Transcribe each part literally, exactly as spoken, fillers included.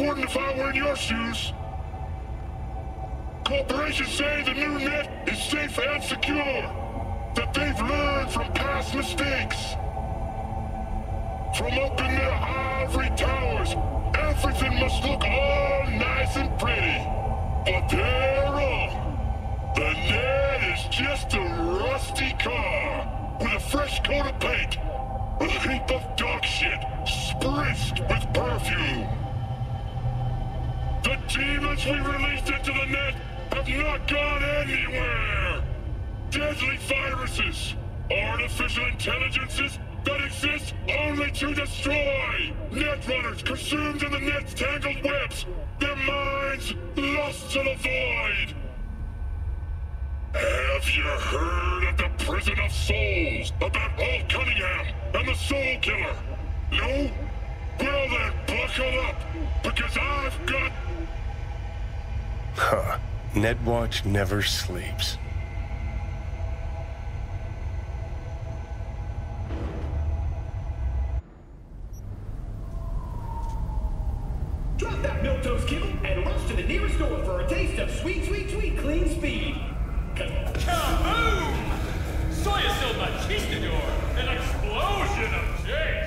wouldn't if I were in your shoes. Corporations say the new net is safe and secure, that they've learned from past mistakes. From up in their ivory towers, everything must look all nice and pretty. But they're wrong. The net is just a rusty car with a fresh coat of paint, with a heap of dog shit spritzed with perfume. The demons we released into the net have not gone anywhere. Deadly viruses, artificial intelligences that exist only to destroy. Netrunners consumed in the net's tangled webs, their minds lost to the void. Have you heard of the Prison of Souls, about Alt Cunningham and the Soul Killer? No? Well then, buckle up, because I've got... Huh. Netwatch never sleeps. Drop that milquetoast kibble and rush to the nearest store for a taste of sweet, sweet, sweet clean speed. Kaboom! Soya Silva Chistador! An explosion of taste!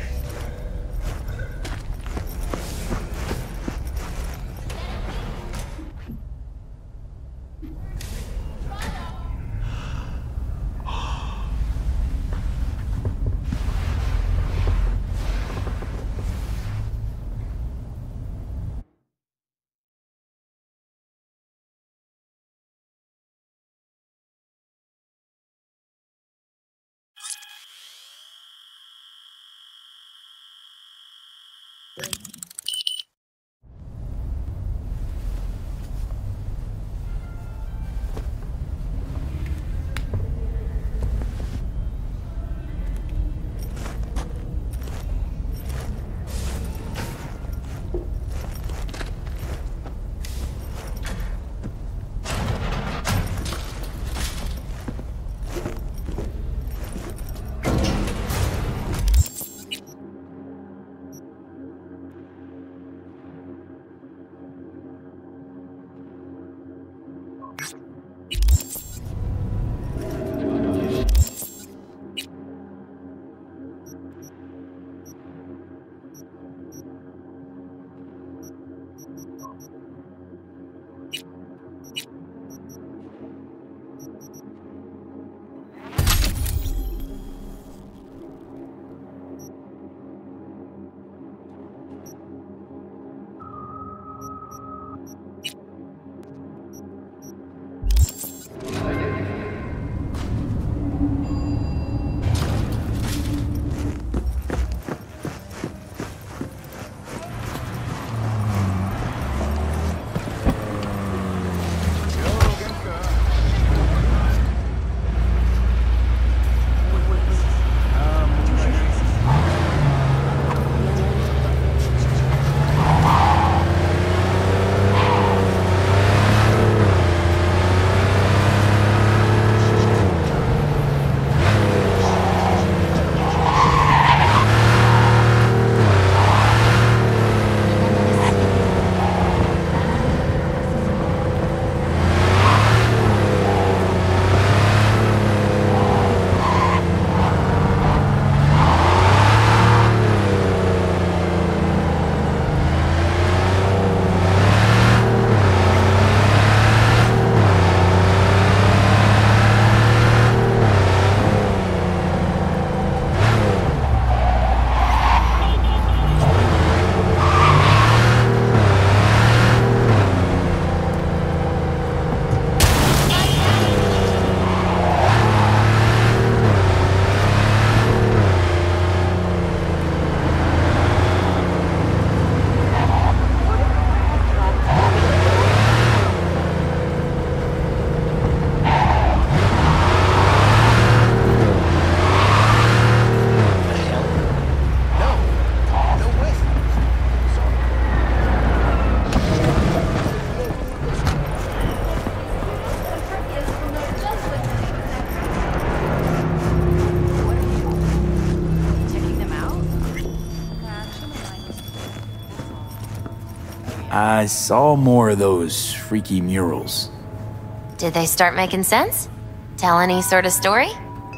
I saw more of those freaky murals. Did they start making sense? Tell any sort of story?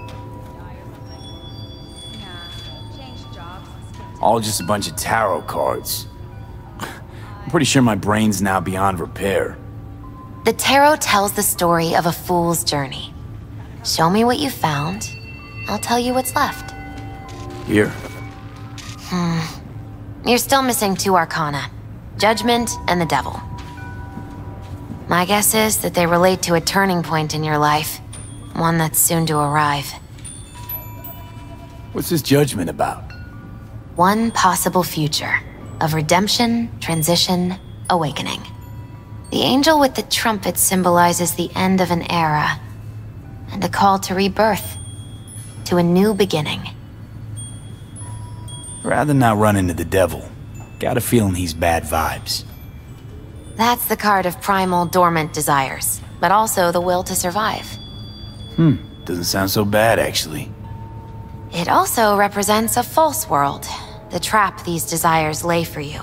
All just a bunch of tarot cards. I'm pretty sure my brain's now beyond repair. The tarot tells the story of a fool's journey. Show me what you found. I'll tell you what's left. Here. Hmm. You're still missing two arcana. Judgment and the Devil. My guess is that they relate to a turning point in your life. One that's soon to arrive. What's this Judgment about? One possible future of redemption, transition, awakening. The angel with the trumpet symbolizes the end of an era and a call to rebirth, to a new beginning. Rather not run into the devil. Got a feeling he's bad vibes. That's the card of primal, dormant desires, but also the will to survive. Hmm, doesn't sound so bad, actually. It also represents a false world, the trap these desires lay for you.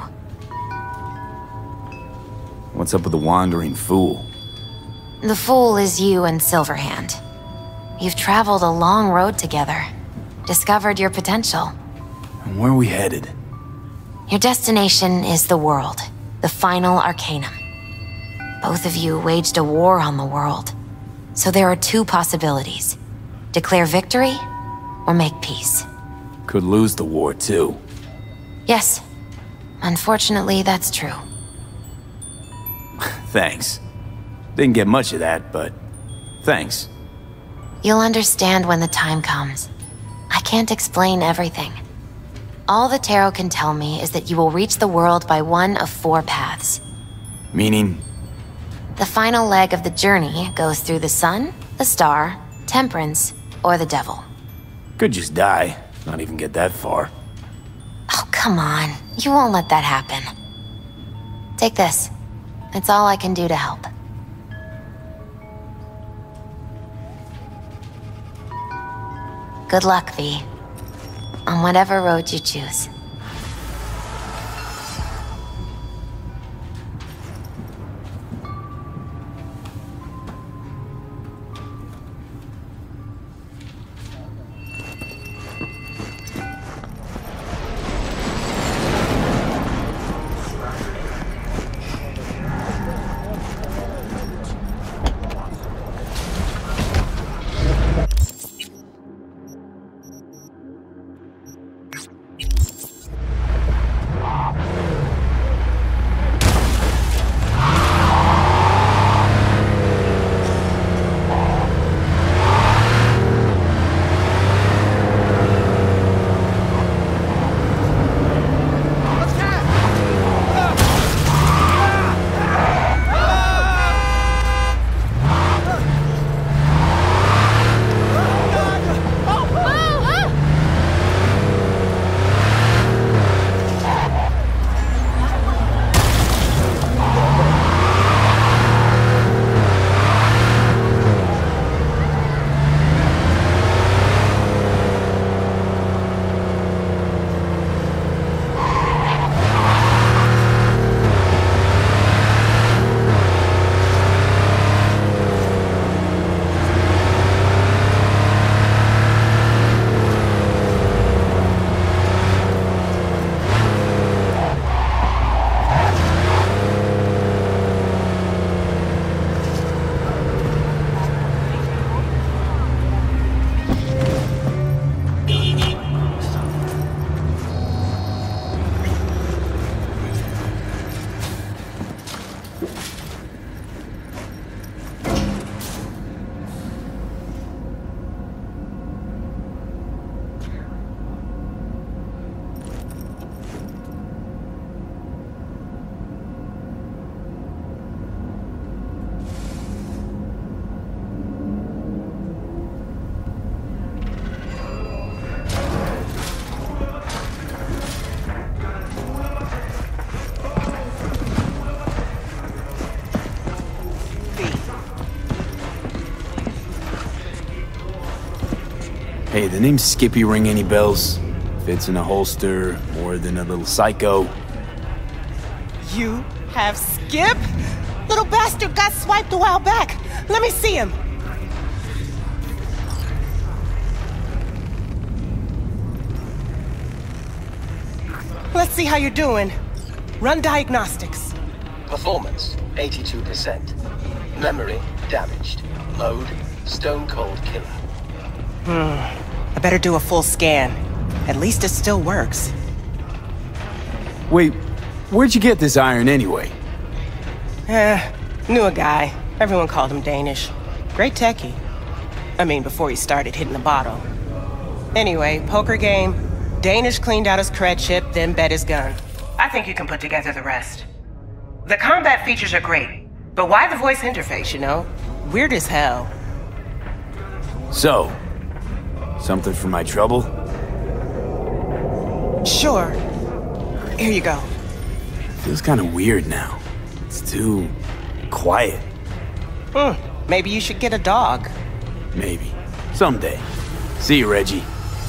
What's up with the wandering fool? The fool is you and Silverhand. You've traveled a long road together, discovered your potential. And where are we headed? Your destination is the world, the final arcanum. Both of you waged a war on the world, so there are two possibilities. Declare victory, or make peace. Could lose the war, too. Yes. Unfortunately, that's true. Thanks. Didn't get much of that, but thanks. You'll understand when the time comes. I can't explain everything. All the tarot can tell me is that you will reach the world by one of four paths. Meaning? The final leg of the journey goes through the sun, the star, temperance, or the devil. Could just die. Not even get that far. Oh, come on. You won't let that happen. Take this. It's all I can do to help. Good luck, V. On whatever road you choose. Hey, the name Skippy ring any bells? Fits in a holster, more than a little psycho. You Have Skip? Little bastard got swiped a while back. Let me see him. Let's see how you're doing. Run diagnostics. Performance, eighty-two percent. Memory, damaged. Mode, stone cold killer. Hmm. I better do a full scan. At least it still works. Wait, where'd you get this iron anyway? Eh, knew a guy. Everyone called him Danish. Great techie. I mean, before he started hitting the bottle. Anyway, poker game. Danish cleaned out his cred chip, then bet his gun. I think you can put together the rest. The combat features are great, but why the voice interface, you know? Weird as hell. So, something for my trouble? Sure. Here you go. Feels kind of weird now. It's too quiet. Hmm. Maybe you should get a dog. Maybe. Someday. See you, Reggie.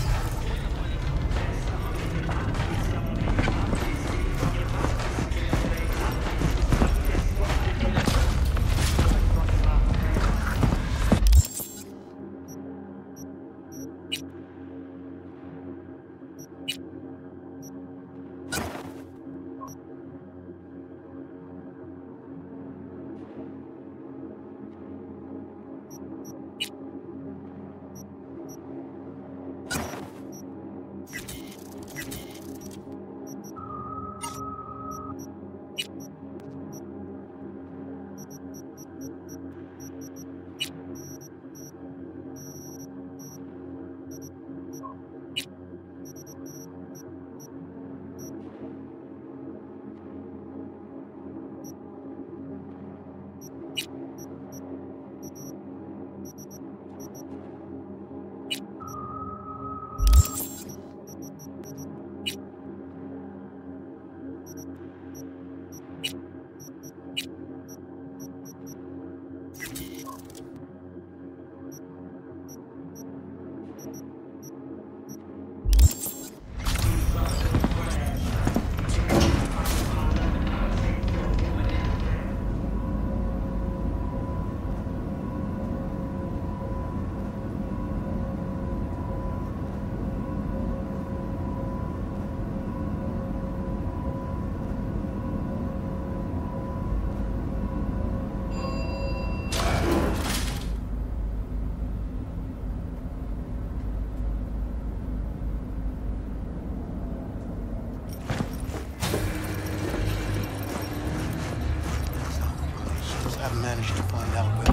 Haven't managed to find out where.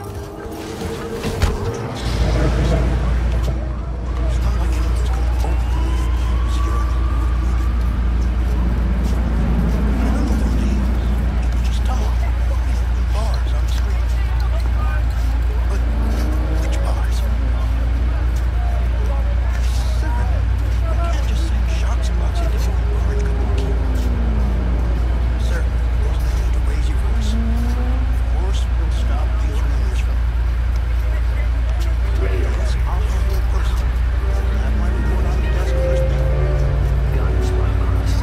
It's not like anything's gonna open. Zero. I don't know their names. People just talk. In bars, on the street. But which bars? Sir, we can't just send shots about to different bar and couple kills. Sir, there's no need to raise your voice. Force will stop these rumors from. Yes, I'll handle it personally. I'll have my report on the desk first thing. Guns like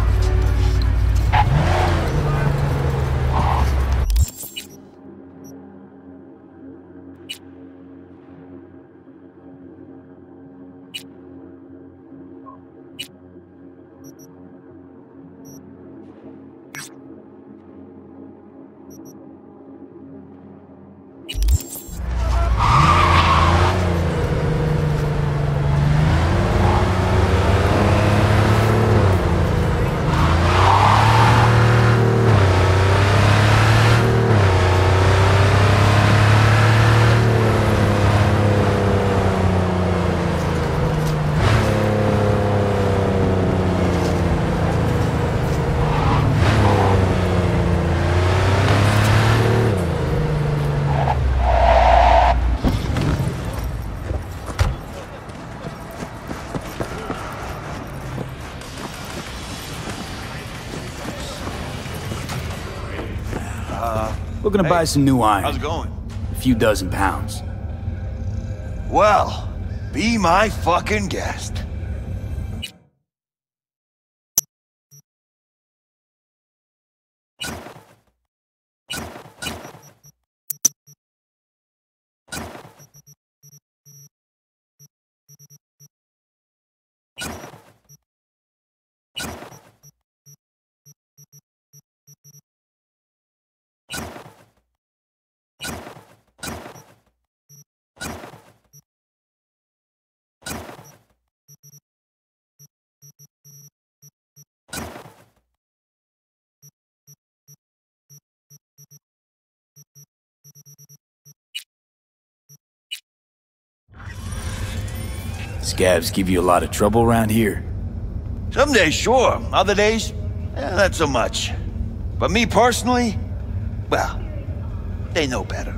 Looking to Hey, buy some new iron. how's it going? A few dozen pounds. Well, be my fucking guest. Scabs give you a lot of trouble around here? Some days, sure. Other days, eh, not so much. But me personally, well, they know better.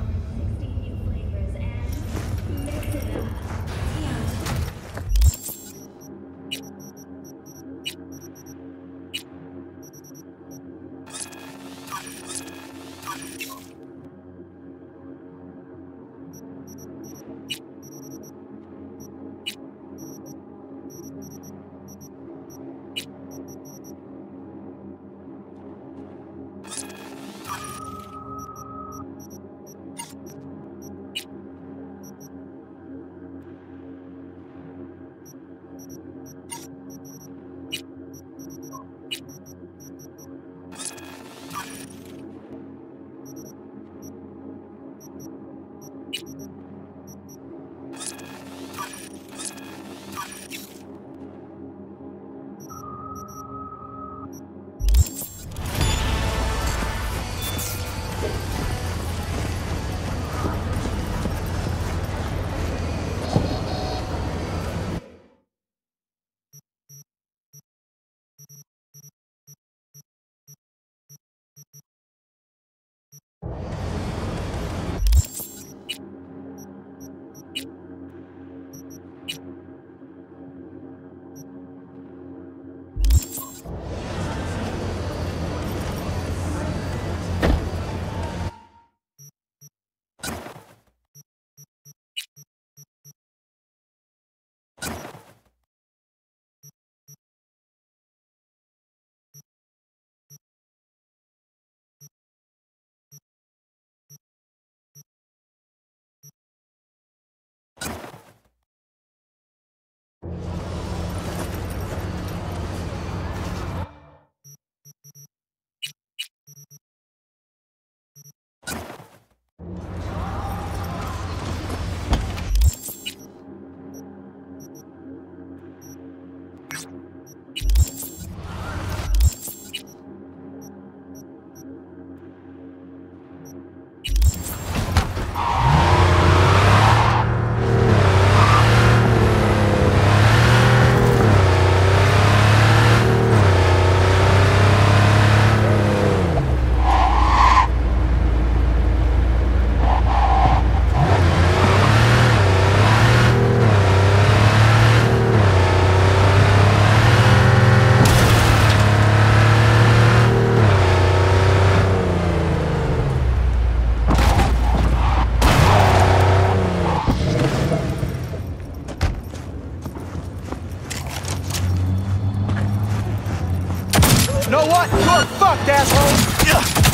Know what? You're fucked, asshole!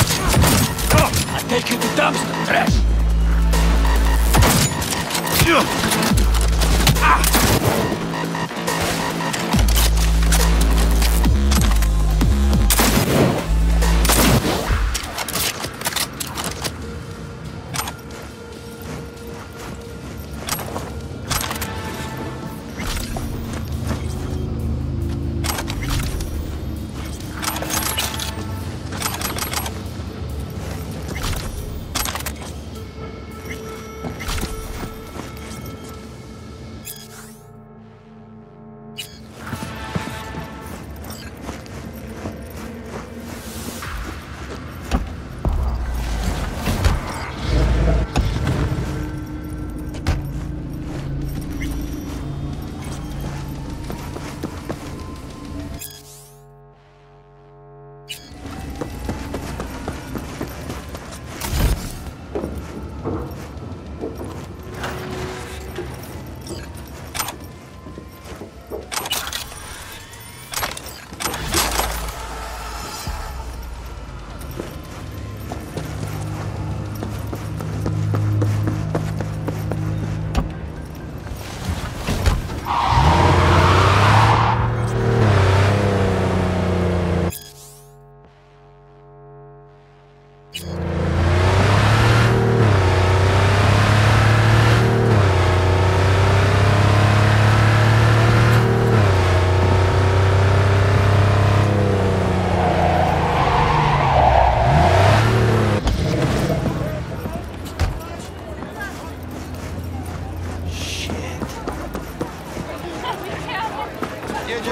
I take you to dumpster trash.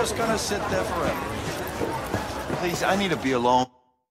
just gonna sit there forever. Please, I need to be alone.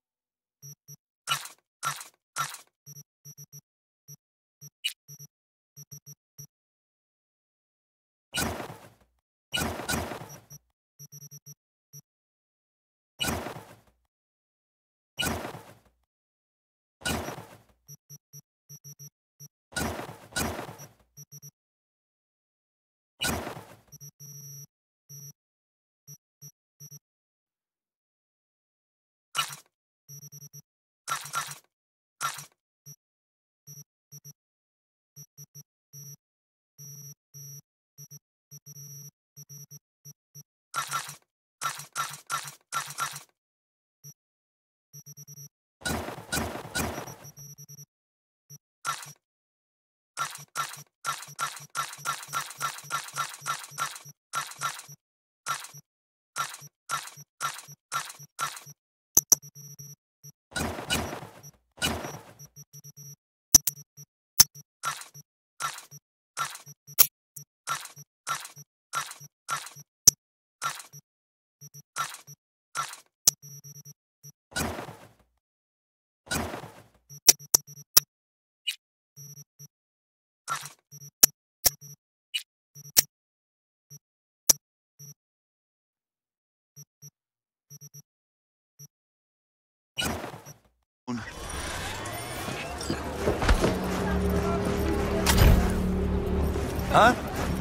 Huh?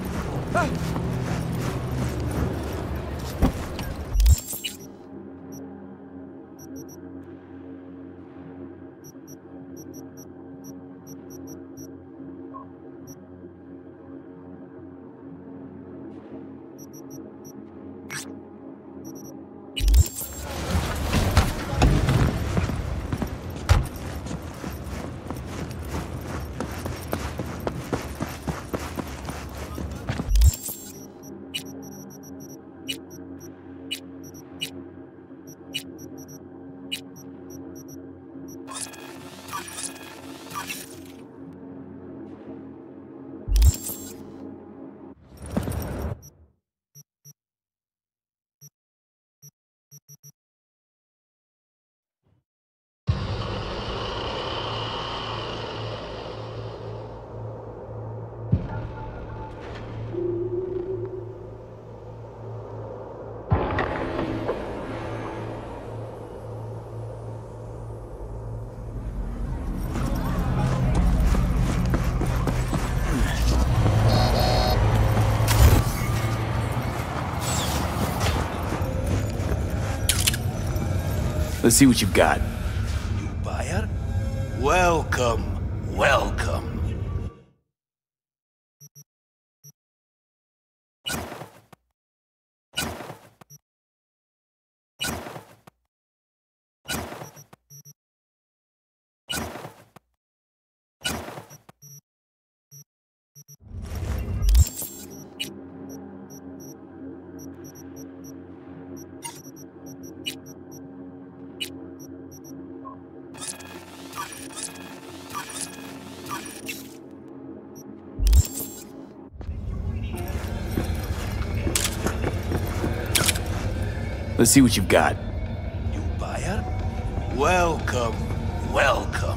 Let's see what you've got. New buyer? Welcome, welcome. Let's see what you've got. New buyer? Welcome, welcome.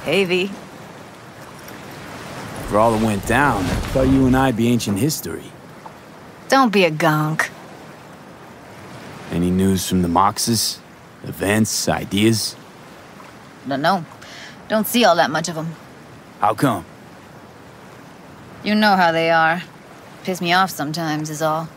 Hey, V. For all that went down, I thought you and I'd be ancient history. Don't be a gonk. Any news from the Moxes? Events, ideas? No, no. Don't see all that much of them. How come? You know how they are. Piss me off sometimes is all.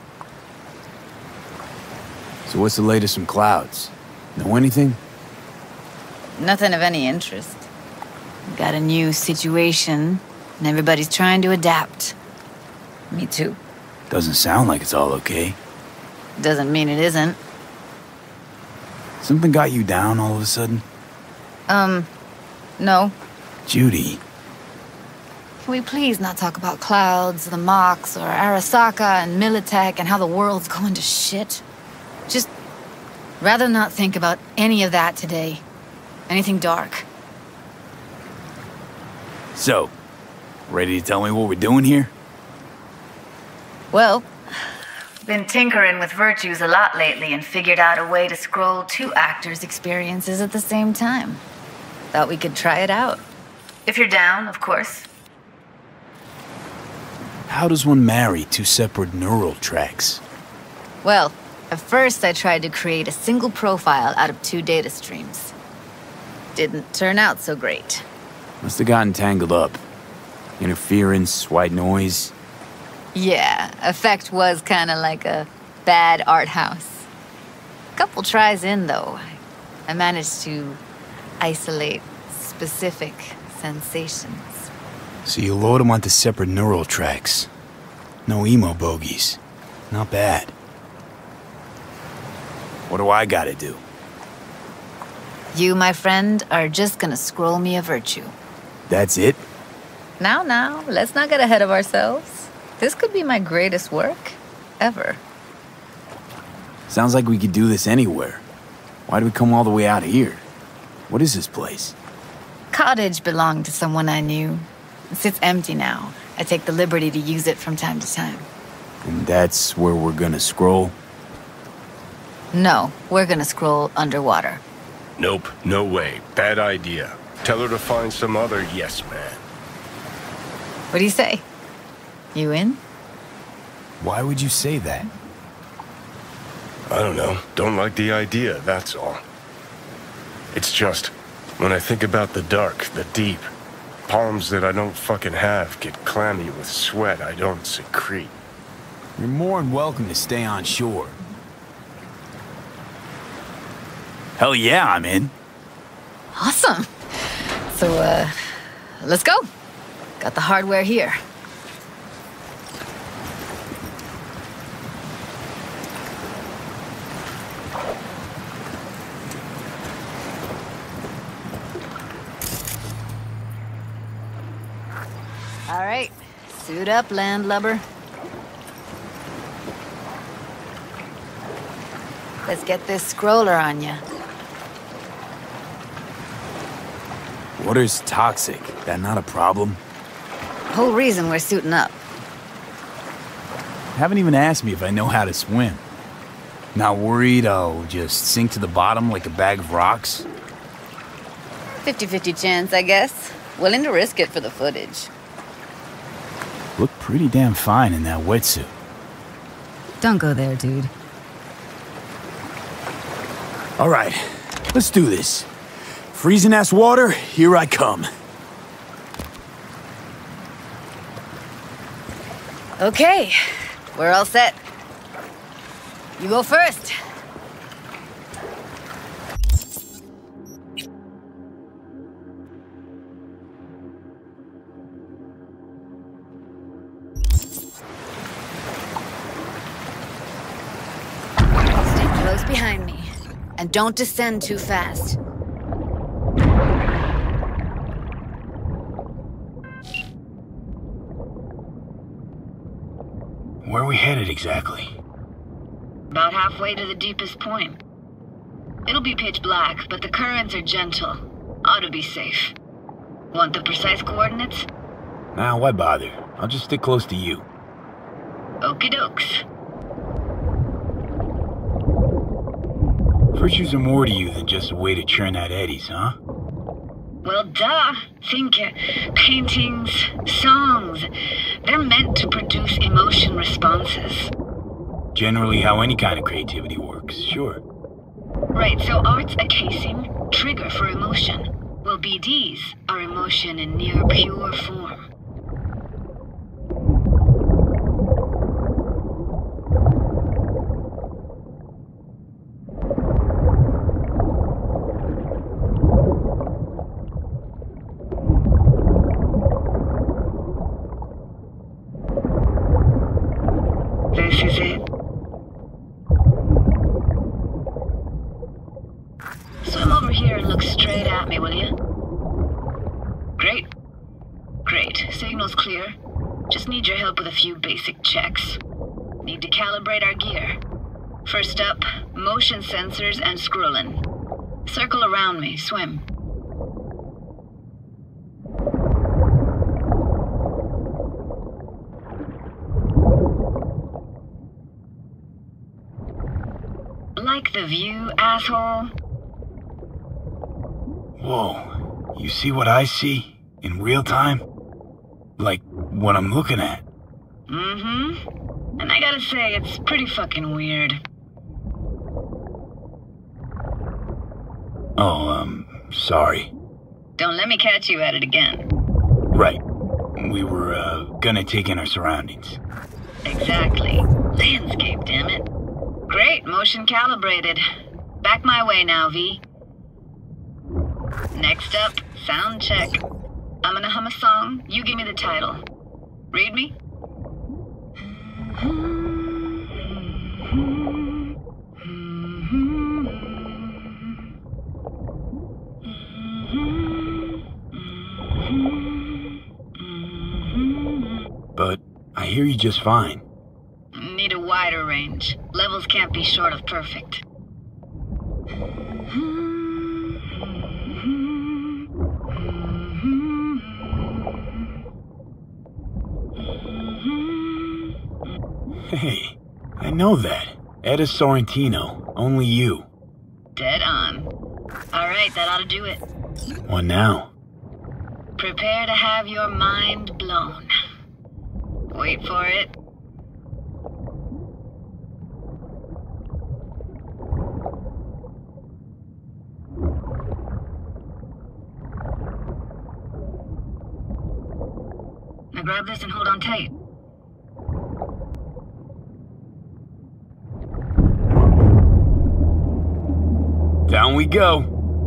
So what's the latest from Clouds? Know anything? Nothing of any interest. Got a new situation, and everybody's trying to adapt. Me too. Doesn't sound like it's all okay. Doesn't mean it isn't. Something got you down all of a sudden? Um, no. Judy. Can we please not talk about Clouds, the Mox, or Arasaka and Militech and how the world's going to shit? Just rather not think about any of that today. Anything dark. So, ready to tell me what we're doing here? Well, been tinkering with virtues a lot lately and figured out a way to scroll two actors' experiences at the same time. Thought we could try it out. If you're down, of course. How does one marry two separate neural tracks? Well, at first I tried to create a single profile out of two data streams. Didn't turn out so great. Must have gotten tangled up. Interference, white noise. Yeah, effect was kinda like a bad art house. Couple tries in, though, I managed to isolate specific sensations. So you load them onto separate neural tracks. No emo bogies. Not bad. What do I gotta do? You, my friend, are just gonna scroll me a virtue. That's it? Now, now, let's not get ahead of ourselves. This could be my greatest work ever. Sounds like we could do this anywhere. Why do we come all the way out here? What is this place? Cottage belonged to someone I knew. It sits empty now. I take the liberty to use it from time to time. And that's where we're gonna scroll? No, we're gonna scroll underwater. Nope, no way. Bad idea. Tell her to find some other yes man. What do you say? You in? Why would you say that? I don't know. Don't like the idea, that's all. It's just, when I think about the dark, the deep, palms that I don't fucking have get clammy with sweat I don't secrete. You're more than welcome to stay on shore. Hell yeah, I'm in. Awesome. So, uh, let's go. Got the hardware here. All right, suit up, landlubber. Let's get this scroller on ya. Water's toxic. That not a problem? Whole reason we're suiting up. Haven't even asked me if I know how to swim. Not worried I'll just sink to the bottom like a bag of rocks? fifty fifty chance, I guess. Willing to risk it for the footage. Look pretty damn fine in that wetsuit. Don't go there, dude. All right, let's do this. Freezing-ass water, here I come. Okay, we're all set. You go first. Stay close behind me, and don't descend too fast. Where are we headed exactly? About halfway to the deepest point. It'll be pitch black, but the currents are gentle. Ought to be safe. Want the precise coordinates? Nah, why bother? I'll just stick close to you. Okie dokes. Virtues are more to you than just a way to churn out eddies, huh? Well, duh. Think uh, paintings, songs. They're meant to produce emotion responses. Generally how any kind of creativity works, sure. Right, so art's a casing, trigger for emotion. Well, B Ds are emotion in near pure form. This is it. Swim over here and look straight at me, will you? Great. Great. Signal's clear. Just need your help with a few basic checks. Need to calibrate our gear. First up, motion sensors and scrolling. Circle around me. Swim. Like the view, asshole? Whoa, you see what I see? In real time? Like, what I'm looking at? Mm-hmm. And I gotta say, it's pretty fucking weird. Oh, um, sorry. Don't let me catch you at it again. Right. We were, uh, gonna take in our surroundings. Exactly. Landscape, damn it. Great, motion calibrated. Back my way now, V. Next up, sound check. I'm gonna hum a song, you give me the title. Read me? But I hear you just fine. Need a wider range. Levels can't be short of perfect. Hey, I know that. Etta Sorrentino, only you. Dead on. Alright, that ought to do it. What now? Prepare to have your mind blown. Wait for it. Now grab this and hold on tight. Down we go.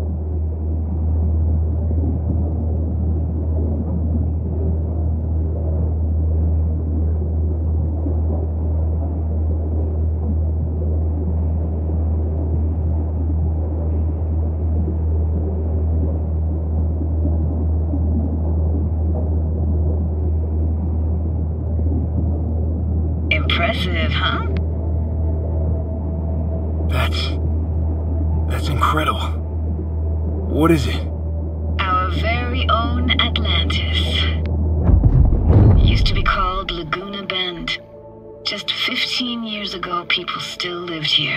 Impressive, huh? That's... that's incredible. What is it? Our very own Atlantis. Used to be called Laguna Bend. Just fifteen years ago, people still lived here.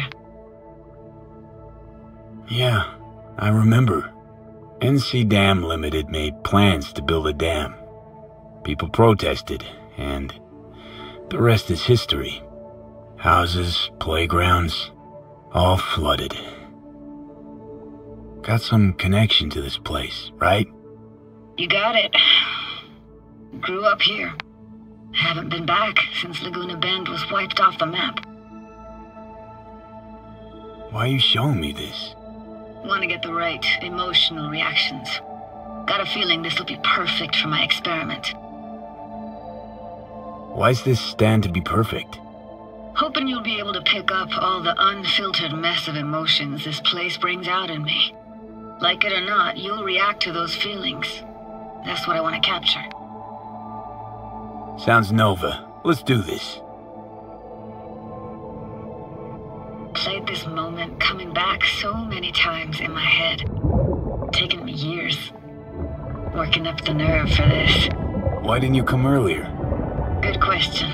Yeah, I remember. N C Dam Limited made plans to build a dam. People protested, and the rest is history. Houses, playgrounds, all flooded. Got some connection to this place, right? You got it. Grew up here. Haven't been back since Laguna Bend was wiped off the map. Why are you showing me this? Want to get the right emotional reactions. Got a feeling this will be perfect for my experiment. Why's this stand to be perfect? Hoping you'll be able to pick up all the unfiltered mess of emotions this place brings out in me. Like it or not, you'll react to those feelings. That's what I want to capture. Sounds Nova. Let's do this. Played this moment coming back so many times in my head. Taken me years. Working up the nerve for this. Why didn't you come earlier? Good question.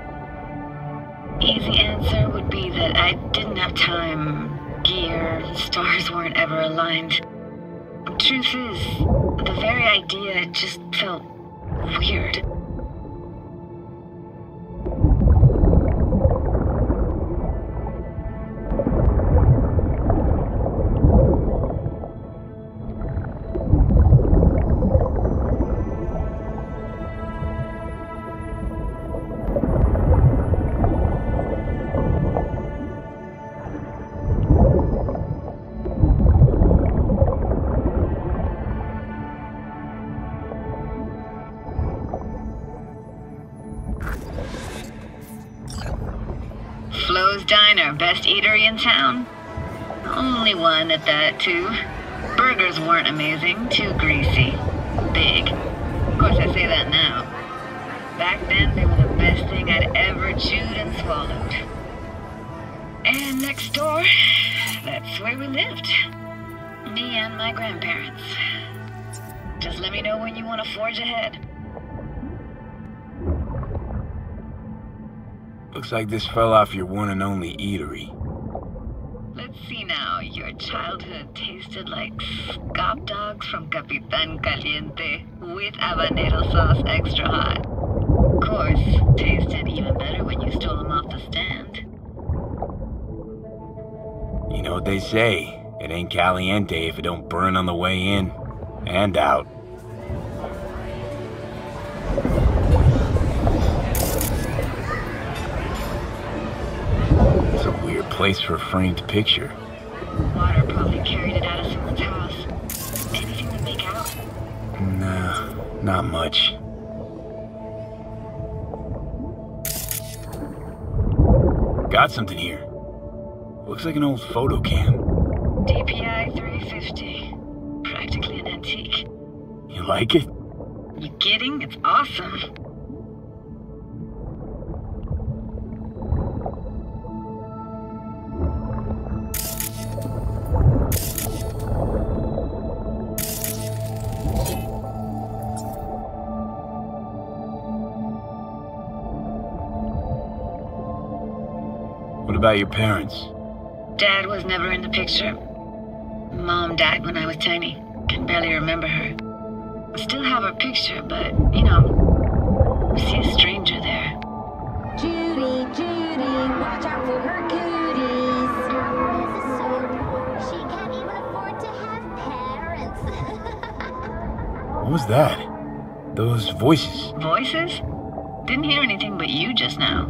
Easy answer would be that I didn't have time. Gear, stars weren't ever aligned. Truth is, the very idea just felt weird. Flo's Diner, best eatery in town? Only one at that, too. Burgers weren't amazing, too greasy. Big. Of course, I say that now. Back then, they were the best thing I'd ever chewed and swallowed. And next door, that's where we lived. Me and my grandparents. Just let me know when you want to forge ahead. Looks like this fell off your one and only eatery. Let's see now. Your childhood tasted like scop dogs from Capitan Caliente with habanero sauce extra hot. Of course, tasted even better when you stole them off the stand. You know what they say, it ain't caliente if it don't burn on the way in and out. It's a weird place for a framed picture. Water probably carried it out of someone's house. Anything to make out? Nah, not much. Got something here. Looks like an old photo cam. D P I three fifty. Practically an antique. You like it? You kidding? It's awesome. What about your parents? Dad was never in the picture. Mom died when I was tiny. Can barely remember her. I still have her picture, but, you know, I see a stranger there. Judy, Judy, watch out for her cooties. This is so poor. She can't even afford to have parents. What was that? Those voices. Voices? Didn't hear anything but you just now.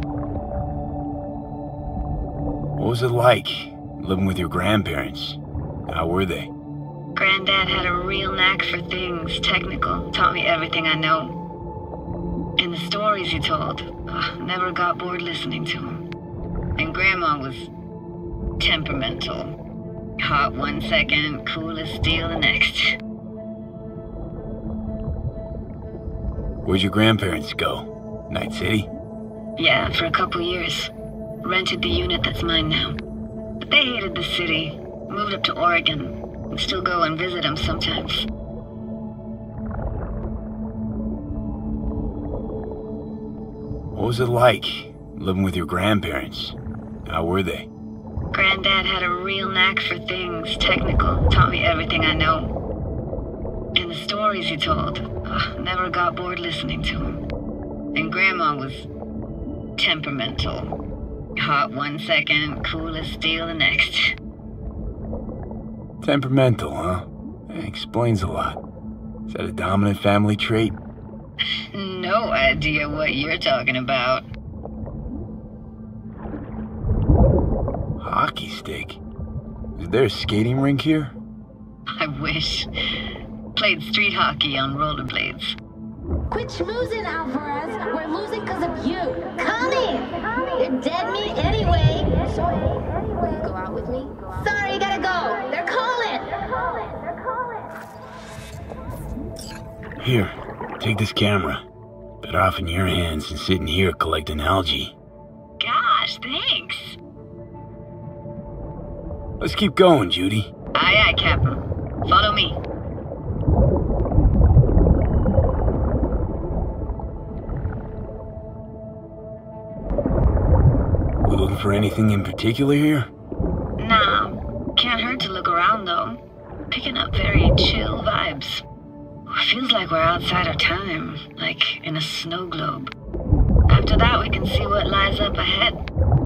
What was it like, living with your grandparents? How were they? Granddad had a real knack for things technical, taught me everything I know. And the stories he told, ugh, never got bored listening to them. And Grandma was temperamental. Hot one second, cool as steel the next. Where'd your grandparents go? Night City? Yeah, for a couple years. Rented the unit that's mine now. But they hated the city, moved up to Oregon, and still go and visit them sometimes. What was it like, living with your grandparents? How were they? Granddad had a real knack for things technical, taught me everything I know. And the stories he told, ugh, never got bored listening to them. And Grandma was temperamental. Hot one second, cool as steel the next. Temperamental, huh? That explains a lot. Is that a dominant family trait? No idea what you're talking about. Hockey stick? Is there a skating rink here? I wish. Played street hockey on rollerblades. Quit schmoozing, Alvarez. We're losing because of you. Come in. You're dead meat anyway. Sorry. Will you go out with me? Sorry, gotta go. They're calling. They're calling. Here, take this camera. Better off in your hands than sitting here collecting algae. Gosh, thanks. Let's keep going, Judy. Aye, aye, Captain. Follow me. We looking for anything in particular here? Nah, can't hurt to look around though. Picking up very pretty chill vibes. Feels like we're outside our time, like in a snow globe. After that, we can see what lies up ahead.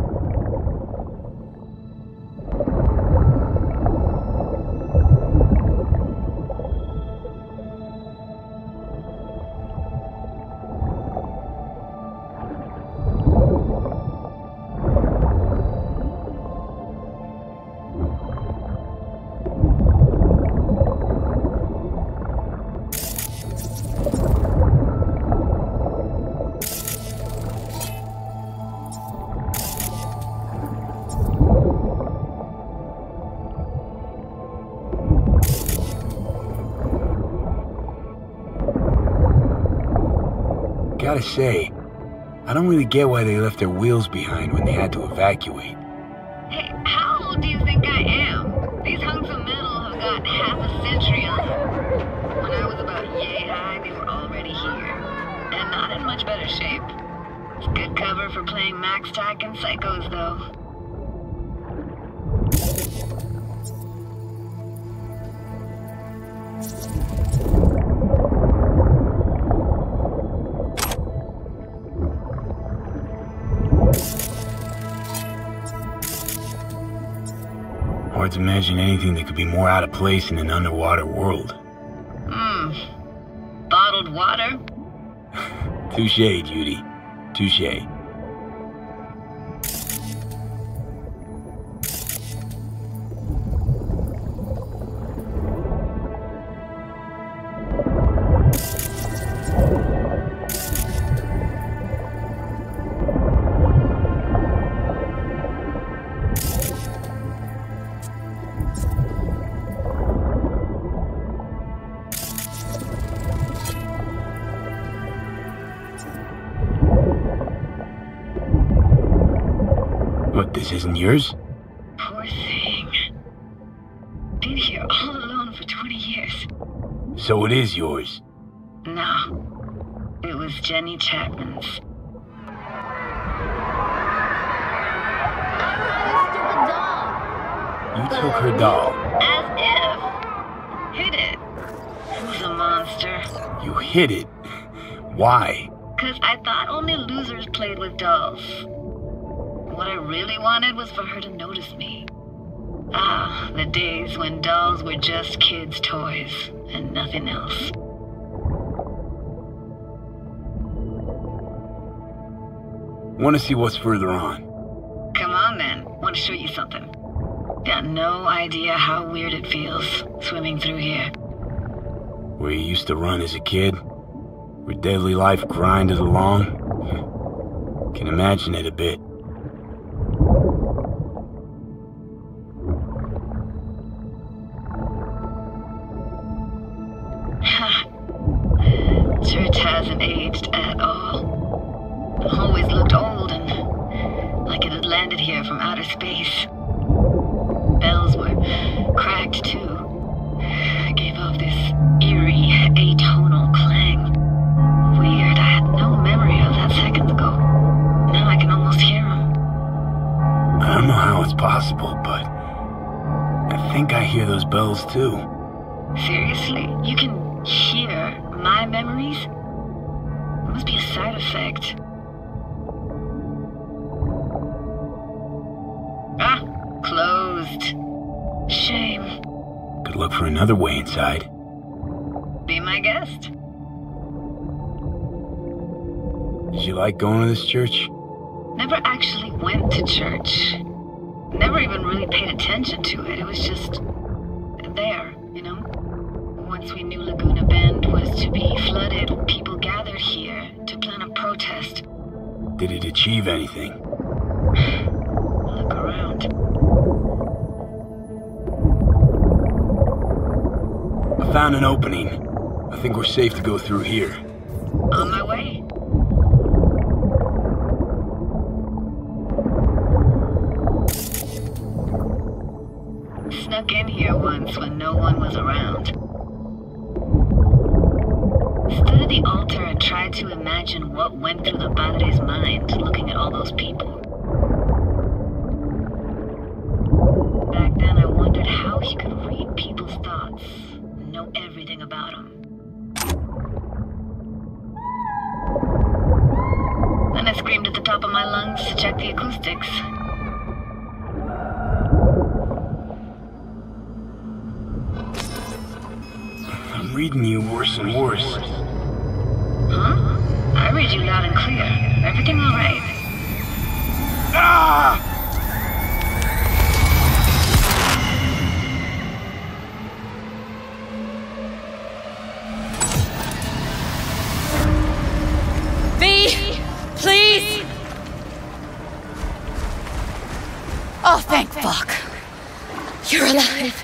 Gotta say, I don't really get why they left their wheels behind when they had to evacuate. Hey, how old do you think I am? These hunks of metal have got half a century on them. When I was about yay high, they were already here. And not in much better shape. It's good cover for playing Max Tack and Psychos, though. Hard to imagine anything that could be more out of place in an underwater world. Hmm. Bottled water? Touché, Judy. Touché. What, this isn't yours? Poor thing. Been here all alone for twenty years. So it is yours? No. It was Jenny Chapman's. You took her doll. As if. Hid it. Who's a monster? You hid it? Why? Cause I thought only losers played with dolls. What I really wanted was for her to notice me. Ah, the days when dolls were just kids' toys and nothing else. Want to see what's further on? Come on then, want to show you something. Got no idea how weird it feels, swimming through here. Where you used to run as a kid? Where daily life grinded along? Can imagine it a bit. Church hasn't aged at all. It always looked old and like it had landed here from outer space. Bells were cracked too. It gave off this eerie, atonal clang. Weird, I had no memory of that seconds ago. Now I can almost hear them. I don't know how it's possible, but I think I hear those bells too. Seriously? You can hear my memories? It must be a side effect. Ah, closed. Shame. Could look for another way inside. Be my guest. Did you like going to this church? Never actually went to church. Never even really paid attention to it. It was just there, you know? Once we knew Laguna Bend was to be flooded, people gathered here to plan a protest. Did it achieve anything? Look around. I found an opening. I think we're safe to go through here. On my way. Snuck in here once when no one was around. Stood at the altar and tried to imagine what went through the padre's mind looking at all those people. Back then I wondered how he could read people's thoughts and know everything about him. Then I screamed at the top of my lungs to check the acoustics. I'm reading you worse and worse. Huh? I read you loud and clear. Everything all right? Ah! V! Please! Oh, thank fuck. You're alive.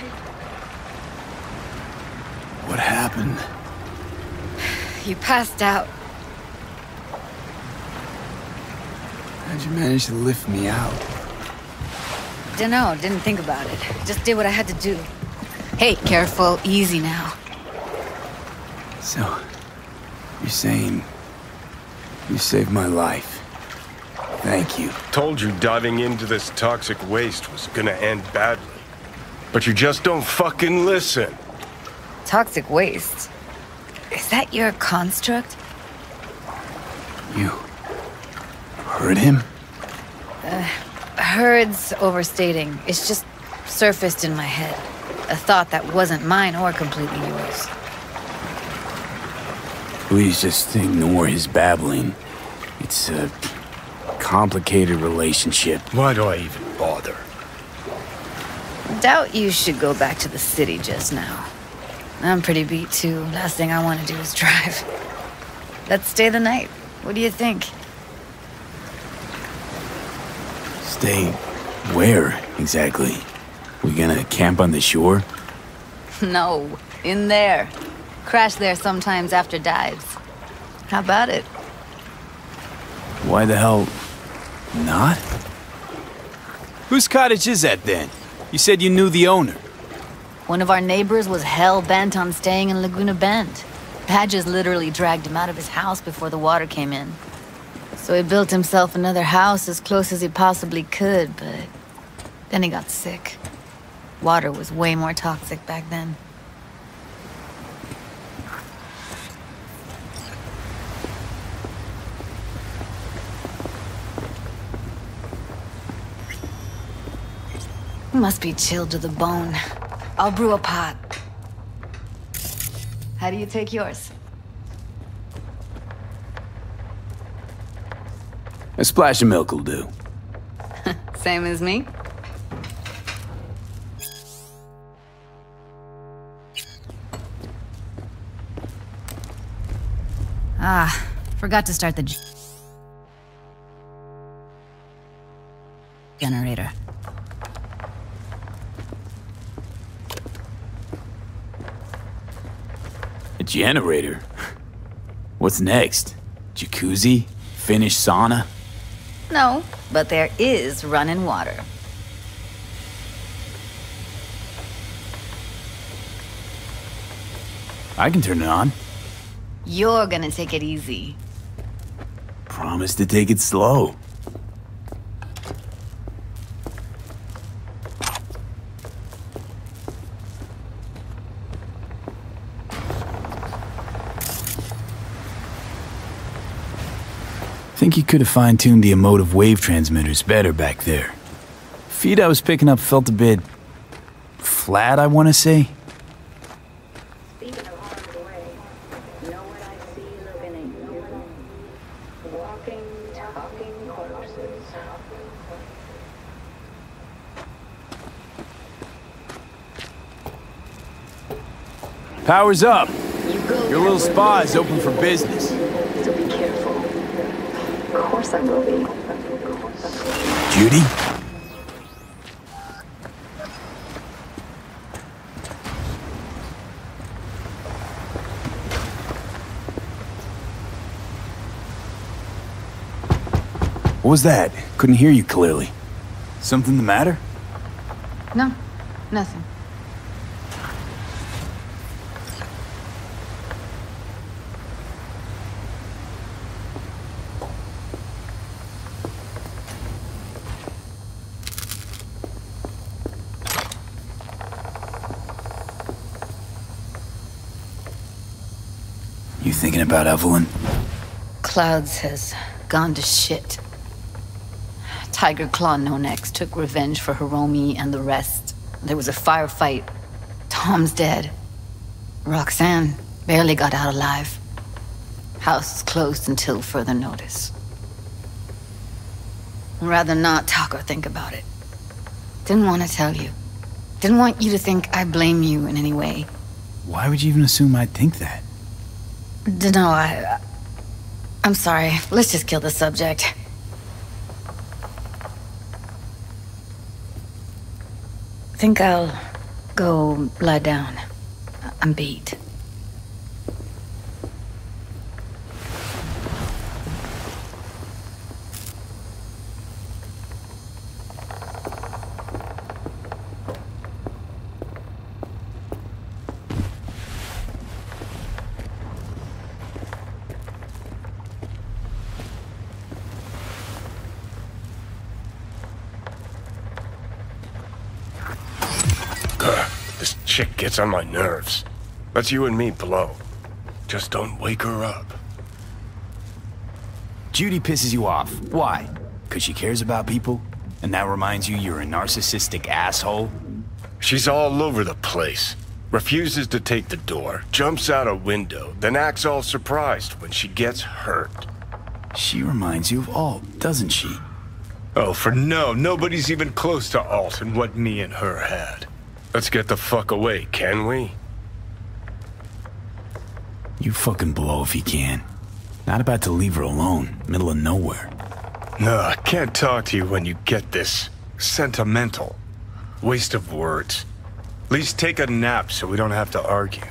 What happened? You passed out. How'd you manage to lift me out? Dunno, didn't think about it. Just did what I had to do. Hey, careful, easy now. So, you're saying you saved my life. Thank you. Told you diving into this toxic waste was gonna end badly. But you just don't fucking listen. Toxic waste? Is that your construct? You heard him? Uh, heard's overstating. It's just surfaced in my head. A thought that wasn't mine or completely yours. Please just ignore his babbling. It's a complicated relationship. Why do I even bother? Doubt you should go back to the city just now. I'm pretty beat too. Last thing I want to do is drive. Let's stay the night. What do you think? Stay where, exactly? We gonna camp on the shore? No, in there. Crash there sometimes after dives. How about it? Why the hell not? Whose cottage is that then? You said you knew the owner. One of our neighbors was hell-bent on staying in Laguna Bend. Badges literally dragged him out of his house before the water came in. So he built himself another house as close as he possibly could, but then he got sick. Water was way more toxic back then. Must be chilled to the bone. I'll brew a pot. How do you take yours? A splash of milk will do. Same as me? Ah, forgot to start the g- generator. A generator? What's next? Jacuzzi? Finnish sauna? No, but there is running water. I can turn it on. You're gonna take it easy. Promise to take it slow. Think you could have fine-tuned the emotive wave transmitters better back there. Feed I was picking up felt a bit flat, I want to say. Speaking of harm's way, know what I see looking at you? Walking, talking corpses. Power's up. Your little spa is open for business. So be careful. Of course I will be. Judy? What was that? Couldn't hear you clearly. Something the matter? No, nothing. You thinking about Evelyn? Clouds has gone to shit. Tiger Claw No Necks took revenge for Hiromi and the rest. There was a firefight. Tom's dead. Roxanne barely got out alive. House is closed until further notice. I'd rather not talk or think about it. Didn't want to tell you. Didn't want you to think I blame you in any way. Why would you even assume I'd think that? Dunno, I... I'm sorry. Let's just kill the subject. Think I'll go lie down. I'm beat. This chick gets on my nerves. Let's you and me blow. Just don't wake her up. Judy pisses you off. Why? Because she cares about people? And that reminds you you're a narcissistic asshole? She's all over the place. Refuses to take the door, jumps out a window, then acts all surprised when she gets hurt. She reminds you of Alt, doesn't she? Oh, for no, nobody's even close to Alt and what me and her had. Let's get the fuck away, can we? You fucking blow if you can. Not about to leave her alone, middle of nowhere. No, I can't talk to you when you get this sentimental. Waste of words. At least take a nap so we don't have to argue.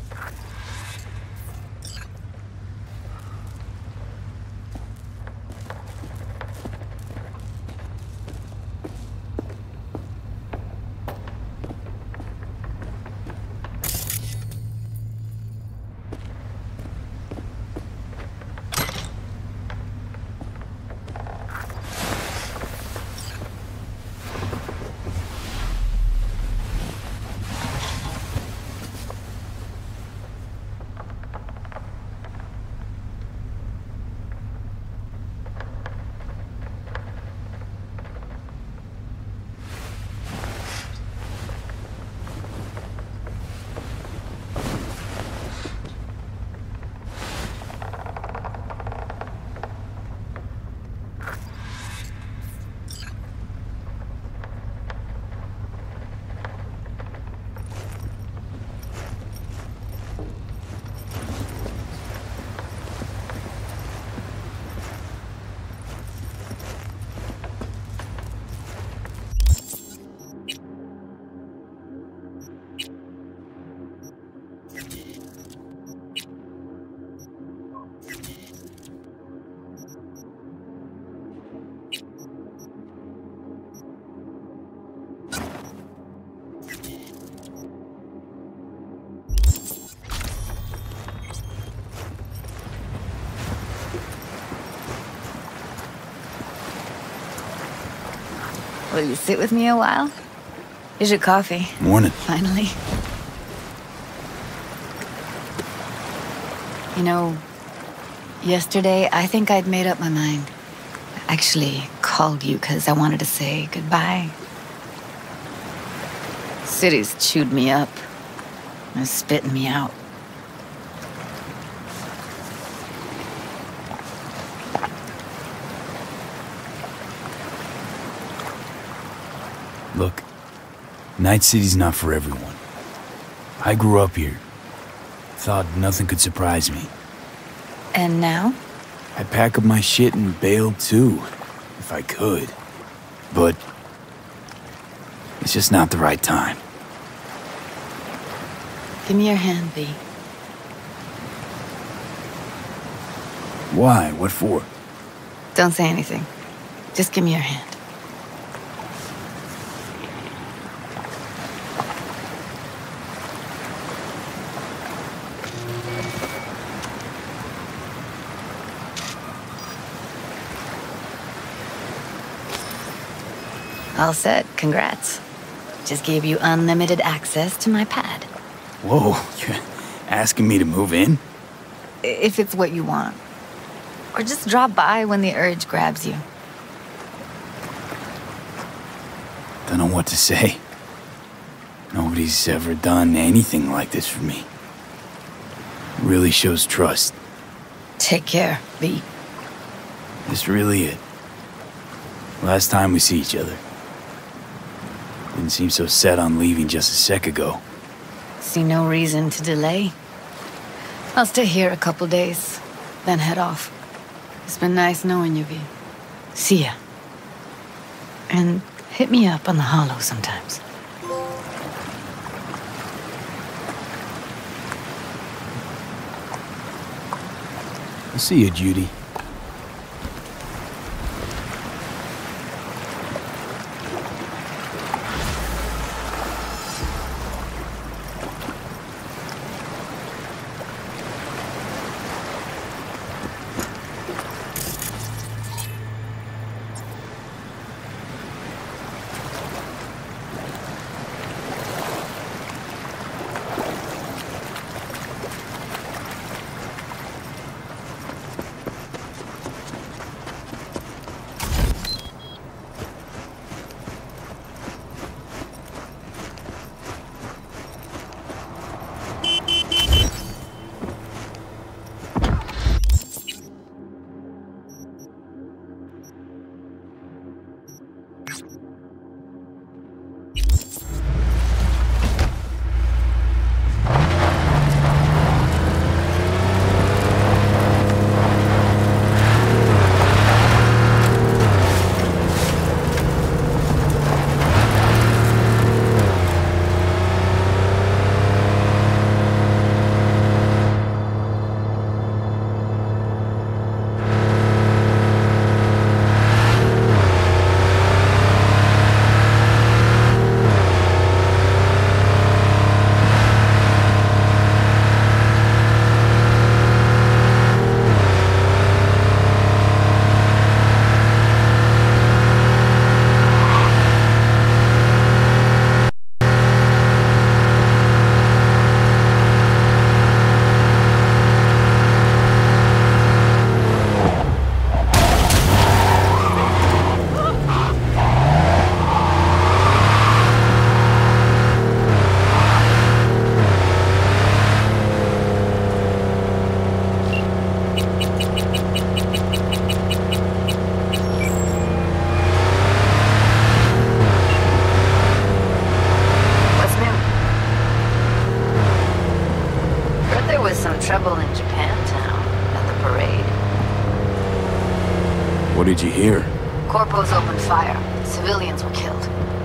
Will you sit with me a while? Here's your coffee. Morning. Finally. You know, yesterday I think I'd made up my mind. I actually called you because I wanted to say goodbye. City's chewed me up. It's spitting me out. Look, Night City's not for everyone. I grew up here. Thought nothing could surprise me. And now? I'd pack up my shit and bail too, if I could. But it's just not the right time. Give me your hand, V. Why? What for? Don't say anything. Just give me your hand. All set. Congrats. Just gave you unlimited access to my pad. Whoa, you're asking me to move in? if it's what you want. Or just drop by when the urge grabs you. Don't know what to say. Nobody's ever done anything like this for me. Really shows trust. Take care, V. This really it. Last time we see each other. Didn't seem so set on leaving just a sec ago. See no reason to delay. I'll stay here a couple days, then head off. It's been nice knowing you, V. See ya. And hit me up on the holo sometimes. I'll see you, Judy. Trouble in Japantown at the parade. What did you hear? Corpos opened fire. Civilians were killed.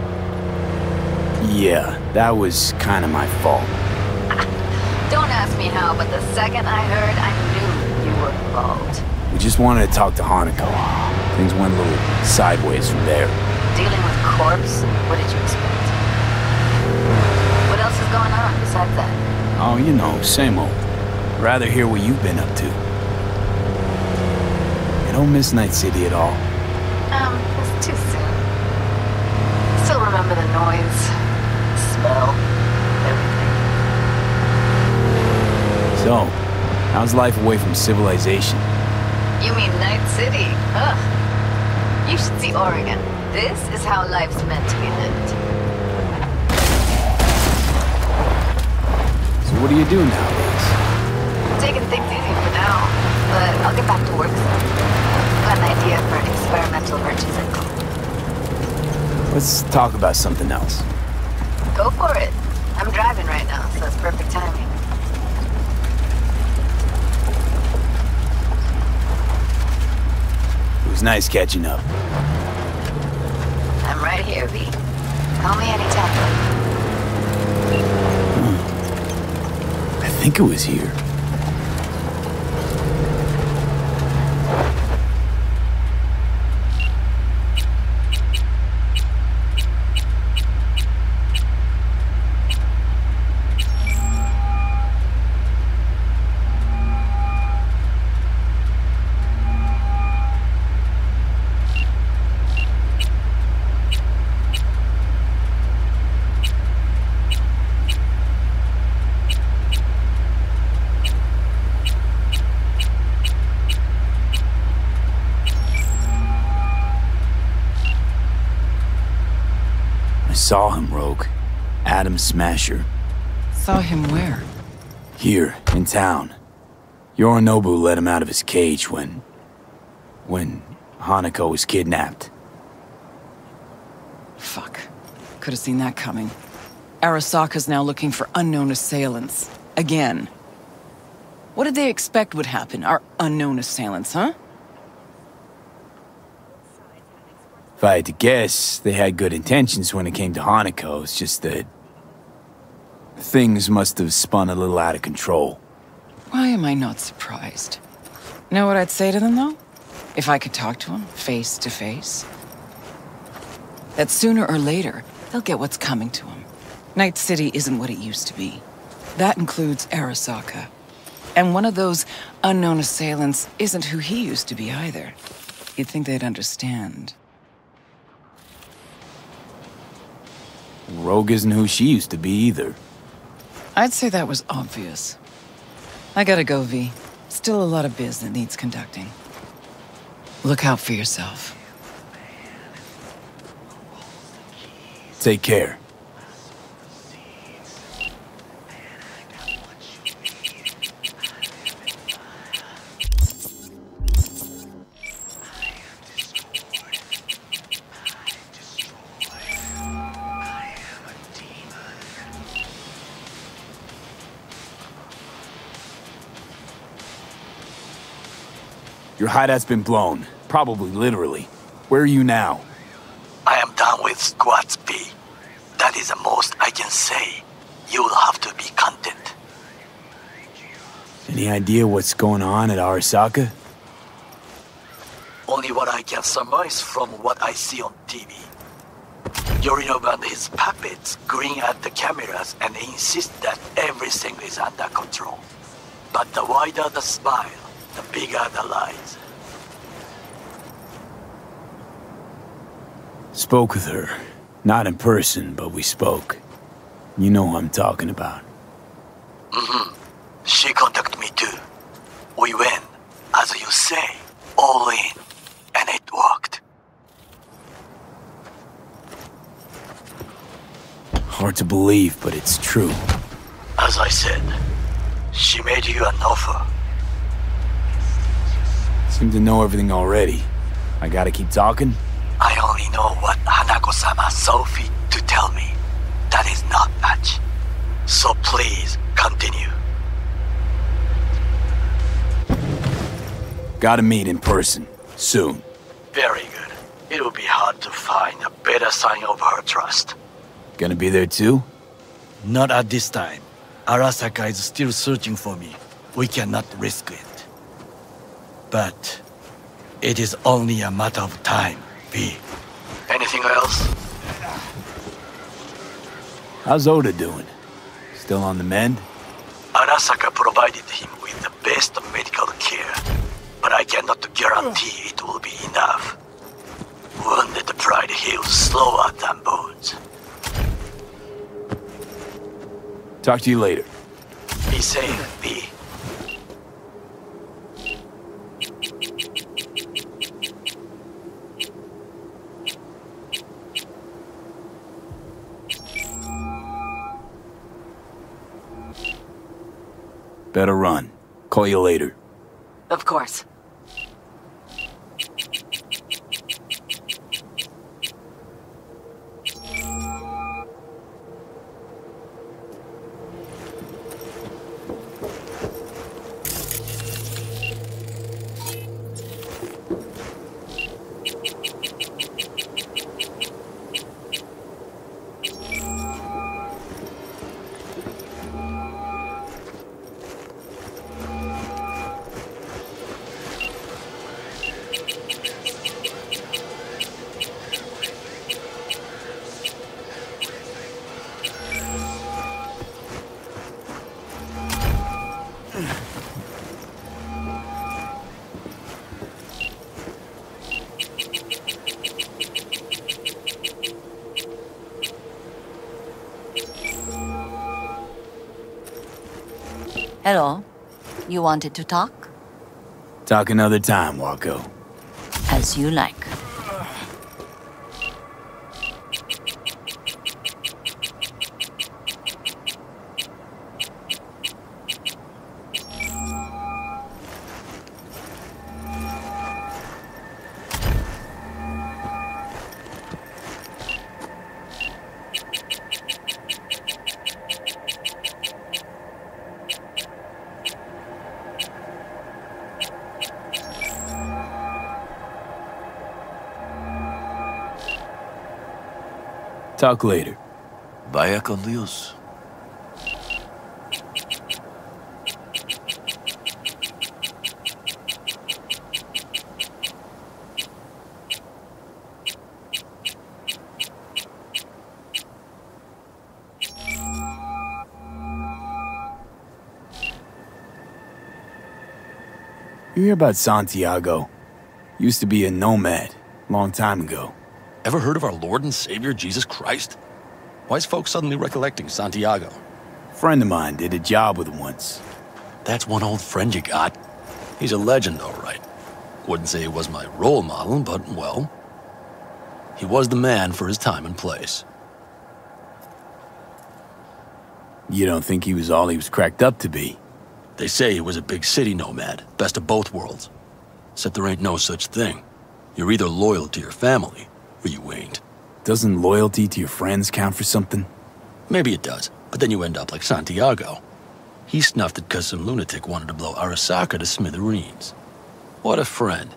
Yeah, that was kind of my fault. Don't ask me how, but the second I heard, I knew you were involved. We just wanted to talk to Hanako. Things went a little sideways from there. Dealing with corpse? What did you expect? What else is going on besides that? Oh, you know, same old. Rather hear what you've been up to. You don't miss Night City at all? Um, it's too soon. Still remember the noise, smell, everything. So, how's life away from civilization? You mean Night City? Ugh. You should see Oregon. This is how life's meant to be lived. So what do you do nowadays? Taking things easy for now, but I'll get back to work soon. Got an idea for an experimental merchant. Let's talk about something else. Go for it. I'm driving right now, so it's perfect timing. It was nice catching up. I'm right here, V. Call me anytime. Hmm. I think it was here. saw him, Rogue. Adam Smasher. Saw him where? Here, in town. Yorinobu let him out of his cage when... when Hanako was kidnapped. Fuck. Could have seen that coming. Arasaka's now looking for unknown assailants. Again. What did they expect would happen, our unknown assailants, huh? If I had to guess, they had good intentions when it came to Hanako. It's just that... things must have spun a little out of control. Why am I not surprised? Know what I'd say to them, though? If I could talk to them, face to face? That sooner or later, they'll get what's coming to them. Night City isn't what it used to be. That includes Arasaka. And one of those unknown assailants isn't who he used to be either. You'd think they'd understand. Rogue isn't who she used to be either. I'd say that was obvious. I gotta go, V. Still a lot of biz that needs conducting. Look out for yourself. Take care. Your hideout's been blown. Probably literally. Where are you now? I am done with squads, B. That is the most I can say. You'll have to be content. Any idea what's going on at Arasaka? Only what I can surmise from what I see on T V. Yorinobu and his puppets grin at the cameras and insist that everything is under control. But the wider the smile, the bigger the lies. Spoke with her. Not in person, but we spoke. You know who I'm talking about. Mm-hmm. She contacted me too. We went, as you say, all in, and it worked. Hard to believe, but it's true. As I said, she made you an offer. Seem to know everything already. I gotta keep talking? I only know what Hanako-sama saw fit to tell me. That is not much. So please, continue. Gotta meet in person. Soon. Very good. It will be hard to find a better sign of her trust. Gonna be there too? Not at this time. Arasaka is still searching for me. We cannot risk it. But it is only a matter of time, V. Anything else? How's Oda doing? Still on the mend? Arasaka provided him with the best medical care, but I cannot guarantee it will be enough. Wounded pride heals slower than bones. Talk to you later. Be safe, V. Better run. Call you later. Of course. Hello. You wanted to talk? Talk another time, Wako. As you like. Talk later. Vaya con Dios. You hear about Santiago? Used to be a nomad, long time ago. Ever heard of our Lord and Savior, Jesus Christ? Why's folks suddenly recollecting Santiago? Friend of mine did a job with him once. That's one old friend you got. He's a legend, all right. Wouldn't say he was my role model, but, well, he was the man for his time and place. You don't think he was all he was cracked up to be? They say he was a big city nomad, best of both worlds. Except there ain't no such thing. You're either loyal to your family, or you ain't. Doesn't loyalty to your friends count for something? Maybe it does, but then you end up like Santiago. He snuffed it because some lunatic wanted to blow Arasaka to smithereens. What a friend.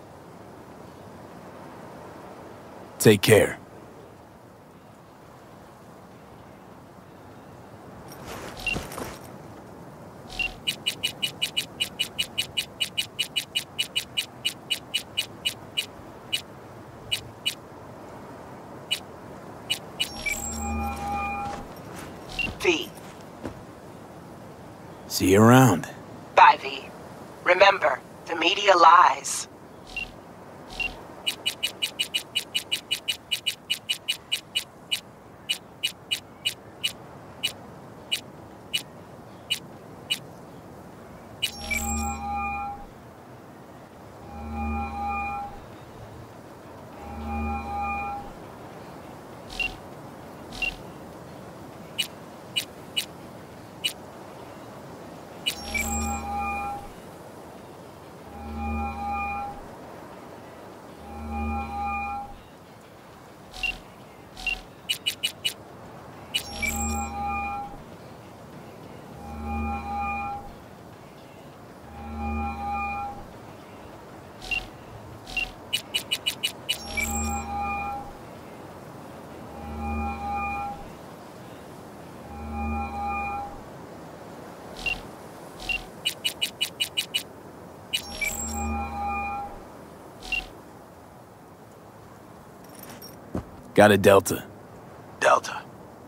Take care. V. See you around. Bye, V. Remember, the media lies. Got a Delta. Delta.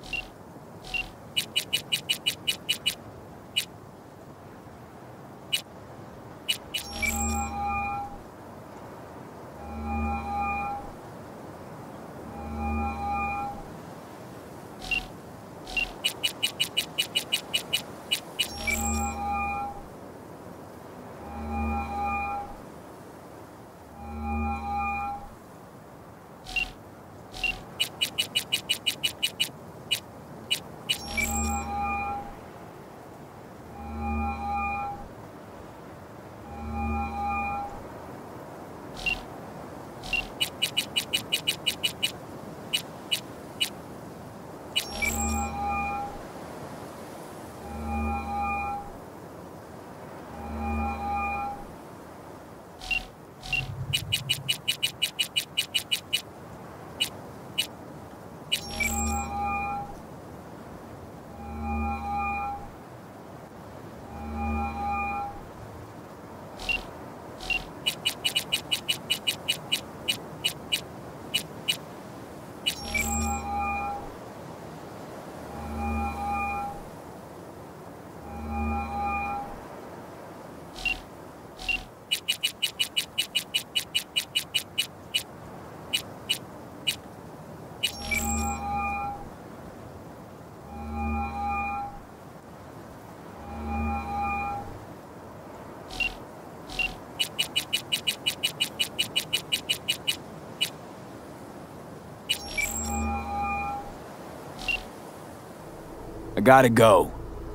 I gotta go.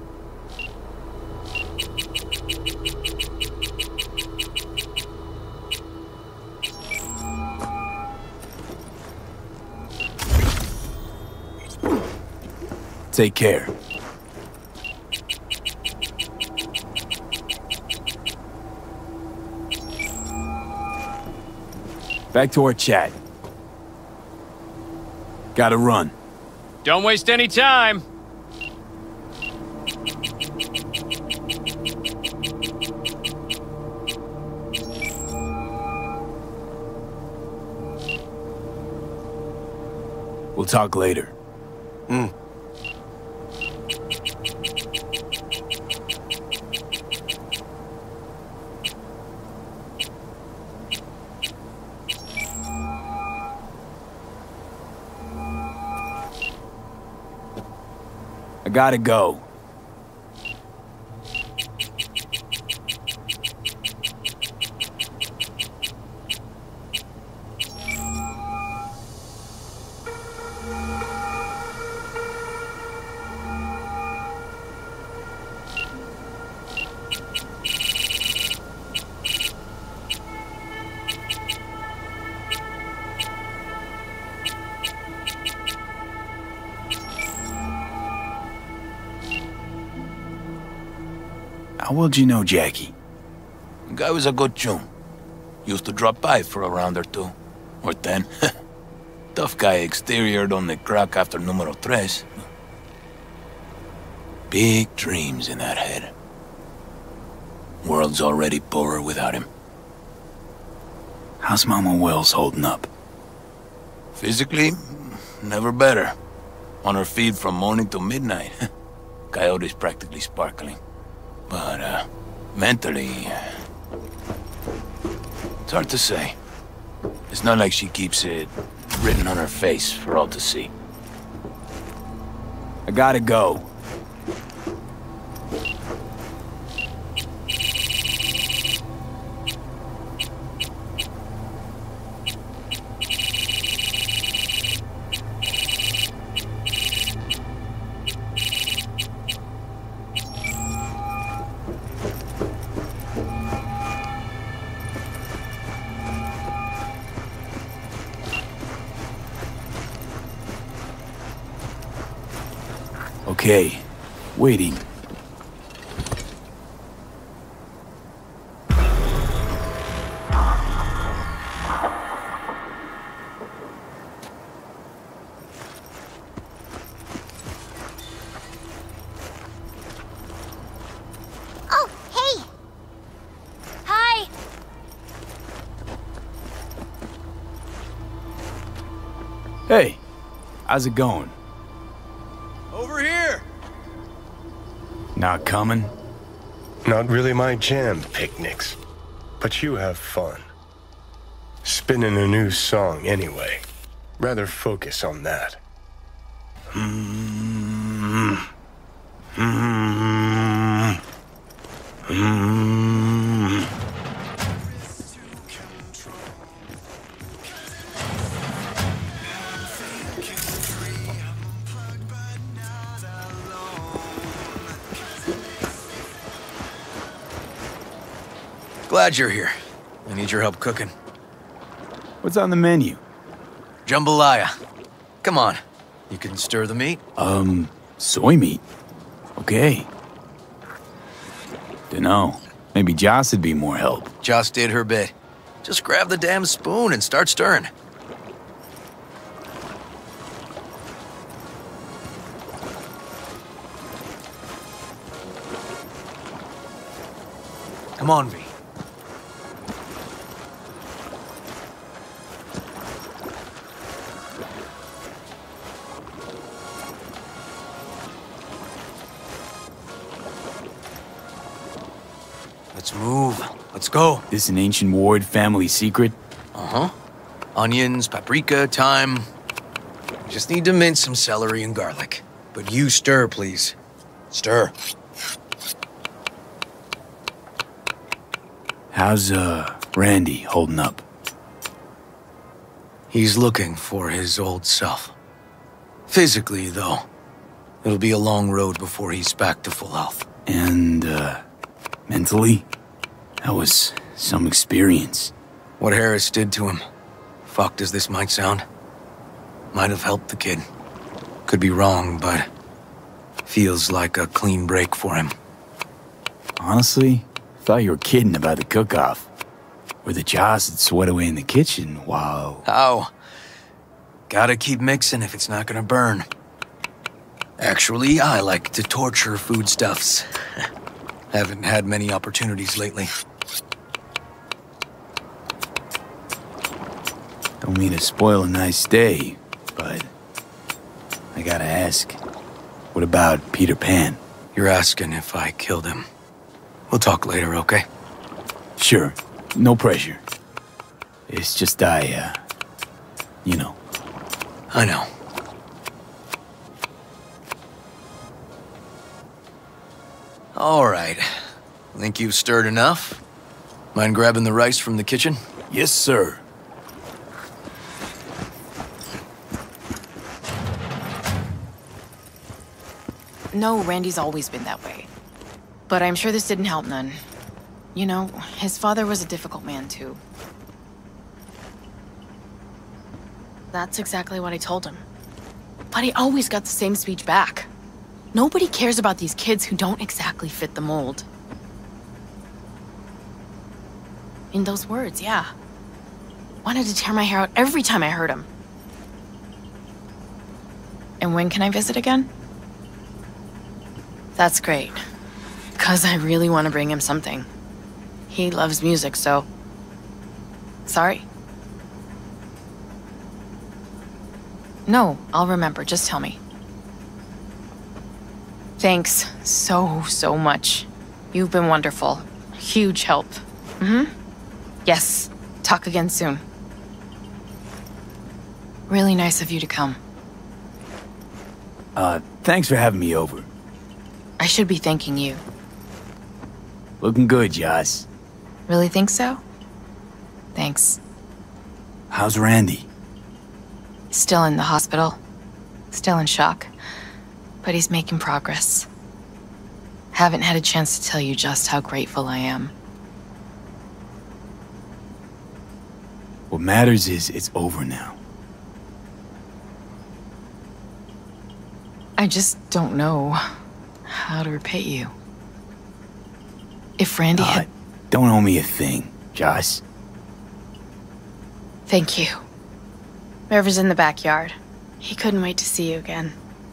Take care. Back to our chat. Gotta run. Don't waste any time. We'll talk later. Hmm. I gotta go. How well you know Jackie? The guy was a good Choom. Used to drop by for a round or two. Or ten. Tough guy exterior donde crack after numero tres. Big dreams in that head. World's already poorer without him. How's Mama Wells holding up? Physically, never better. On her feet from morning to midnight. Coyote's practically sparkling. But, uh, mentally, uh, it's hard to say. It's not like she keeps it written on her face for all to see. I gotta go. Okay, waiting. Oh, hey! Hi! Hey, how's it going? Over here! Not coming? Not really my jam, picnics. But you have fun. Spinning a new song anyway. Rather focus on that. Mm-hmm. Mm-hmm. Mm-hmm. Glad you're here. I need your help cooking. What's on the menu? Jambalaya. Come on. You can stir the meat? Um, soy meat. Okay. Dunno. Maybe Joss would be more help. Joss did her bit. Just grab the damn spoon and start stirring. Come on, V. Let's move. Let's go. This an ancient Ward family secret? Uh-huh. Onions, paprika, thyme. Just need to mince some celery and garlic. But you stir, please. Stir. How's, uh, Randy holding up? He's looking for his old self. Physically, though. It'll be a long road before he's back to full health. And, uh, mentally? That was some experience. What Harris did to him, fucked as this might sound, might have helped the kid. Could be wrong, but feels like a clean break for him. Honestly, thought you were kidding about the cook-off. Where the Joss would sweat away in the kitchen while... How? Gotta keep mixing if it's not gonna burn. Actually, I like to torture foodstuffs. Haven't had many opportunities lately. Don't mean to spoil a nice day, but I gotta ask, what about Peter Pan? You're asking if I killed him. We'll talk later, okay? Sure, no pressure. It's just I, uh, you know. I know. All right. Think you've stirred enough? Mind grabbing the rice from the kitchen? Yes, sir. No, Randy's always been that way. But I'm sure this didn't help none. You know, his father was a difficult man, too. That's exactly what I told him. But he always got the same speech back. Nobody cares about these kids who don't exactly fit the mold. In those words, yeah. Wanted to tear my hair out every time I heard him. And when can I visit again? That's great. 'Cause I really want to bring him something. He loves music, so... Sorry? No, I'll remember. Just tell me. Thanks so, so much. You've been wonderful. Huge help. Mm-hmm. Yes. Talk again soon. Really nice of you to come. Uh, thanks for having me over. I should be thanking you. Looking good, Joss. Really think so? Thanks. How's Randy? Still in the hospital. Still in shock. But he's making progress. Haven't had a chance to tell you just how grateful I am. What matters is it's over now. I just don't know how to repay you. If Randy uh, had... Don't owe me a thing, Joss. Thank you. River's in the backyard. He couldn't wait to see you again.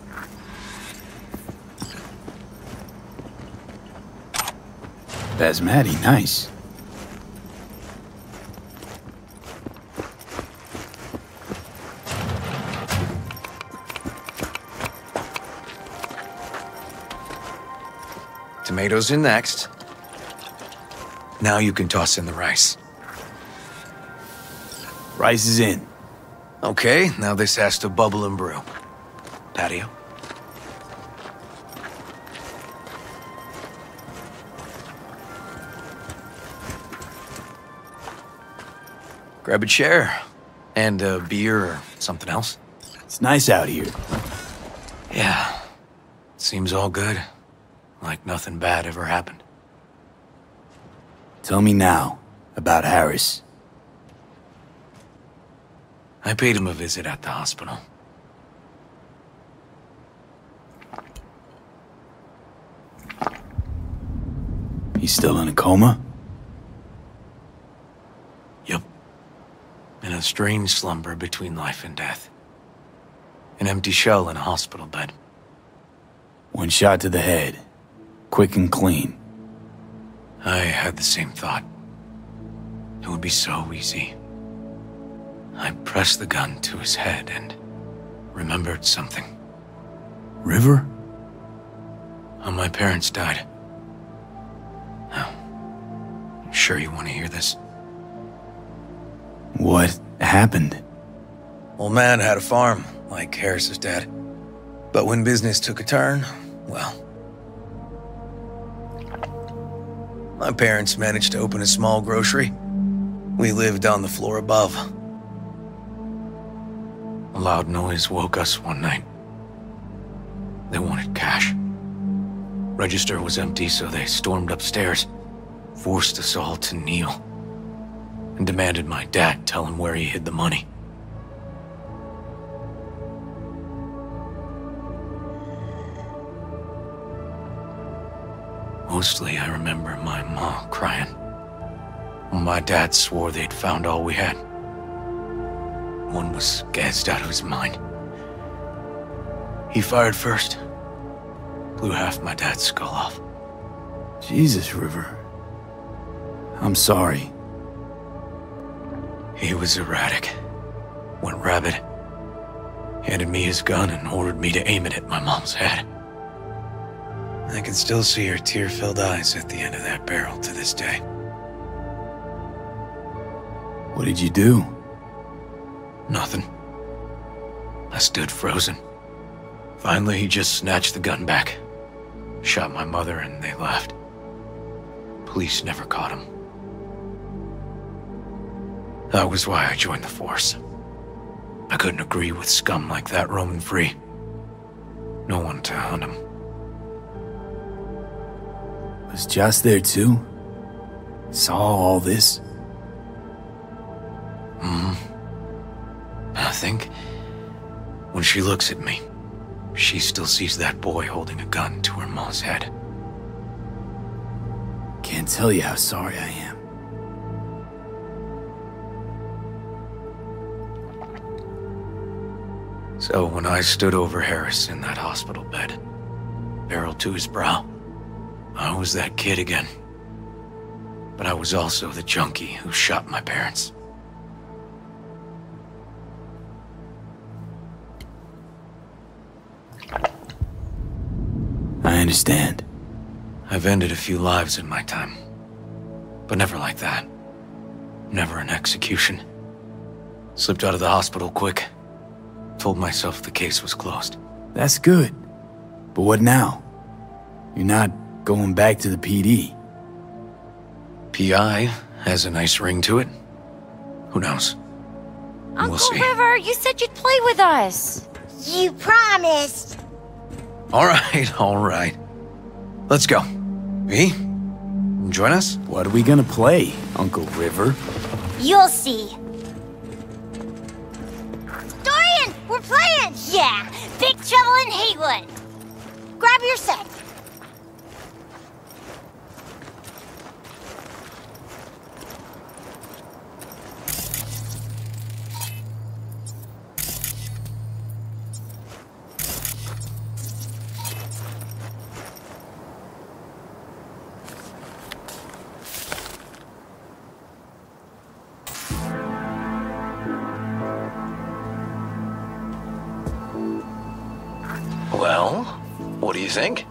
Basmati, nice. Tomatoes in next. Now you can toss in the rice. Rice is in. Okay, now this has to bubble and brew. Patio. Grab a chair. And a beer or something else. It's nice out here. Yeah. Seems all good. Like nothing bad ever happened. Tell me now about Harris. I paid him a visit at the hospital. He's still in a coma? Yep. In a strange slumber between life and death. An empty shell in a hospital bed. One shot to the head. Quick and clean. I had the same thought. It would be so easy. I pressed the gun to his head and remembered something. River? How my parents died. Now, you sure you want to hear this? What happened? Old man had a farm, like Harris's dad. But when business took a turn, well... My parents managed to open a small grocery. We lived on the floor above. A loud noise woke us one night. They wanted cash. Register was empty, so they stormed upstairs, forced us all to kneel, and demanded my dad tell him where he hid the money. Mostly, I remember my mom crying. My dad swore they'd found all we had. One was gassed out of his mind. He fired first, blew half my dad's skull off. Jesus, River. I'm sorry. He was erratic. Went rabid. Handed me his gun and ordered me to aim it at my mom's head. I can still see her tear-filled eyes at the end of that barrel to this day. What did you do? Nothing. I stood frozen. Finally, he just snatched the gun back. Shot my mother and they left. Police never caught him. That was why I joined the force. I couldn't agree with scum like that roaming free. No one to hunt him. Was Joss there too? Saw all this? Hmm. I think when she looks at me, she still sees that boy holding a gun to her mom's head. Can't tell you how sorry I am. So when I stood over Harris in that hospital bed, barrel to his brow, I was that kid again. But I was also the junkie who shot my parents. I understand. I've ended a few lives in my time, but never like that. Never an execution. Slipped out of the hospital quick. Told myself the case was closed. That's good. But what now? You're not going back to the P D. P I has a nice ring to it. Who knows? Uncle We'll see. River, you said you'd play with us. You promised. All right, all right. Let's go. V, join us? What are we gonna play, Uncle River? You'll see. Dorian, we're playing! Yeah, Big Trouble in Haywood. Grab your set. Well, what do you think?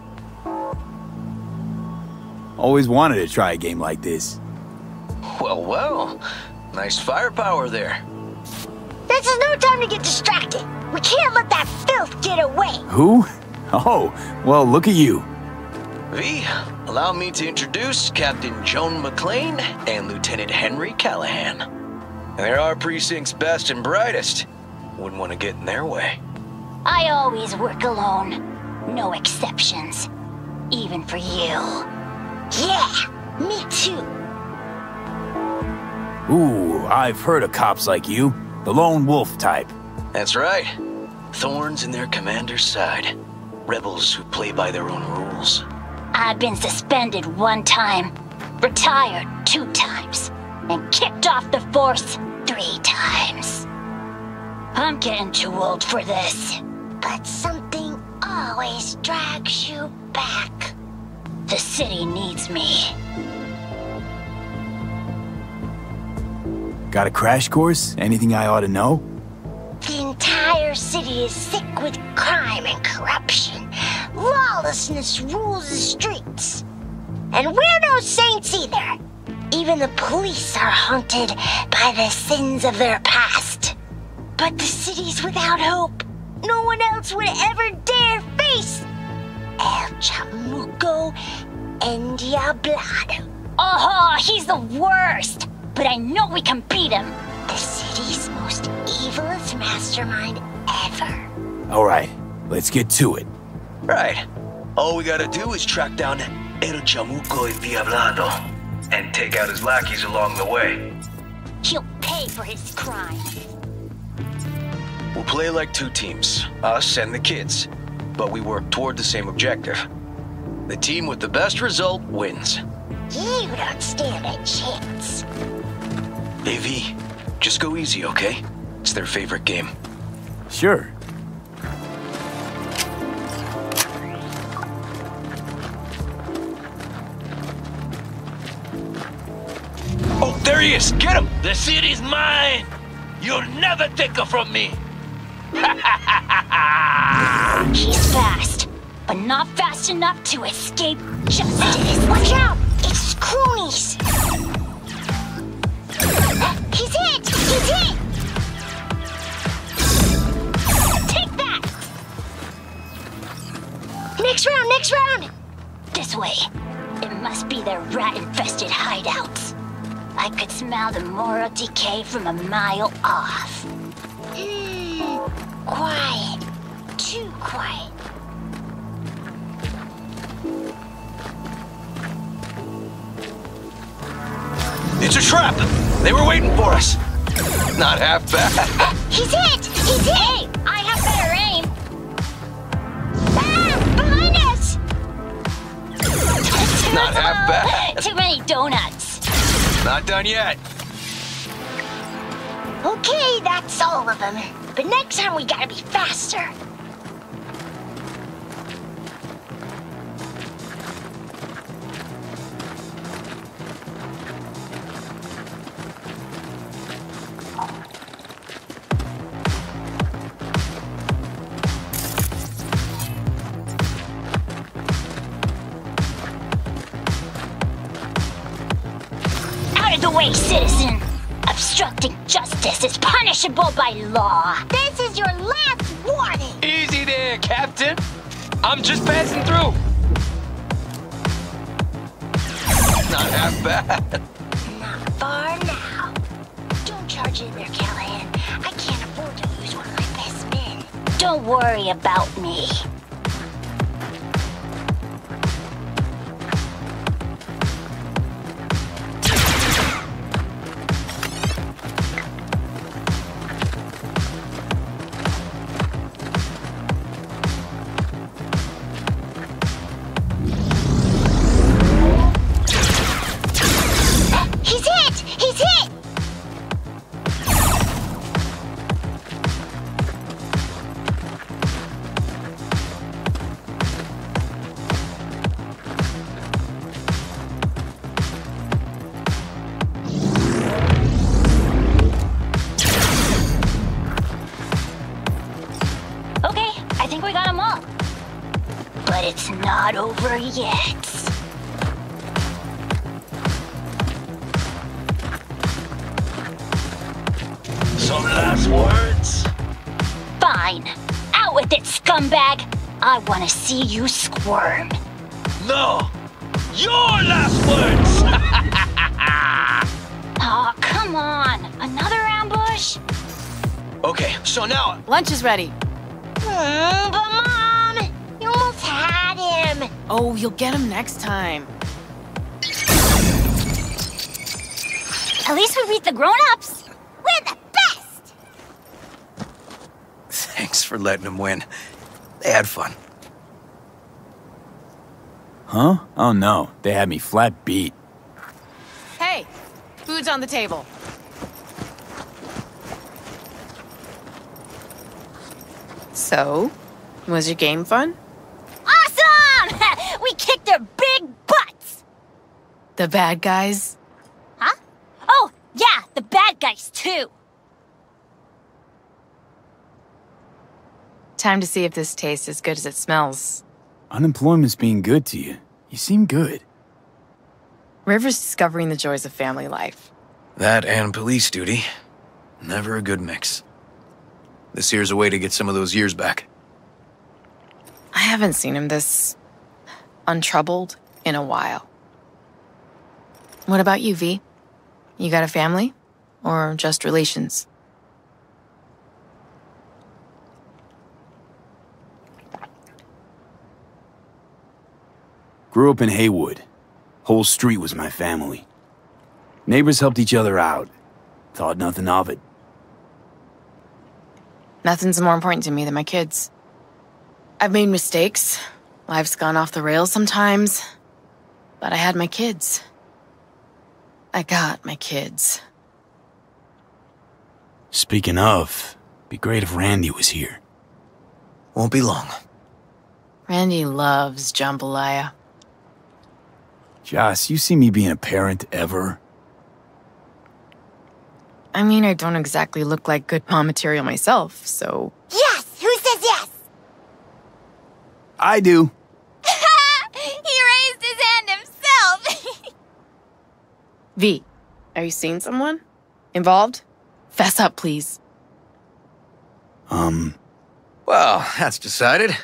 Always wanted to try a game like this. Well, well. Nice firepower there. This is no time to get distracted. We can't let that filth get away. Who? Oh, well, look at you. V, allow me to introduce Captain Joan McClane and Lieutenant Henry Callahan. They're our precinct's best and brightest. Wouldn't want to get in their way. I always work alone. No exceptions. Even for you. Yeah, me too. Ooh, I've heard of cops like you. The lone wolf type. That's right. Thorns in their commander's side. Rebels who play by their own rules. I've been suspended one time, retired two times, and kicked off the force three times. I'm getting too old for this. But something always drags you back. The city needs me. Got a crash course? Anything I ought to know? The entire city is sick with crime and corruption. Lawlessness rules the streets. And we're no saints either. Even the police are haunted by the sins of their past. But the city's without hope. No one else would ever dare face El Chamuco Endiablado. Oh, he's the worst. But I know we can beat him. The city's most evilest mastermind ever. All right, let's get to it. Right. All we gotta do is track down El Chamuco Endiablado and take out his lackeys along the way. He'll pay for his crimes. We'll play like two teams, us and the kids, but we work toward the same objective. The team with the best result wins. You don't stand a chance. A V, just go easy, okay? It's their favorite game. Sure. There he is! Get him! The city's mine! You'll never take her from me! He's fast, but not fast enough to escape justice. Watch out! It's cronies! He's hit! He's hit! Take that! Next round, next round! This way. It must be their rat-infested hideouts. I could smell the moral decay from a mile off. Hmm, quiet. Too quiet. It's a trap! They were waiting for us! Not half bad. He's hit! He's hit! Hey, I have better aim! Ah! Behind us! Not half bad. Too many donuts. Not done yet. Okay, that's all of them. But next time we gotta be faster. Out of the way, citizen! Obstructing justice is punishable by law. This is your last warning! Easy there, Captain. I'm just passing through. Not half bad. Not far now. Don't charge in there, Callahan. I can't afford to lose one of my best men. Don't worry about me. He's hit! He's hit! Okay, I think we got them all. But it's not over yet. Some last words? Fine. Out with it, scumbag! I want to see you squirm. No! Your last words! Aw, come on. Another ambush? Okay, so now... Lunch is ready. Mm, but Mom, you almost had him. Oh, you'll get him next time. At least we beat the grown-ups. We're the best! Thanks for letting them win. They had fun. Huh? Oh no, they had me flat beat. Hey, food's on the table. So, was your game fun? Awesome! We kicked their big butts! The bad guys? Huh? Oh, yeah, the bad guys, too. Time to see if this tastes as good as it smells. Unemployment's being good to you. You seem good. River's discovering the joys of family life. That and police duty. Never a good mix. This here's a way to get some of those years back. I haven't seen him this untroubled in a while. What about you, V? You got a family? Or just relations? Grew up in Haywood. Whole street was my family. Neighbors helped each other out. Thought nothing of it. Nothing's more important to me than my kids. I've made mistakes. Life's gone off the rails sometimes. But I had my kids. I got my kids. Speaking of, be great if Randy was here. Won't be long. Randy loves jambalaya. Joss, you see me being a parent ever? I mean, I don't exactly look like good mom material myself, so... Yes! Who says yes? I do. He raised his hand himself! V, are you seeing someone? Involved? Fess up, please. Um... Well, that's decided.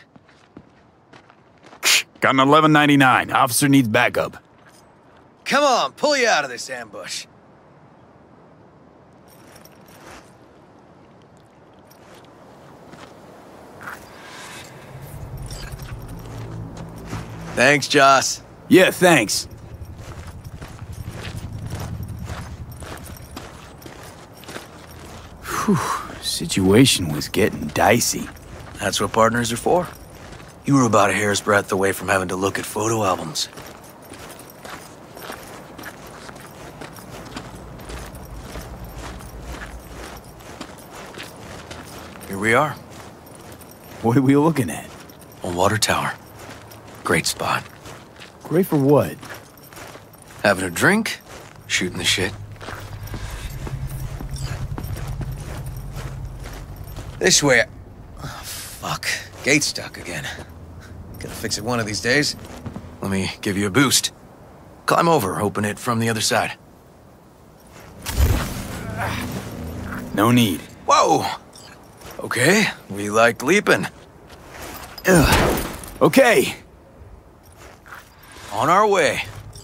Got an eleven ninety-nine. Officer needs backup. Come on, pull you out of this ambush. Thanks, Joss. Yeah, thanks. Whew, situation was getting dicey. That's what partners are for. You were about a hair's breadth away from having to look at photo albums. Here we are. What are we looking at? A water tower. Great spot. Great for what? Having a drink, shooting the shit. This way. Oh, fuck. Gate's stuck again. Gotta fix it one of these days. Let me give you a boost. Climb over, open it from the other side. No need. Whoa! Okay, we like leaping. Ugh. Okay. On our way.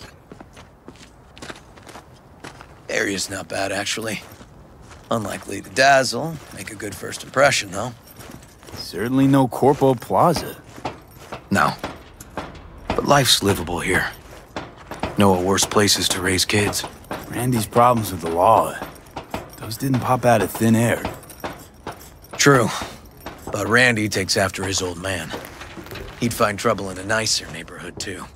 Area's not bad, actually. Unlikely to dazzle. Make a good first impression, though. Certainly no Corpo Plaza. No. But life's livable here. Know of worse places to raise kids. Randy's problems with the law. Those didn't pop out of thin air. True. But Randy takes after his old man. He'd find trouble in a nicer neighborhood, too.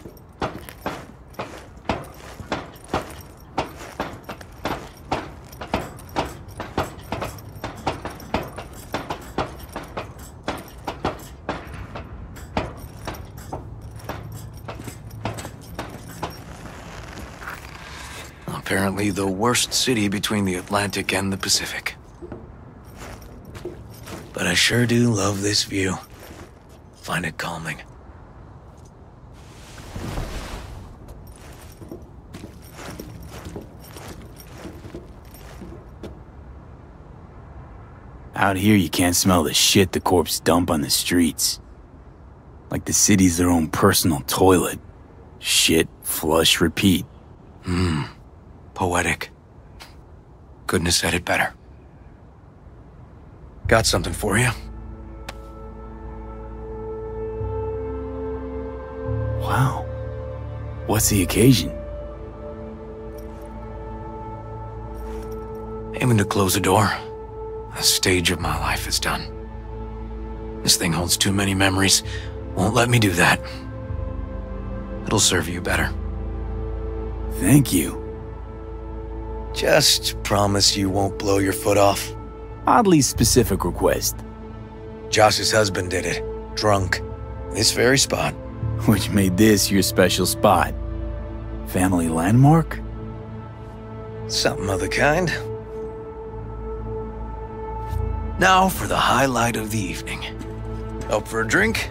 Apparently the worst city between the Atlantic and the Pacific. But I sure do love this view. Find it calming. Out here, you can't smell the shit the corpse dump on the streets. Like the city's their own personal toilet. Shit, flush, repeat. Hmm. Poetic. Couldn't have said it better. Got something for you. Wow. What's the occasion? Aiming to close a door. A stage of my life is done. This thing holds too many memories. Won't let me do that. It'll serve you better. Thank you. Just promise you won't blow your foot off. Oddly specific request. Josh's husband did it. Drunk. This very spot. Which made this your special spot. Family landmark? Something of the kind. Now for the highlight of the evening. Up for a drink?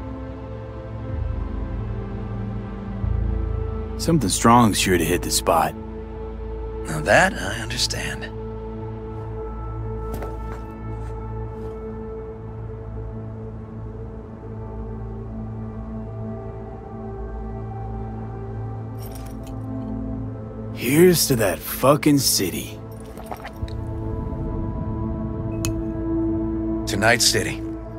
Something strong's sure to hit the spot. Now that I understand. Here's to that fucking city. Tonight's city.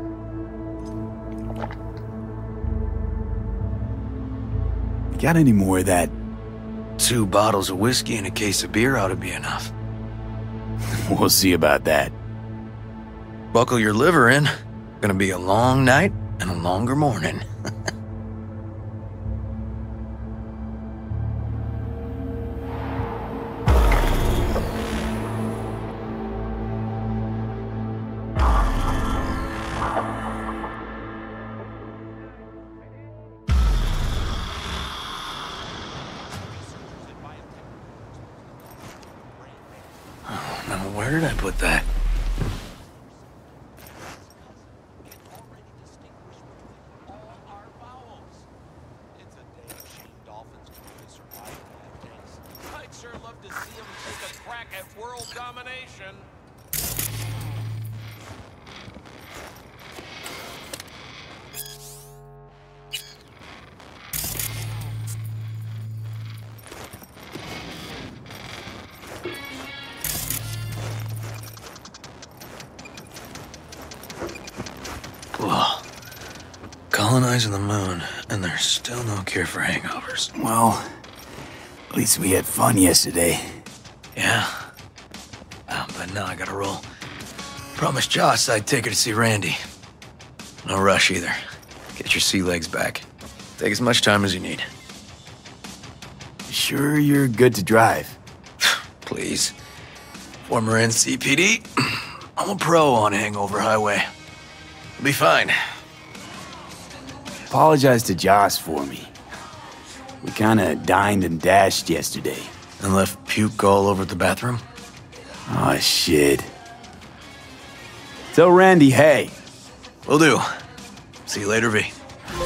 Got any more of that? Two bottles of whiskey and a case of beer ought to be enough. We'll see about that. Buckle your liver in. Gonna be a long night and a longer morning. Where did I put that? I'd sure love to see him take a crack at world domination. Whoa. Colonizing the moon, and there's still no cure for hangovers. Well, at least we had fun yesterday. Yeah. Uh, but now I gotta roll. Promised Joss I'd take her to see Randy. No rush either. Get your sea legs back. Take as much time as you need. Sure you're good to drive? Please. Former N C P D. I'm a pro on Hangover Highway. I'll be fine. Apologize to Joss for me. We kinda dined and dashed yesterday. And left puke all over the bathroom? Oh, shit. Tell Randy, hey. Will do. See you later, V.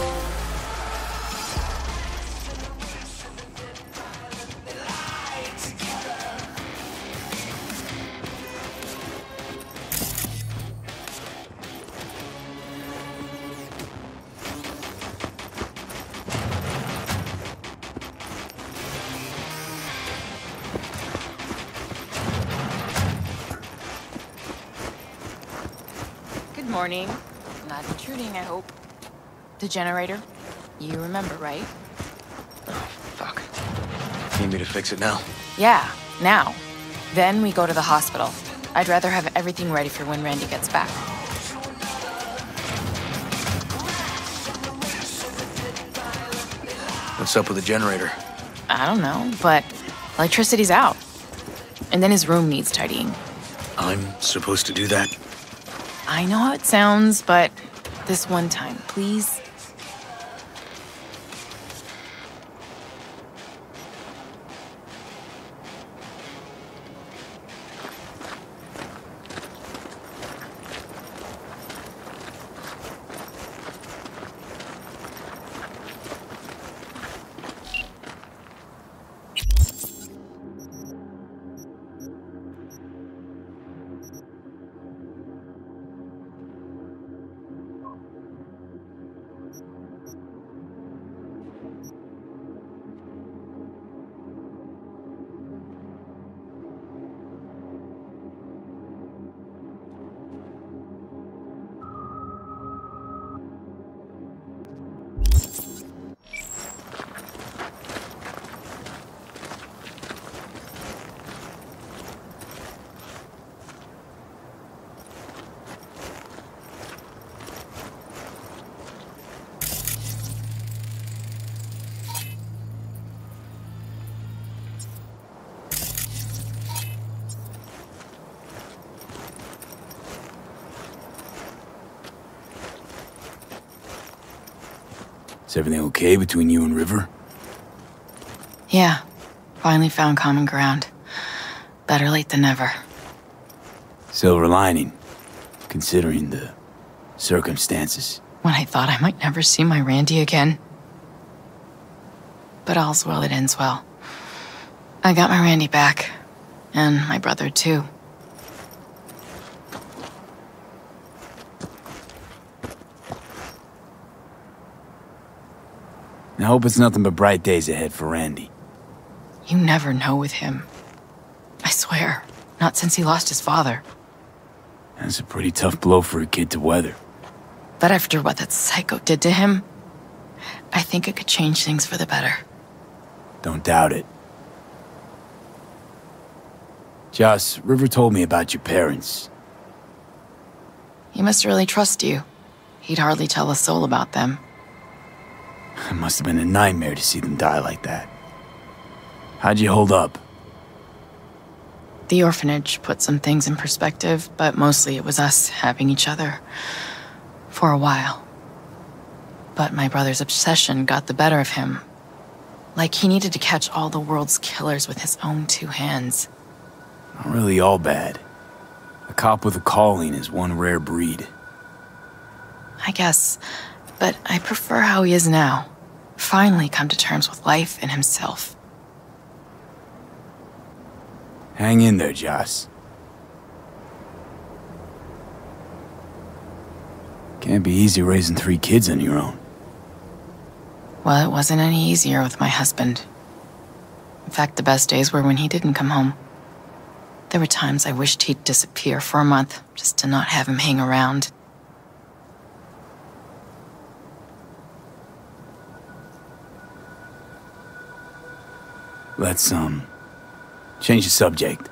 Morning. Not intruding, I hope. The generator? You remember, right? Oh, fuck. Need me to fix it now? Yeah, now. Then we go to the hospital. I'd rather have everything ready for when Randy gets back. What's up with the generator? I don't know, but electricity's out. And then his room needs tidying. I'm supposed to do that? I know how it sounds, but this one time, please. Is everything okay between you and River? Yeah. Finally found common ground. Better late than never. Silver lining, considering the circumstances. When I thought I might never see my Randy again. But all's well that ends well. I got my Randy back. And my brother, too. I hope it's nothing but bright days ahead for Randy. You never know with him. I swear. Not since he lost his father. That's a pretty tough blow for a kid to weather. But after what that psycho did to him, I think it could change things for the better. Don't doubt it. Joss, River told me about your parents. He must really trust you. He'd hardly tell a soul about them. It must have been a nightmare to see them die like that. How'd you hold up? The orphanage put some things in perspective, but mostly it was us having each other. For a while. But my brother's obsession got the better of him. Like he needed to catch all the world's killers with his own two hands. Not really all bad. A cop with a calling is one rare breed. I guess, but I prefer how he is now. Finally come to terms with life and himself. Hang in there, Joss. Can't be easy raising three kids on your own. Well, it wasn't any easier with my husband. In fact, the best days were when he didn't come home. There were times I wished he'd disappear for a month, just to not have him hang around. Let's, um, change the subject.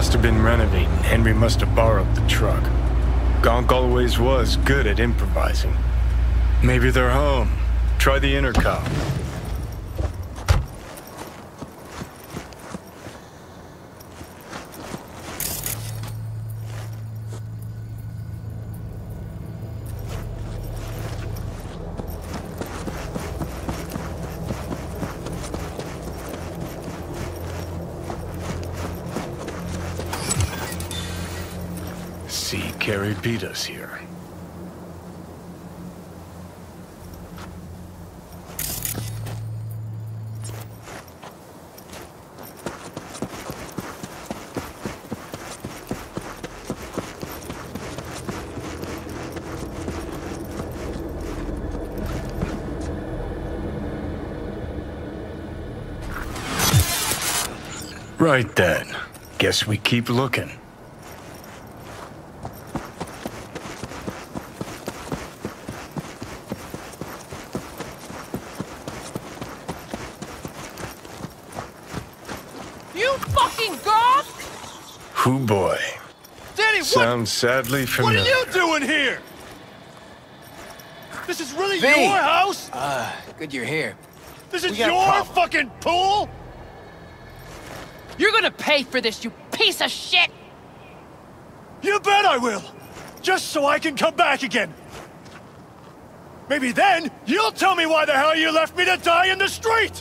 must have been renovating. Henry must have borrowed the truck. Gonk always was good at improvising. Maybe they're home. Try the intercom. See, Carrie beat us here. Right then. Guess we keep looking. Hoo boy. Danny, what? Sounds sadly familiar. What are you doing here? This is really V. your house? Uh, good you're here. This We is got a your problem. fucking pool? You're gonna pay for this, you piece of shit! You bet I will! Just so I can come back again. Maybe then, you'll tell me why the hell you left me to die in the street!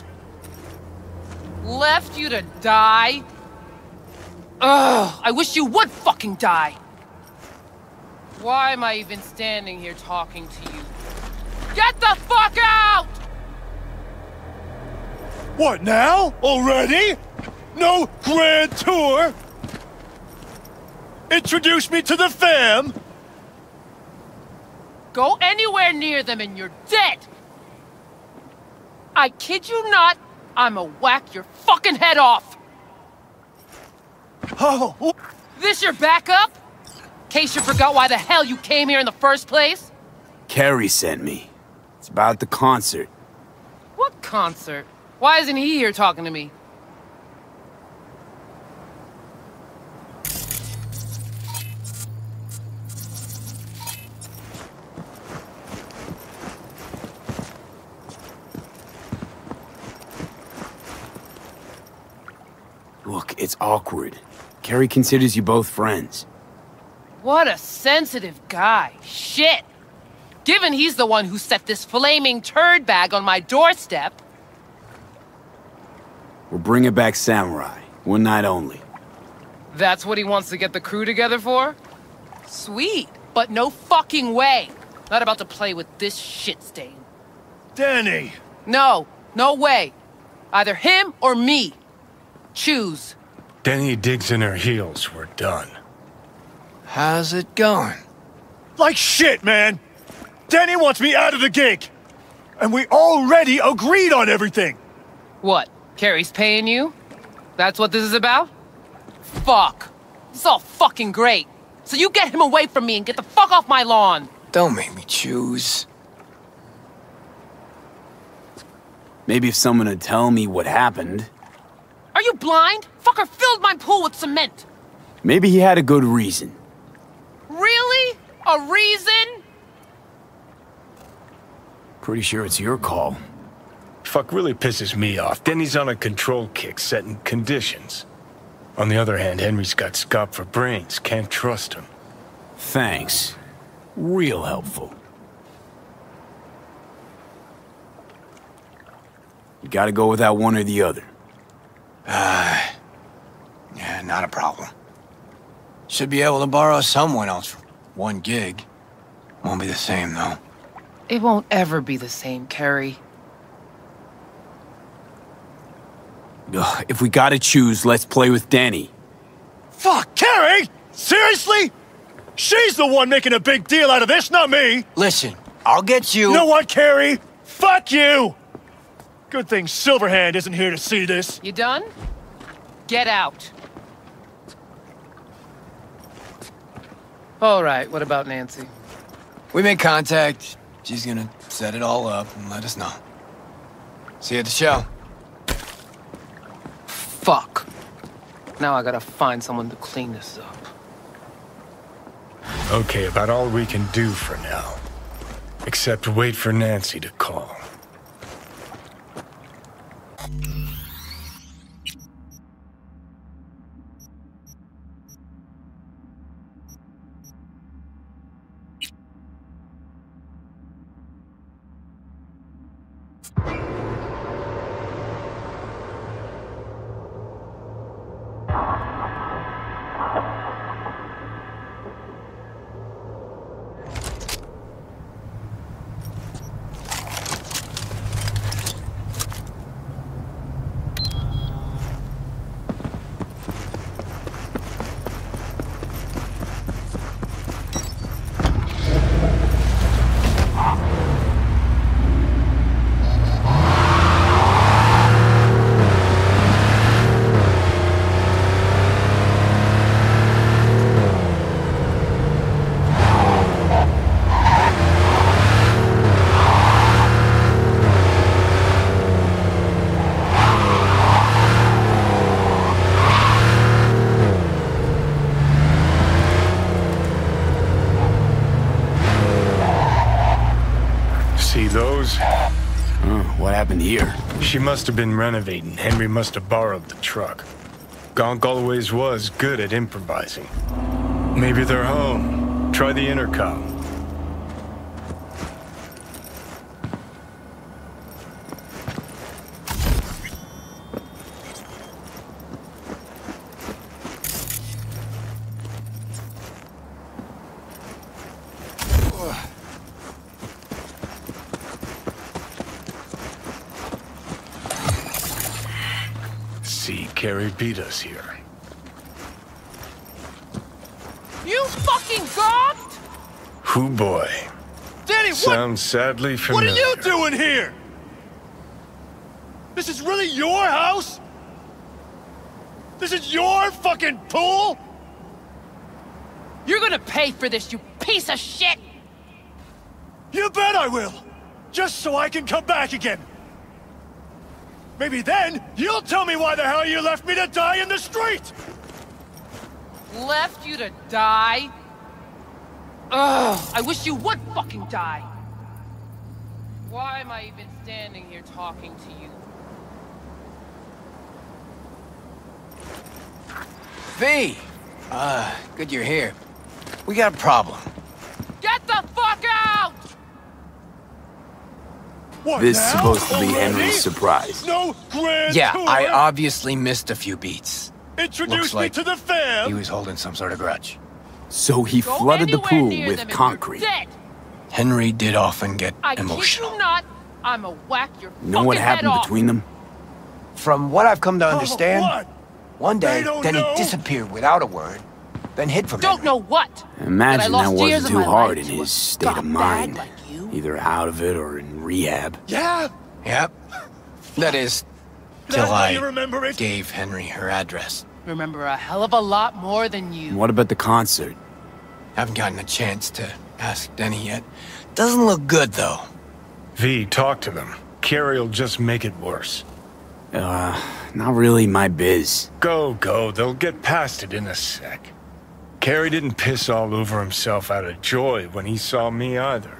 Left you to die? Ugh, I wish you would fucking die! Why am I even standing here talking to you? Get the fuck out! What now? Already? No grand tour? Introduce me to the fam? Go anywhere near them and you're dead! I kid you not, I'ma whack your fucking head off! Oh! This your backup? In case you forgot why the hell you came here in the first place? Carrie sent me. It's about the concert. What concert? Why isn't he here talking to me? Look, it's awkward. Carrie considers you both friends. What a sensitive guy. Shit. Given he's the one who set this flaming turd bag on my doorstep. We're bringing back Samurai. One night only. That's what he wants to get the crew together for? Sweet, but no fucking way. Not about to play with this shit stain. Danny! No, no way. Either him or me. Choose. Denny digs in her heels. We're done. How's it going? Like shit, man! Danny wants me out of the gig! And we already agreed on everything! What? Carrie's paying you? That's what this is about? Fuck. This is all fucking great. So you get him away from me and get the fuck off my lawn. Don't make me choose. Maybe if someone would tell me what happened. Are you blind? Fucker filled my pool with cement. Maybe he had a good reason. Really? A reason? Pretty sure it's your call. Fuck really pisses me off. Denny's on a control kick, setting conditions. On the other hand, Henry's got scop for brains. Can't trust him. Thanks. Real helpful. You gotta go without one or the other. Ah, uh, yeah, not a problem. Should be able to borrow someone else for one gig. Won't be the same, though. It won't ever be the same, Carrie. Ugh, if we gotta choose, let's play with Danny. Fuck, Carrie! Seriously? She's the one making a big deal out of this, not me! Listen, I'll get you... You know what, Carrie? Fuck you! Good thing Silverhand isn't here to see this. You done? Get out. All right, what about Nancy? We made contact. She's gonna set it all up and let us know. See you at the show. Fuck. Now I gotta find someone to clean this up. Okay, about all we can do for now. Except wait for Nancy to call. Here. She must have been renovating. Henry must have borrowed the truck. Gonk always was good at improvising. Maybe they're home. Try the intercom. Carrie beat us here. You fucking gawked? Hoo boy. Danny, what? Sounds sadly familiar. What are you doing here? This is really your house? This is your fucking pool? You're gonna pay for this, you piece of shit! You bet I will! Just so I can come back again! Maybe then, you'll tell me why the hell you left me to die in the street! Left you to die? Ugh, I wish you would fucking die! Why am I even standing here talking to you? V! Uh, good you're here. We got a problem. Get the fuck out! What this now? is supposed to be Already? Henry's surprise. No grand Yeah, tour. I obviously missed a few beats. Introduce Looks me like to the fam! he was holding some sort of grudge. So he Go flooded the pool near with them and concrete. you're dead. Henry did often get I emotional. kid you not, I'ma whack your Know what fucking happened head between them? From what I've come to Oh, understand, what? one day, They don't then know? he disappeared without a word, then hid from Don't Henry. know what. Imagine But I that lost years wasn't of too my hard life in to his a state of scumbag mind. like you. Either out of it or in rehab. Yeah? Yep. That is, That's till how you I remember it? gave Henry her address. Remember a hell of a lot more than you. What about the concert? Haven't gotten a chance to ask Denny yet. Doesn't look good, though. V, talk to them. Carrie'll just make it worse. Uh, not really my biz. Go, go. They'll get past it in a sec. Carrie didn't piss all over himself out of joy when he saw me either.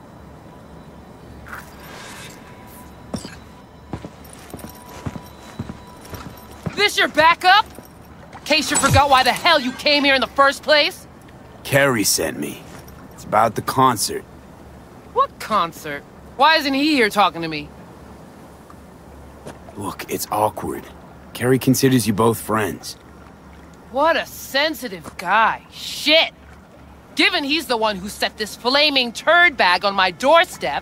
This your backup? In case you forgot why the hell you came here in the first place? Carrie sent me. It's about the concert. What concert? Why isn't he here talking to me? Look, it's awkward. Carrie considers you both friends. What a sensitive guy. Shit. Given he's the one who set this flaming turd bag on my doorstep.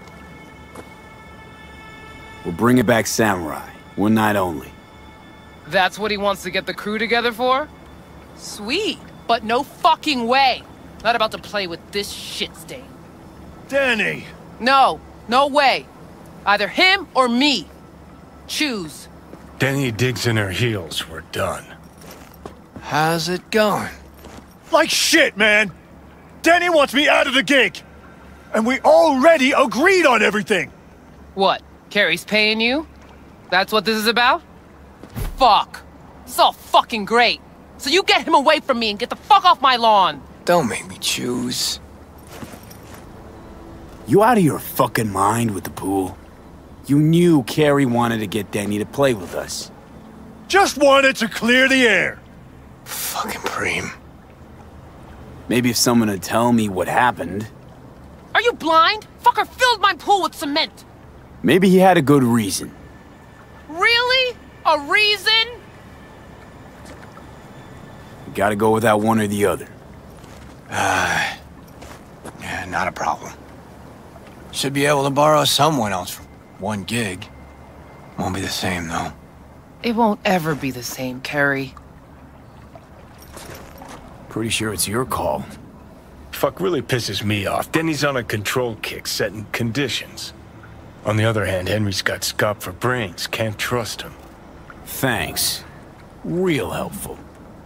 We'll bring it back samurai. One night only. That's what he wants to get the crew together for? Sweet, but no fucking way. Not about to play with this shit stain. Danny! No, no way. Either him or me. Choose. Denny digs in her heels. We're done. How's it going? Like shit, man! Danny wants me out of the gig! And we already agreed on everything! What? Carrie's paying you? That's what this is about? Fuck. It's all fucking great. So you get him away from me and get the fuck off my lawn! Don't make me choose. You out of your fucking mind with the pool? You knew Carrie wanted to get Denny to play with us. Just wanted to clear the air. Fucking Preem. Maybe if someone would tell me what happened. Are you blind? Fucker filled my pool with cement! Maybe he had a good reason. Really? A reason? You gotta go without one or the other. Uh, yeah, not a problem. Should be able to borrow someone else for one gig. Won't be the same, though. It won't ever be the same, Carrie. Pretty sure it's your call. Fuck really pisses me off. Denny's on a control kick, setting conditions. On the other hand, Henry's got scop for brains. Can't trust him. Thanks. Real helpful.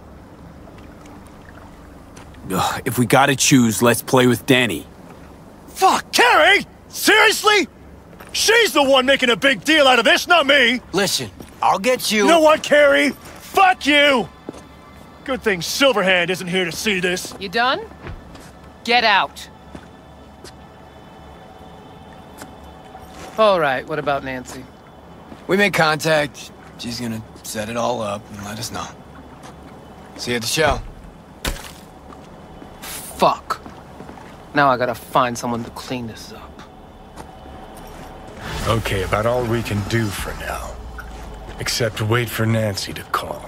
Ugh, if we gotta choose, let's play with Danny. Fuck, Carrie! Seriously? She's the one making a big deal out of this, not me! Listen, I'll get you... You know what, Carrie? Fuck you! Good thing Silverhand isn't here to see this. You done? Get out. All right, what about Nancy? We made contact. She's gonna set it all up and let us know. See you at the show. Fuck. Now I gotta find someone to clean this up. Okay, about all we can do for now. Except wait for Nancy to call.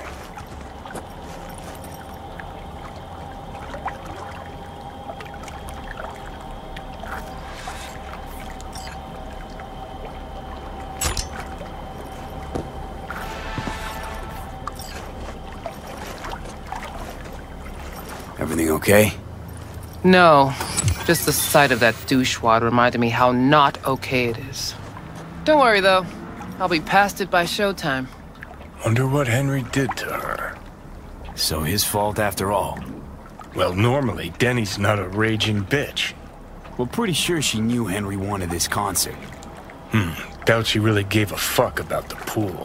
Everything okay? No. Just the sight of that douchewad reminded me how not okay it is. Don't worry, though. I'll be past it by showtime. Wonder what Henry did to her. So his fault after all. Well, normally, Denny's not a raging bitch. We're pretty sure she knew Henry wanted this concert. Hmm, doubt she really gave a fuck about the pool.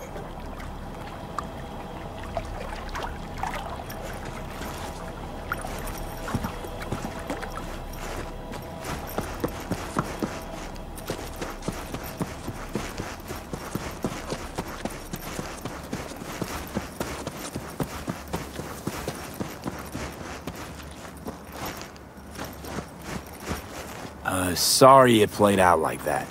Uh, sorry it played out like that.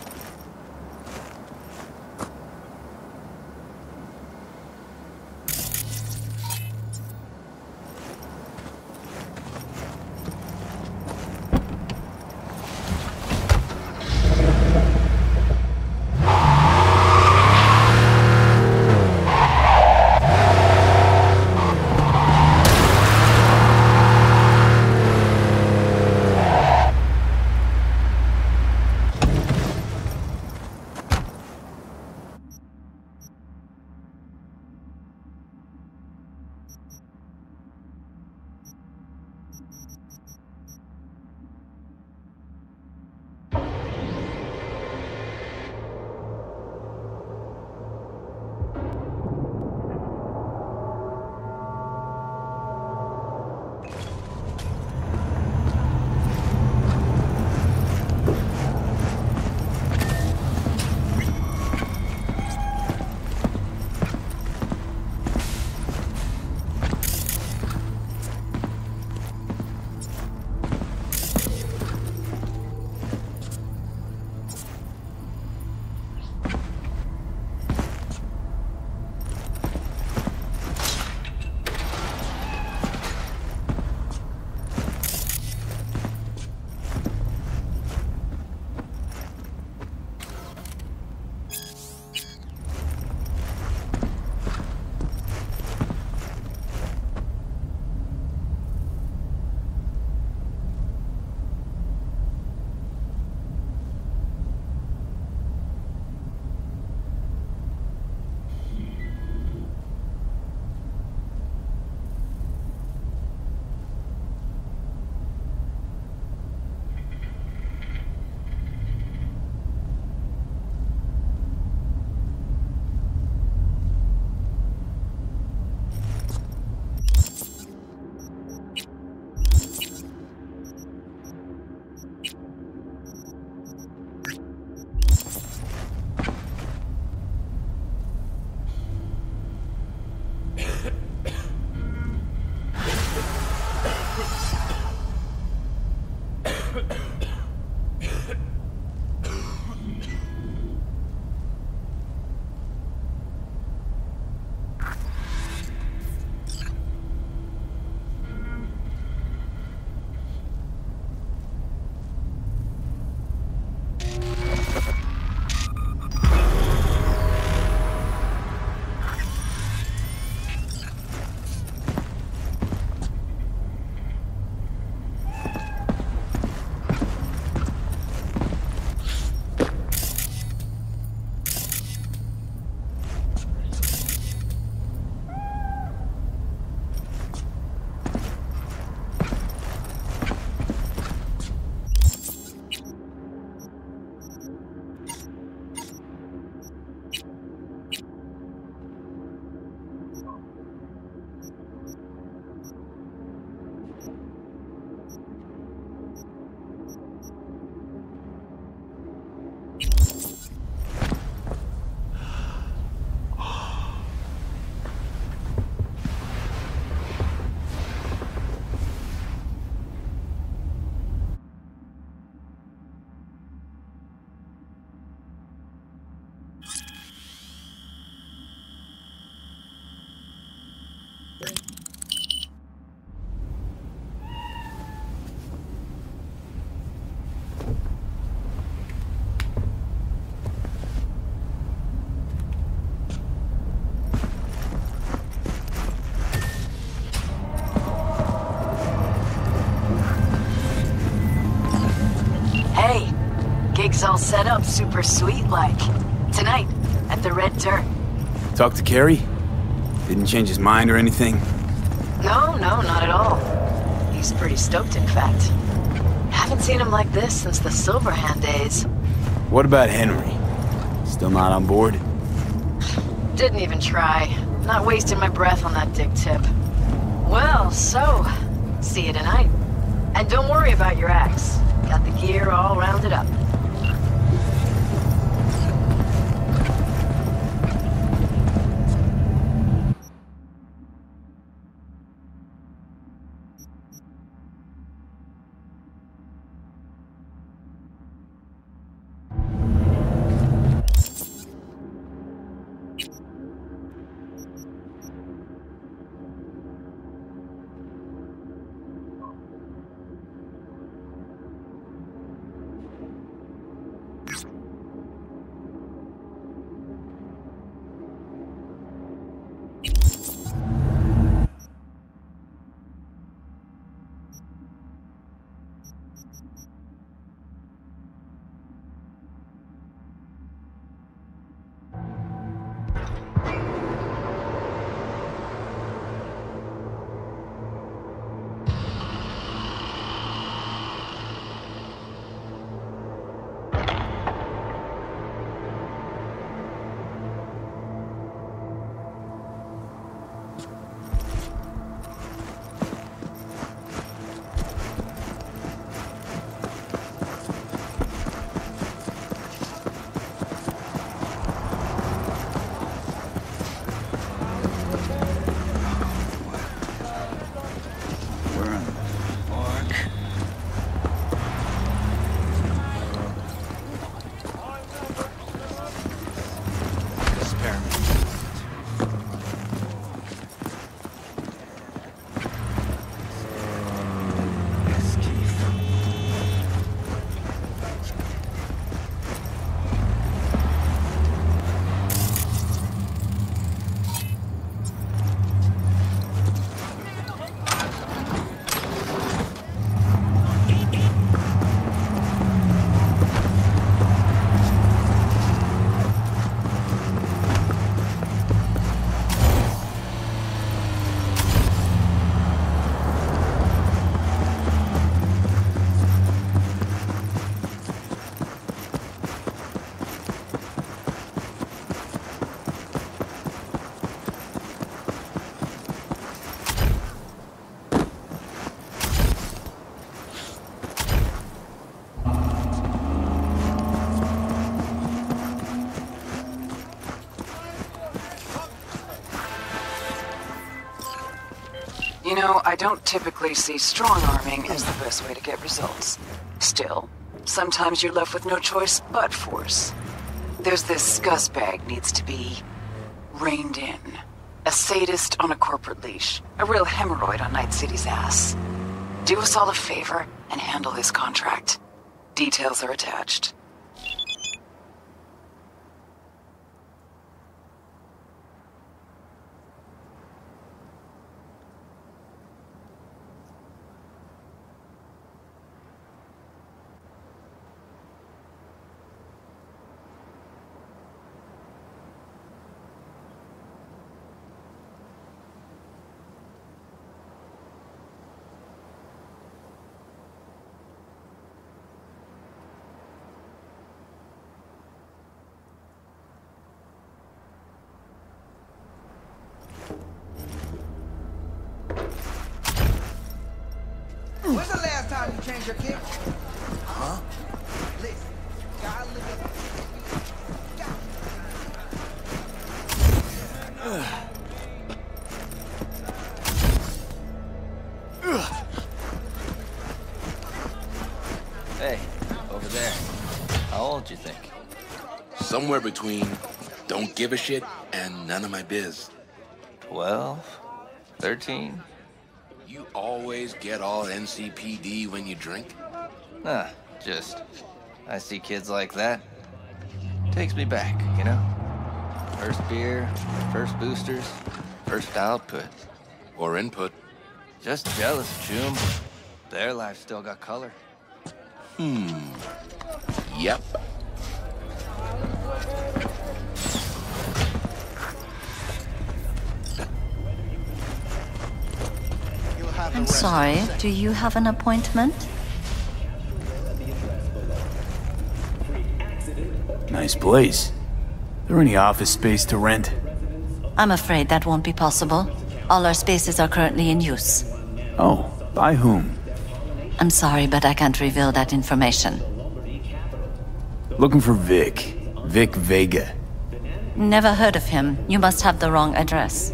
Gig's all set up super sweet like. Tonight, at the Red Dirt. Talk to Carrie? Didn't change his mind or anything? No, no, not at all. He's pretty stoked, in fact. Haven't seen him like this since the Silverhand days. What about Henry? Still not on board? Didn't even try. Not wasting my breath on that dick tip. Well, so, see you tonight. And don't worry about your axe. Got the gear all rounded up. You know, I don't typically see strong-arming as the best way to get results. Still, sometimes you're left with no choice but force. There's this scuzzbag needs to be reined in. A sadist on a corporate leash. A real hemorrhoid on Night City's ass. Do us all a favor and handle this contract. Details are attached. When's the last time you changed your kick? Huh? Listen, gotta look at Hey, over there. How old you think? Somewhere between don't give a shit and none of my biz. Twelve? Thirteen? You always get all N C P D when you drink? Nah, just... I see kids like that. Takes me back, you know? First beer, first boosters, first output. Or input. Just jealous, Choom. Their life still got color. Hmm. Yep. I'm sorry, do you have an appointment? Nice place. There any office space to rent? I'm afraid that won't be possible. All our spaces are currently in use. Oh, by whom? I'm sorry, but I can't reveal that information. Looking for Vic. Vic Vega. Never heard of him. You must have the wrong address.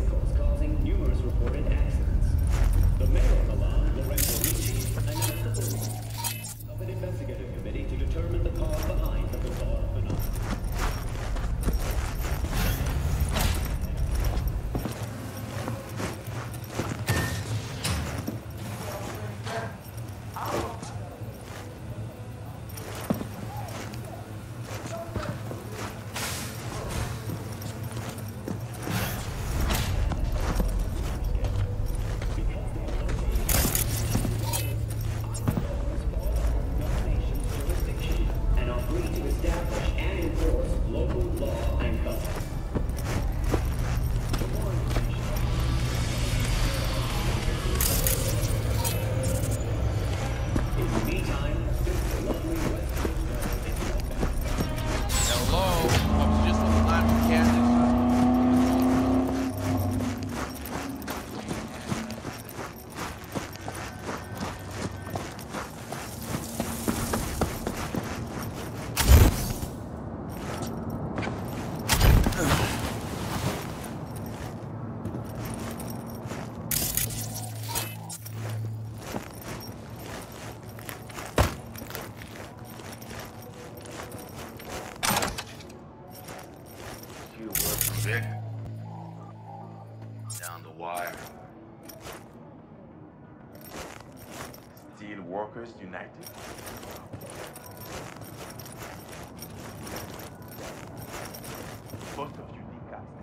Vic. Down the wire. Steel Workers United. Both of you think I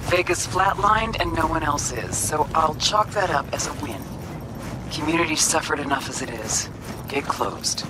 Vega's flatlined and no one else is, so I'll chalk that up as a win. Community's suffered enough as it is. Get closed.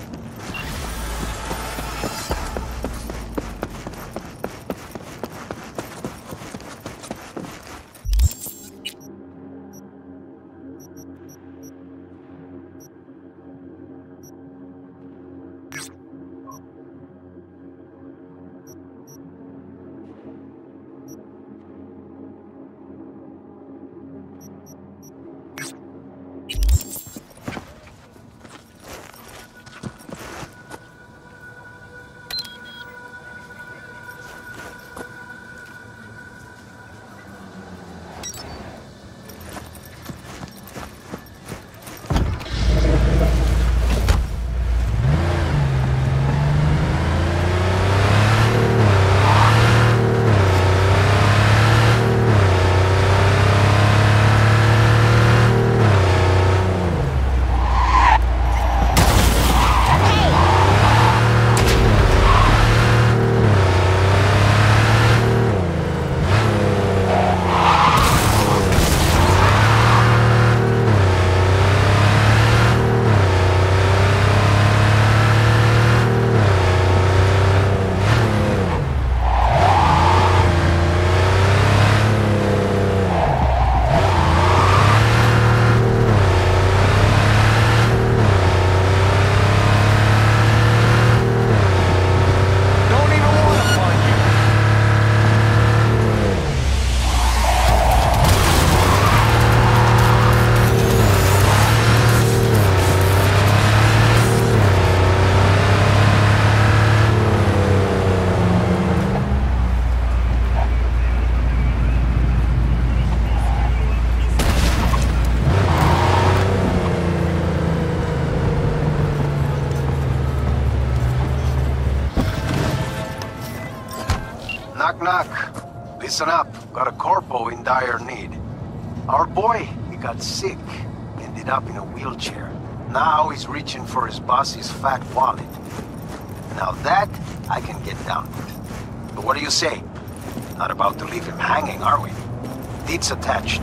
Knock, knock. Listen up. Got a corpo in dire need. Our boy, he got sick. Ended up in a wheelchair. Now he's reaching for his boss's fat wallet. Now that, I can get down with. But what do you say? Not about to leave him hanging, are we? Deeds attached.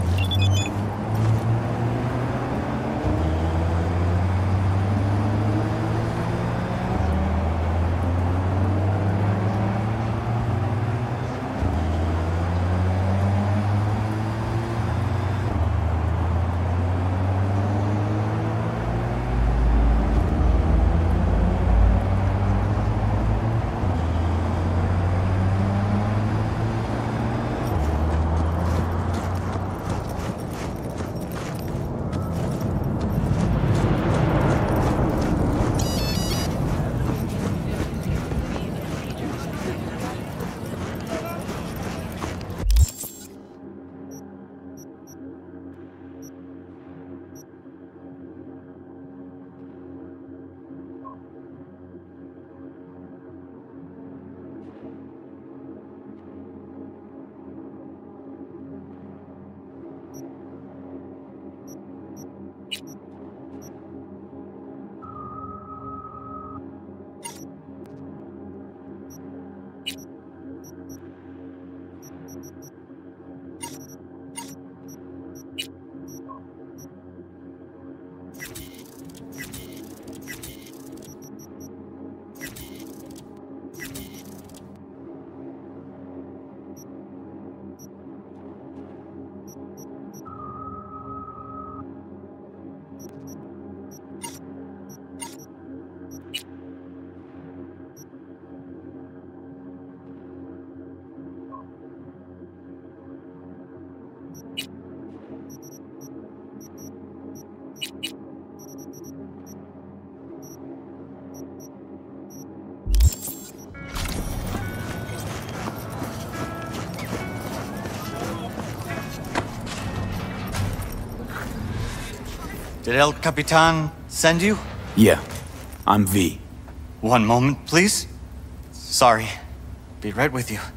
Did El Capitan send you? Yeah, I'm V. One moment, please. Sorry. Be right with you.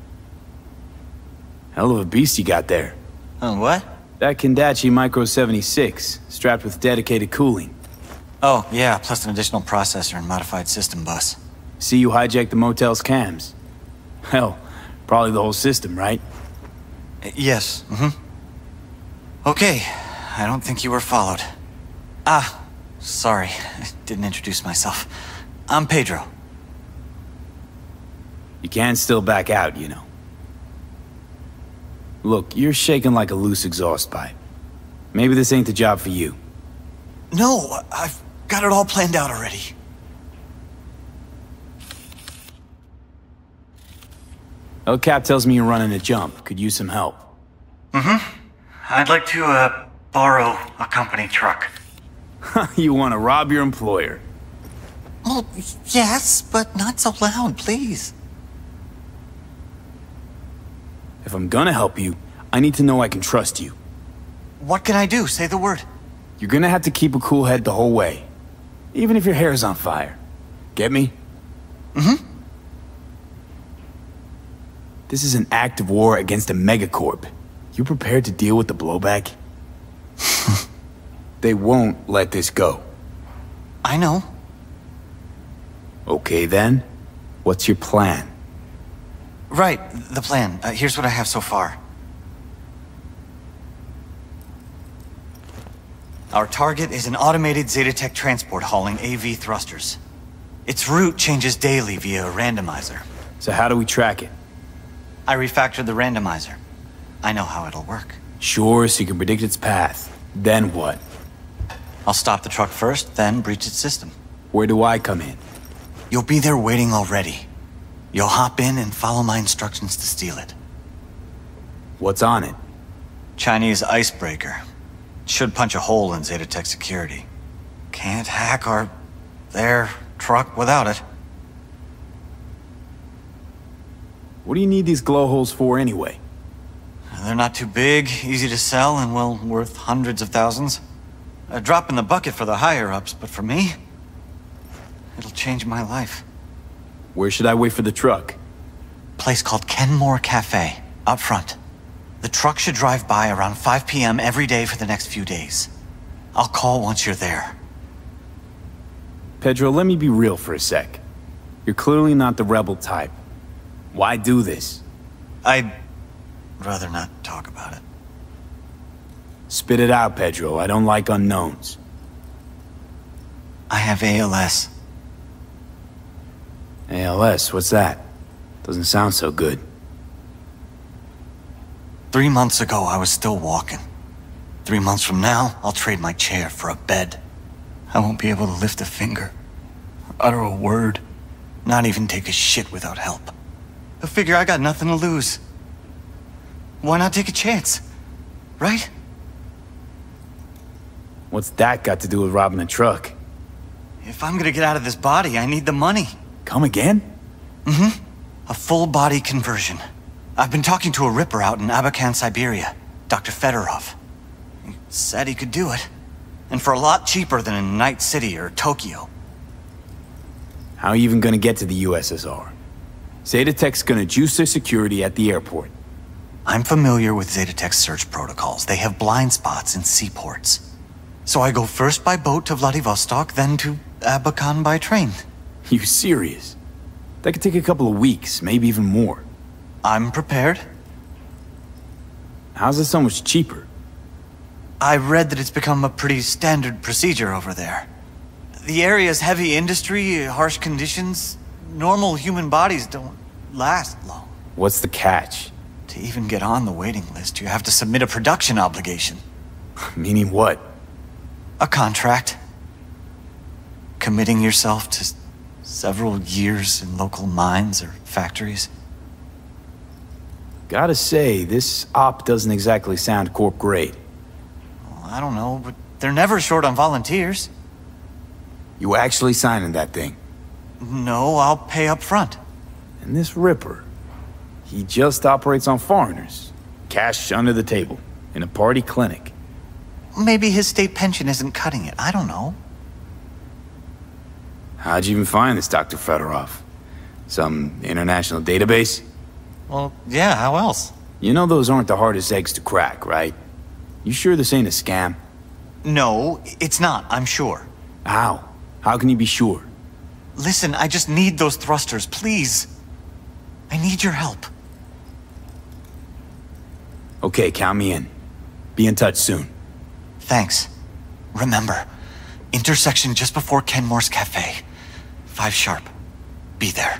Hell of a beast you got there. Oh, what? That Kendachi Micro seventy-six, strapped with dedicated cooling. Oh, yeah, plus an additional processor and modified system bus. See you hijacked the motel's cams. Hell, probably the whole system, right? Yes, mm-hmm. Okay, I don't think you were followed. Ah, sorry, I didn't introduce myself. I'm Pedro. You can still back out, you know. Look, you're shaking like a loose exhaust pipe. Maybe this ain't the job for you. No, I've got it all planned out already. El Cap tells me you're running a jump. Could use some help. Mm-hmm. I'd like to, uh, borrow a company truck. You want to rob your employer? Well, yes, but not so loud, please. If I'm gonna help you, I need to know I can trust you. What can I do? Say the word. You're gonna have to keep a cool head the whole way. Even if your hair's on fire. Get me? Mm-hmm. This is an act of war against a megacorp. You prepared to deal with the blowback? They won't let this go. I know. Okay then. What's your plan? Right, the plan. Uh, here's what I have so far. Our target is an automated Zetatech transport hauling A V thrusters. Its route changes daily via a randomizer. So how do we track it? I refactored the randomizer. I know how it'll work. Sure, so you can predict its path. Then what? I'll stop the truck first, then breach its system. Where do I come in? You'll be there waiting already. You'll hop in and follow my instructions to steal it. What's on it? Chinese icebreaker. Should punch a hole in Zetatech security. Can't hack our... their truck without it. What do you need these glow holes for anyway? They're not too big, easy to sell, and well, worth hundreds of thousands. A drop in the bucket for the higher-ups, but for me, it'll change my life. Where should I wait for the truck? Place called Kenmore Cafe, up front. The truck should drive by around five p m every day for the next few days. I'll call once you're there. Pedro, let me be real for a sec. You're clearly not the rebel type. Why do this? I'd rather not talk about it. Spit it out, Pedro. I don't like unknowns. I have A L S. A L S? What's that? Doesn't sound so good. Three months ago, I was still walking. Three months from now, I'll trade my chair for a bed. I won't be able to lift a finger, or utter a word, not even take a shit without help. I figure I got nothing to lose. Why not take a chance? Right? What's that got to do with robbing a truck? If I'm gonna get out of this body, I need the money. Come again? Mm-hmm. A full body conversion. I've been talking to a ripper out in Abakan, Siberia, Doctor Fedorov. He said he could do it. And for a lot cheaper than in Night City or Tokyo. How are you even gonna get to the U S S R? Zetatech's gonna juice their security at the airport. I'm familiar with Zetatech's search protocols. They have blind spots in seaports. So I go first by boat to Vladivostok, then to Abakan by train. You serious? That could take a couple of weeks, maybe even more. I'm prepared. How's it so much cheaper? I read that it's become a pretty standard procedure over there. The area's heavy industry, harsh conditions. Normal human bodies don't last long. What's the catch? To even get on the waiting list, you have to submit a production obligation. Meaning what? A contract. Committing yourself to several years in local mines or factories. Gotta say, this op doesn't exactly sound corp grade. Well, I don't know, but they're never short on volunteers. You actually signing that thing? No, I'll pay up front. And this Ripper, he just operates on foreigners. Cash under the table, in a party clinic. Maybe his state pension isn't cutting it, I don't know. How'd you even find this Doctor Fedorov? Some international database? Well, yeah, how else? You know those aren't the hardest eggs to crack, right? You sure this ain't a scam? No, it's not, I'm sure. How? How can you be sure? Listen, I just need those thrusters, please. I need your help. Okay, count me in. Be in touch soon. Thanks. Remember, intersection just before Kenmore's Cafe. Five sharp. Be there.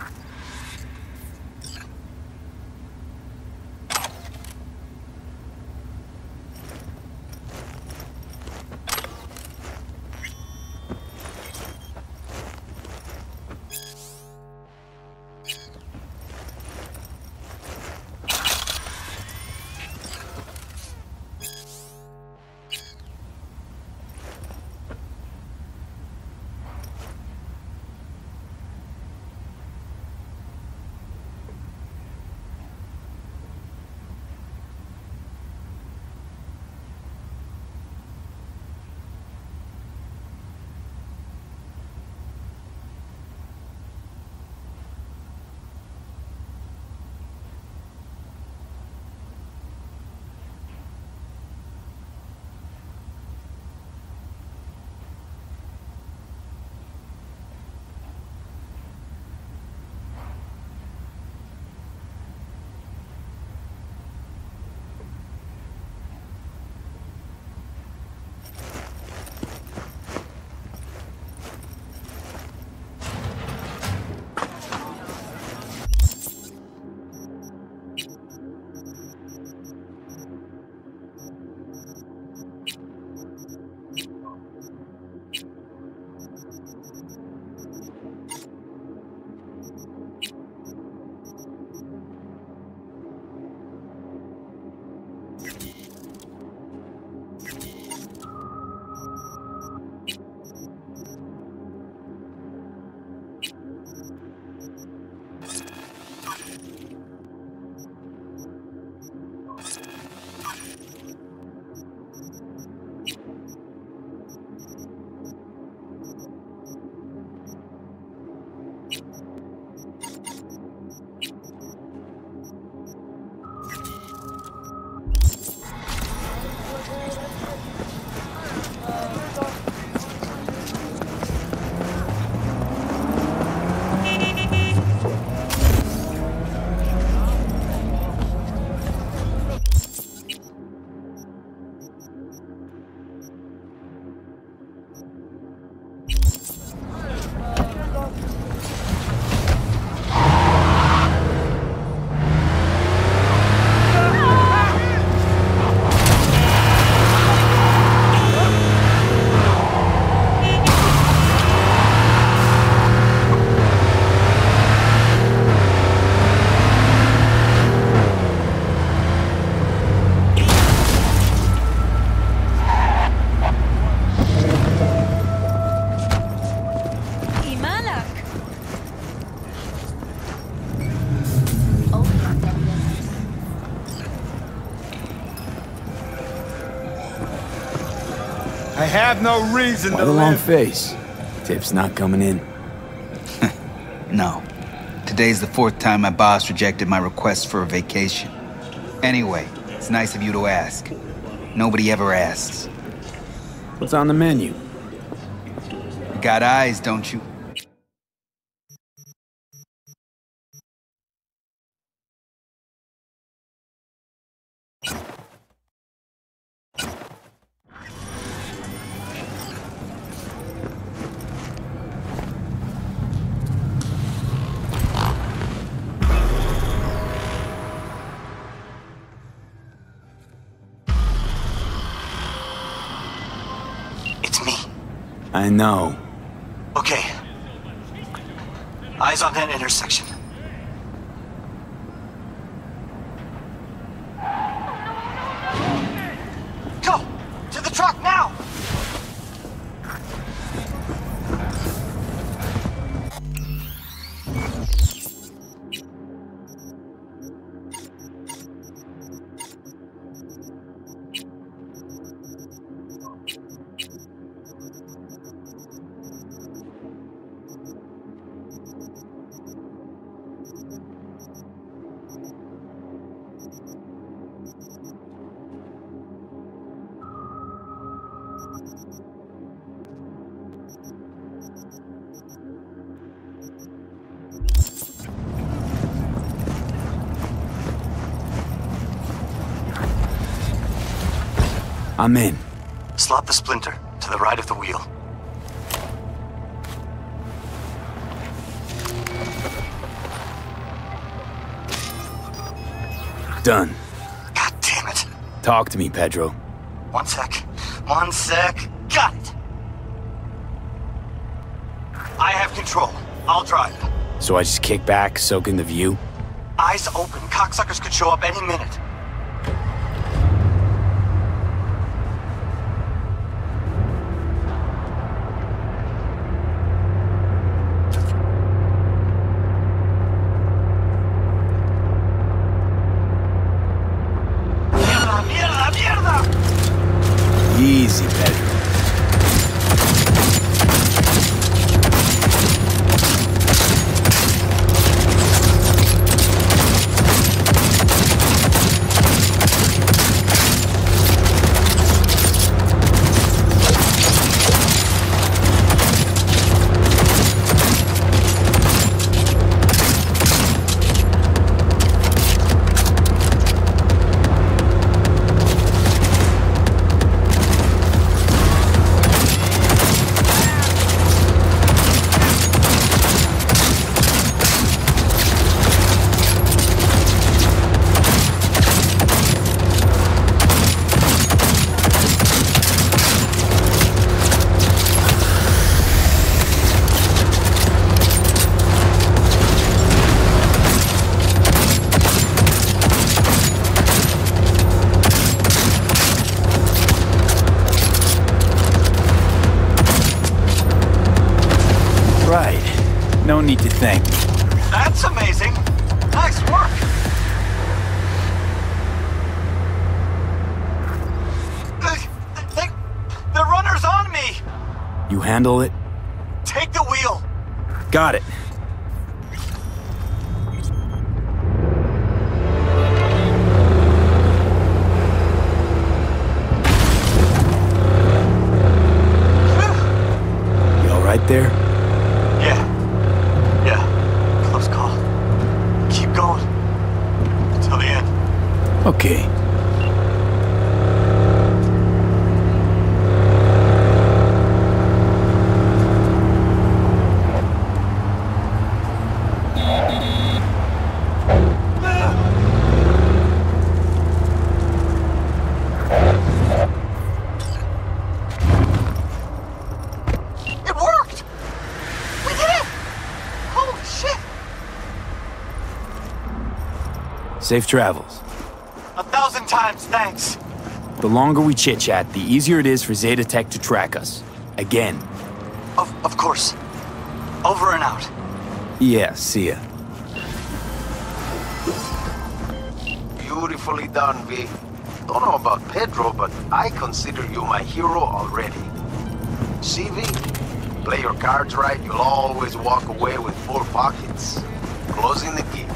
I have no reason Why to the long live. face? Tip's not coming in. No. Today's the fourth time my boss rejected my request for a vacation. Anyway, it's nice of you to ask. Nobody ever asks. What's on the menu? You got eyes, don't you? I know. Okay. Eyes on that intersection. Go! To the truck now! I'm in. Slot the splinter to the right of the wheel. Done. God damn it. Talk to me, Pedro. One sec. One sec. Got it. I have control. I'll drive. So I just kick back, soak in the view? Eyes open. Cocksuckers could show up any minute. Easy, Pedro. No need to thank me. That's amazing. Nice work. They, they, the runner's on me. You handle it? Take the wheel. Got it. You all right there? Yeah. Yeah. Close call. Keep going. Until the end. Okay. Safe travels. A thousand times thanks. The longer we chit-chat, the easier it is for Zeta Tech to track us. Again. Of, of course. Over and out. Yeah, see ya. Beautifully done, V. Don't know about Pedro, but I consider you my hero already. See, V? Play your cards right, you'll always walk away with full pockets. Closing the key.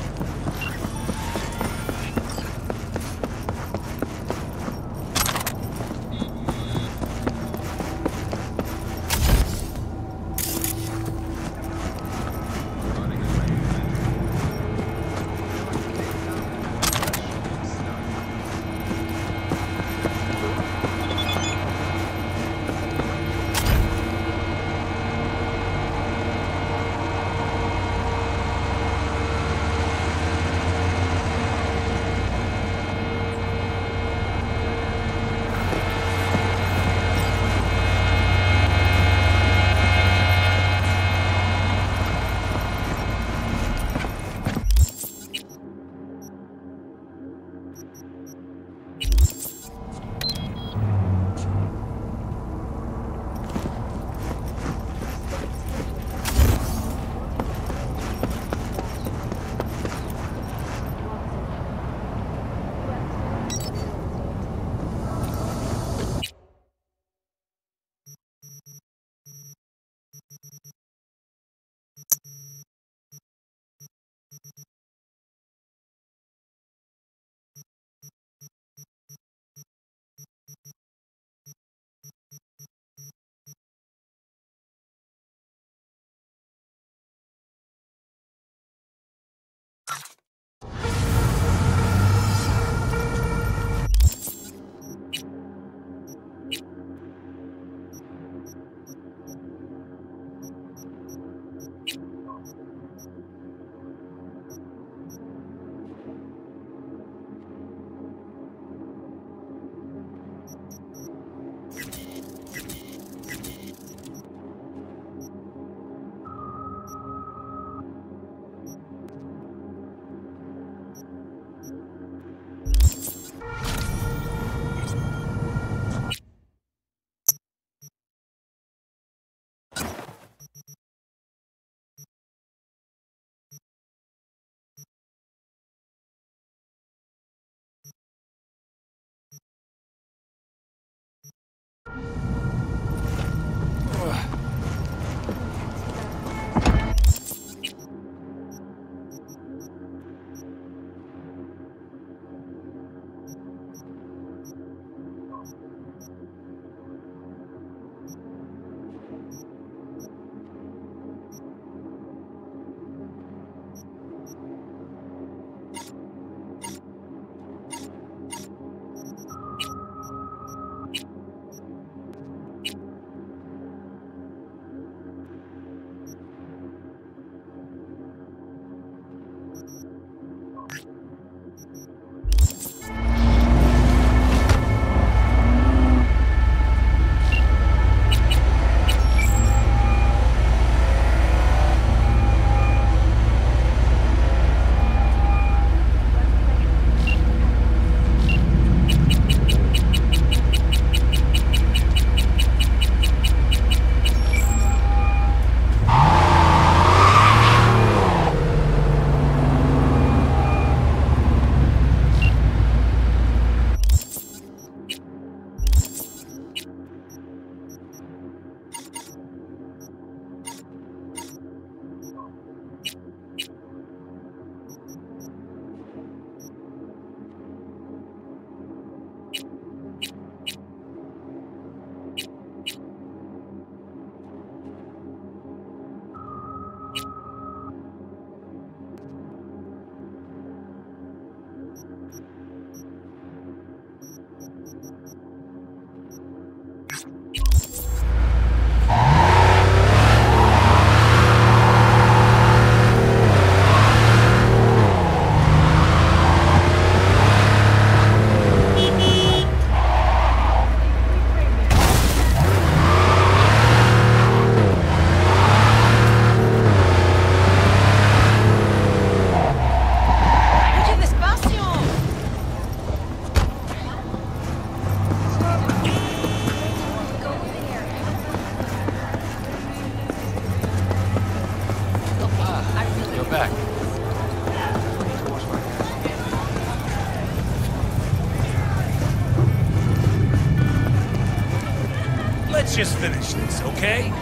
Let's just finish this, okay?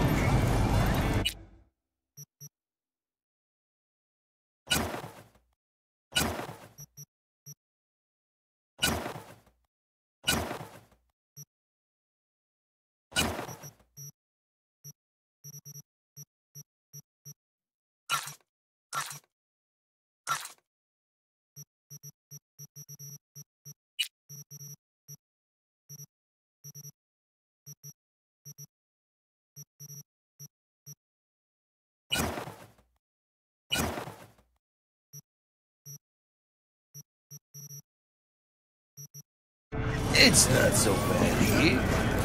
It's not so bad here.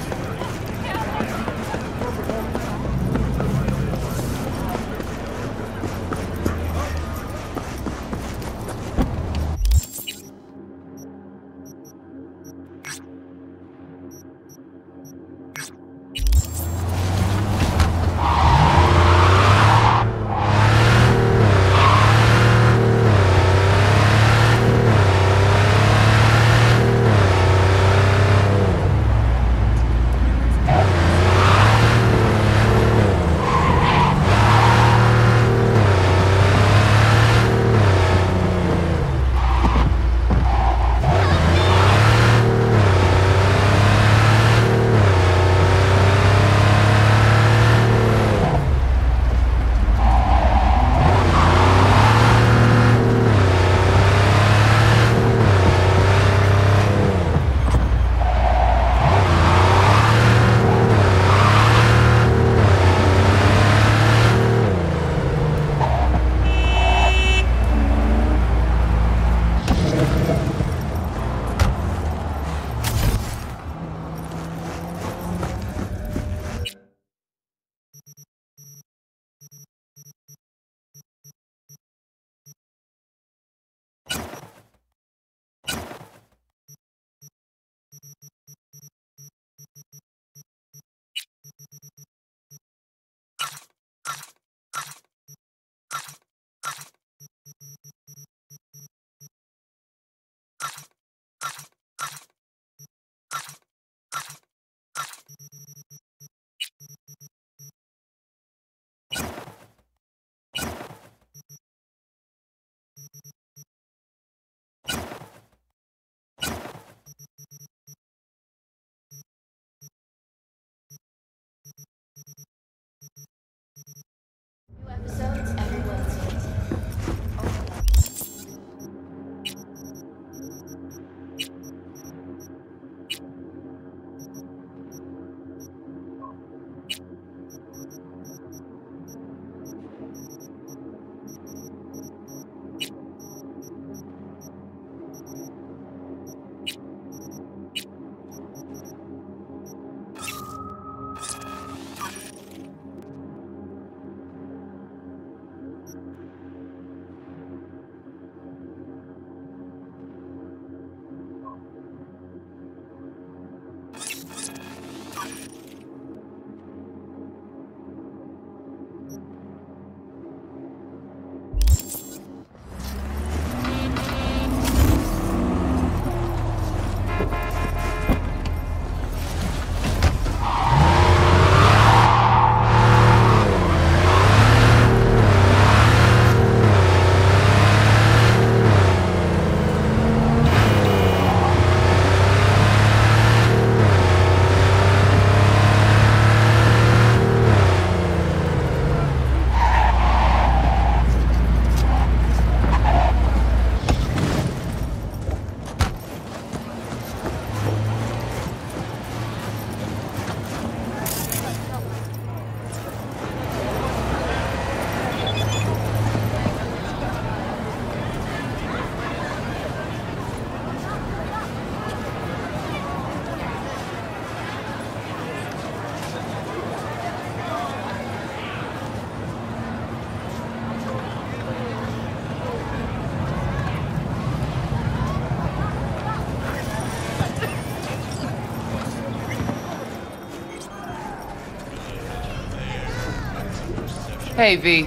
Hey, V.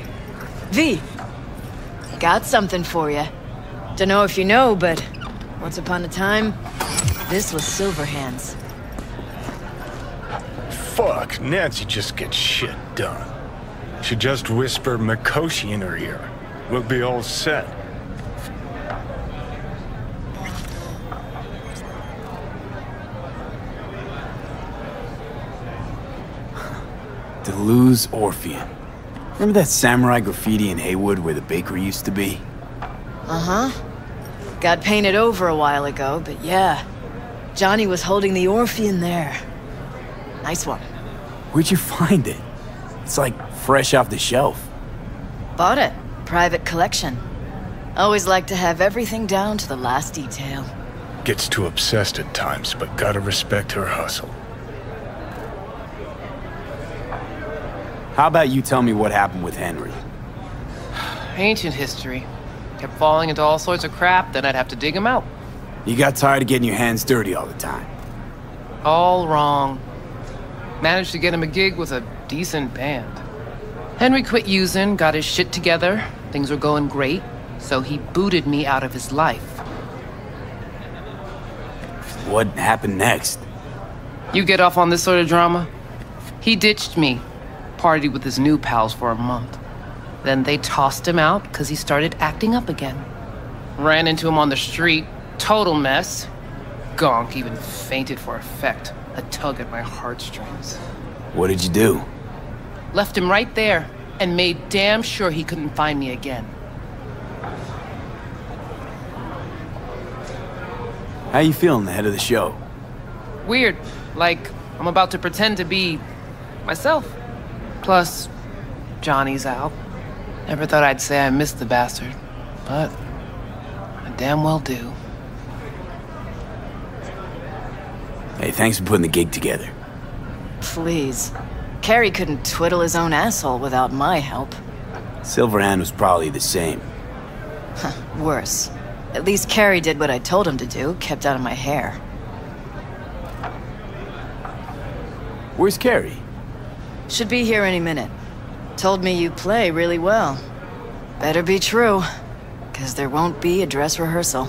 V. Got something for you. Dunno if you know, but once upon a time, this was Silverhand's. fuck, Nancy just gets shit done. She just whisper Mikoshi in her ear. We'll be all set. Deleuze Orpheum. Remember that samurai graffiti in Haywood where the bakery used to be? Uh-huh. Got painted over a while ago, but yeah. Johnny was holding the Orpheum there. Nice one. Where'd you find it? It's like fresh off the shelf. Bought it. Private collection. Always like to have everything down to the last detail. Gets too obsessed at times, but gotta respect her hustle. How about you tell me what happened with Henry? Ancient history. Kept falling into all sorts of crap, then I'd have to dig him out. You got tired of getting your hands dirty all the time. All wrong. Managed to get him a gig with a decent band. Henry quit using, got his shit together, things were going great, so he booted me out of his life. What happened next? You get off on this sort of drama? He ditched me, partied with his new pals for a month. Then they tossed him out because he started acting up again. Ran into him on the street, total mess. Gonk even fainted for effect, a tug at my heartstrings. What did you do? Left him right there, and made damn sure he couldn't find me again. How you feeling ahead of the show? Weird, like I'm about to pretend to be myself. Plus, Johnny's out. Never thought I'd say I missed the bastard, but I damn well do. Hey, thanks for putting the gig together. Please. Carrie couldn't twiddle his own asshole without my help. Silverhand was probably the same. Huh, worse. At least Carrie did what I told him to do, kept out of my hair. Where's Carrie? Should be here any minute. Told me you play really well. Better be true, because there won't be a dress rehearsal.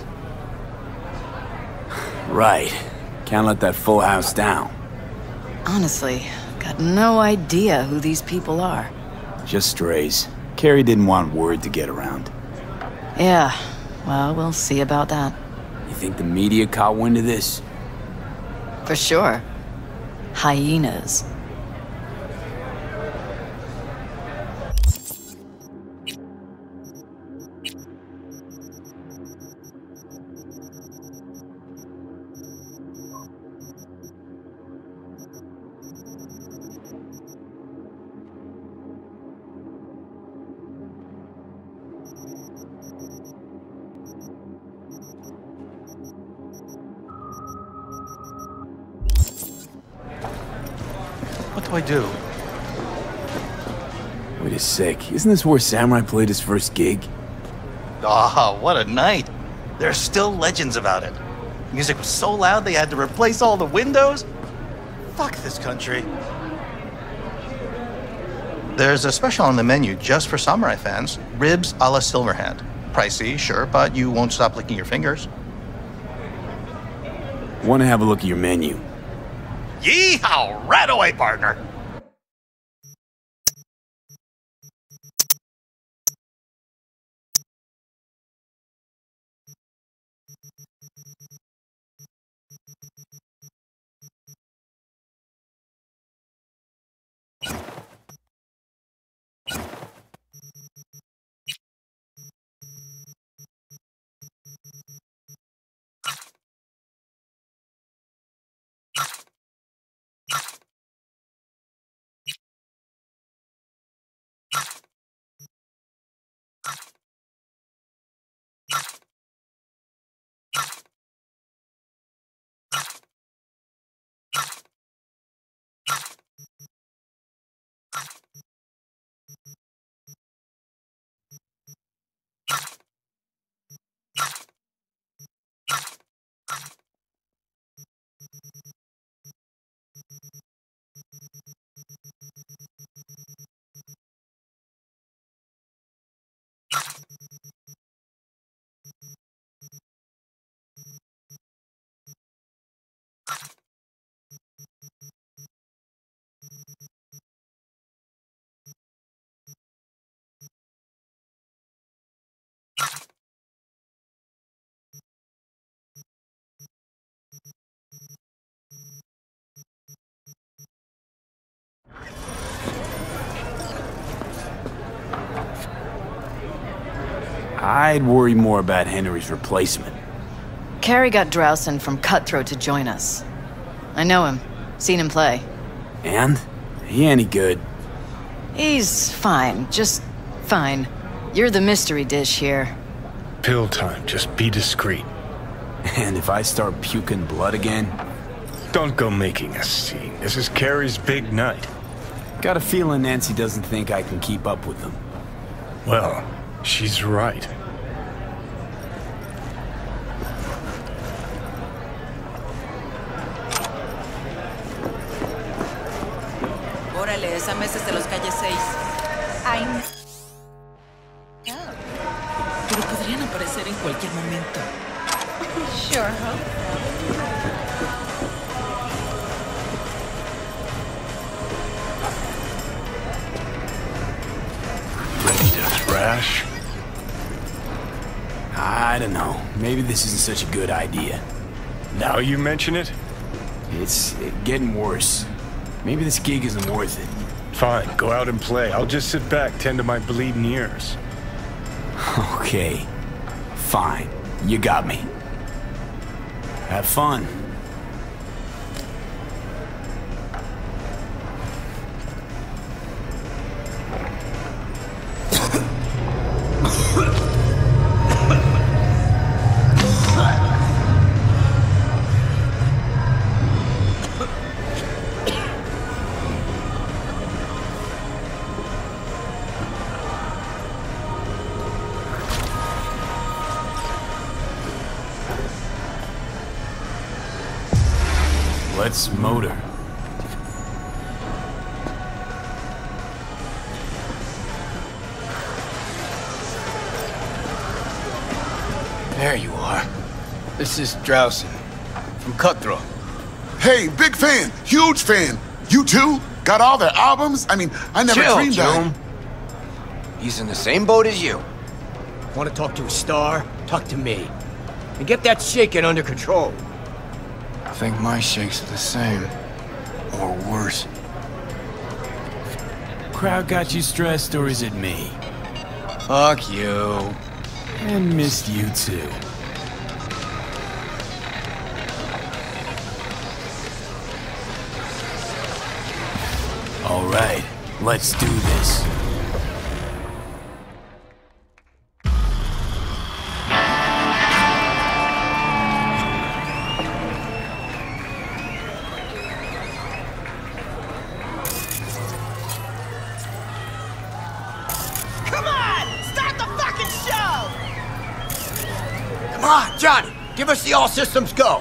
Right. Can't let that full house down. Honestly, got no idea who these people are. Just strays. Carrie didn't want word to get around. Yeah, well, we'll see about that. You think the media caught wind of this? For sure. Hyenas. What do I do? Wait a sec. Isn't this where Samurai played his first gig? Ah, oh, what a night. There are still legends about it. Music was so loud they had to replace all the windows. Fuck this country. There's a special on the menu just for Samurai fans. Ribs a la Silverhand. Pricey, sure, but you won't stop licking your fingers. Want to have a look at your menu? Yeehaw! Right away, partner! I'd worry more about Henry's replacement. Carrie got Drowson from Cutthroat to join us. I know him. Seen him play. And? He any good? He's fine. Just fine. You're the mystery dish here. Pill time. Just be discreet. And if I start puking blood again? Don't go making a scene. This is Carrie's big night. Got a feeling Nancy doesn't think I can keep up with them. Well, she's right. Órale, esa mesa es de los calle seis. Ay. Pero podrían aparecer en cualquier momento. Sure hope so. Ready to thrash? I don't know. Maybe this isn't such a good idea. Now you mention it? It's uh, getting worse. Maybe this gig isn't worth it. Fine, go out and play. I'll just sit back, tend to my bleeding ears. Okay. Fine. You got me. Have fun. Let's motor. There you are. This is Drowson, from Cutthroat. Hey, big fan, huge fan. You too? Got all their albums? I mean, I never Chill, dreamed Choom. that. He's in the same boat as you. Want to talk to a star? Talk to me. And get that shaking under control. I think my shakes are the same. Or worse. Crowd got you stressed, or is it me? Fuck you. And missed you too. All right, let's do this. Come on, Johnny! Give us the all systems go!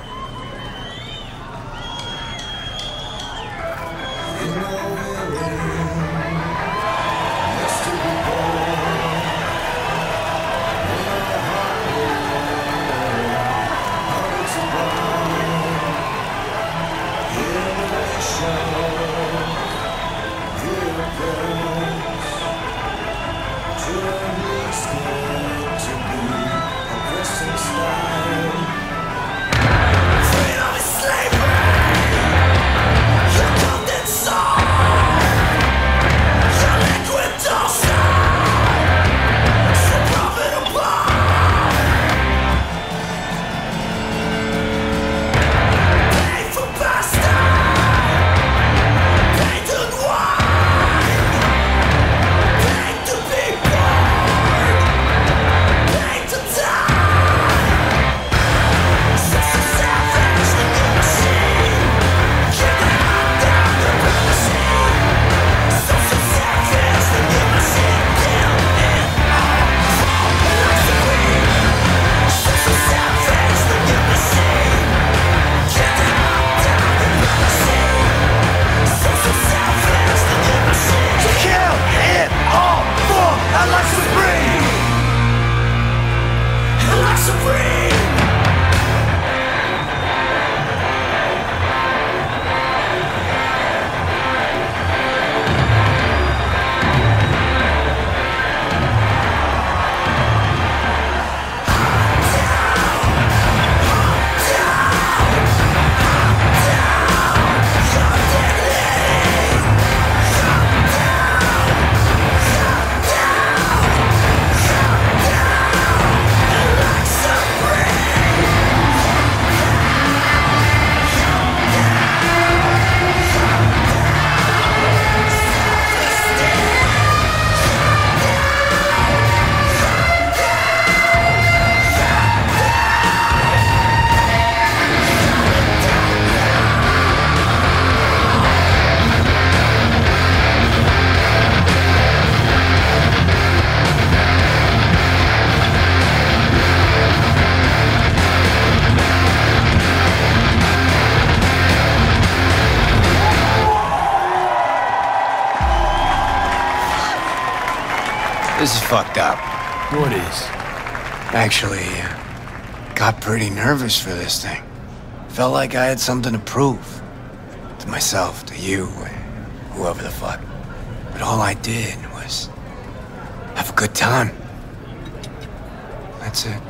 This is fucked up. What is? Actually, uh, got pretty nervous for this thing. Felt like I had something to prove. To myself, to you, whoever the fuck. But all I did was have a good time. That's it.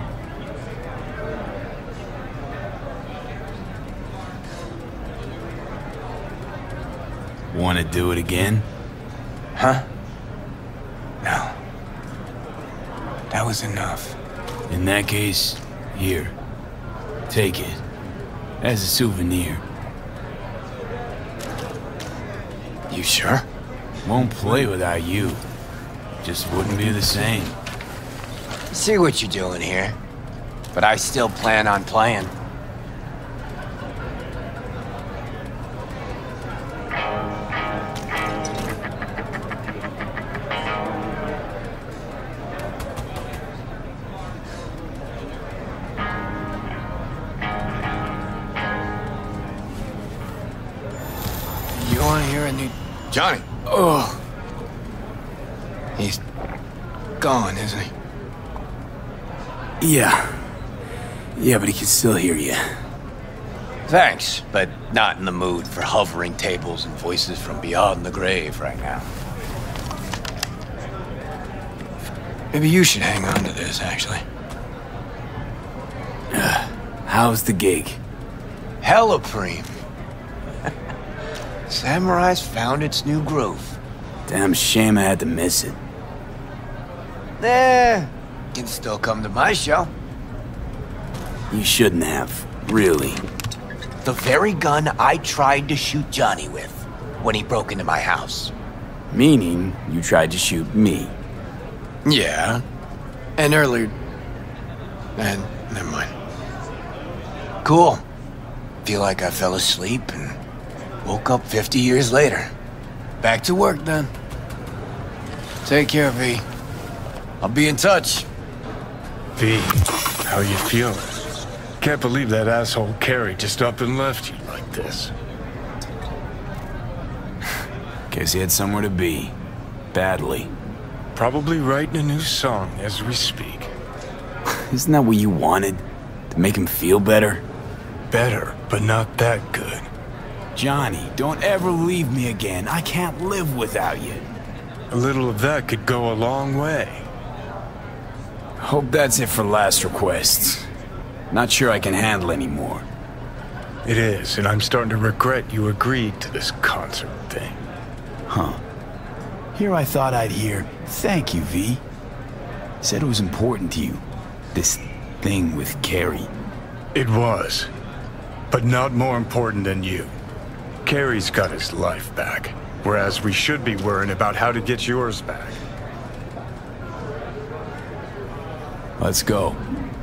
Want to do it again? Huh? No. That was enough. In that case, here. Take it. As a souvenir. You sure? Won't play without you. Just wouldn't be the same. See what you're doing here. But I still plan on playing. You wanna hear a new... Johnny. Oh. He's gone, isn't he? Yeah. Yeah, but he can still hear you. Thanks, but not in the mood for hovering tables and voices from beyond the grave right now. Maybe you should hang on to this, actually. How's the gig? Hella preem. Samurai's found its new groove. Damn shame I had to miss it. Eh, can still come to my show. You shouldn't have, really. The very gun I tried to shoot Johnny with when he broke into my house. Meaning, you tried to shoot me. Yeah. And earlier... And never mind. Cool. Feel like I fell asleep and woke up fifty years later. Back to work then. Take care, V. I'll be in touch. V, how you feeling? Can't believe that asshole Carrie just up and left you like this. Guess he had somewhere to be. Badly. Probably writing a new song as we speak. Isn't that what you wanted? To make him feel better? Better, but not that good. Johnny, don't ever leave me again. I can't live without you. A little of that could go a long way. Hope that's it for last requests. Not sure I can handle anymore. It is, and I'm starting to regret you agreed to this concert thing. Huh. Here I thought I'd hear, thank you, V. Said it was important to you. This thing with Carrie. It was. But not more important than you. Carrie's got his life back, whereas we should be worrying about how to get yours back. Let's go.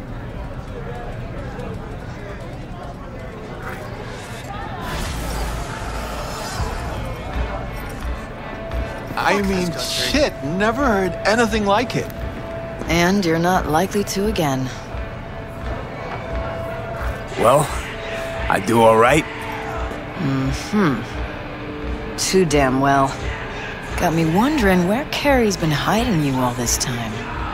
I mean, shit, never heard anything like it. And you're not likely to again. Well, I do all right. Mm-hmm. Too damn well. Got me wondering where Carrie's been hiding you all this time.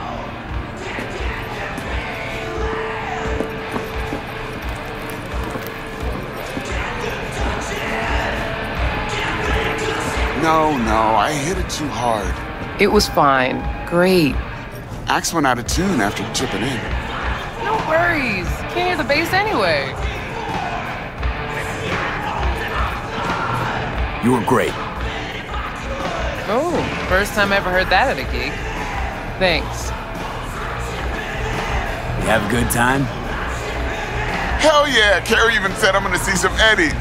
No, no, I hit it too hard. It was fine. Great. Axe went out of tune after chipping in. No worries. Can't hear the bass anyway. You were great. Oh, first time I ever heard that at a gig. Thanks. You have a good time? Hell yeah! Carrie even said I'm gonna see some Eddies.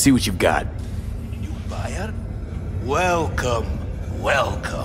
see what you've got. Buyer? Welcome, welcome.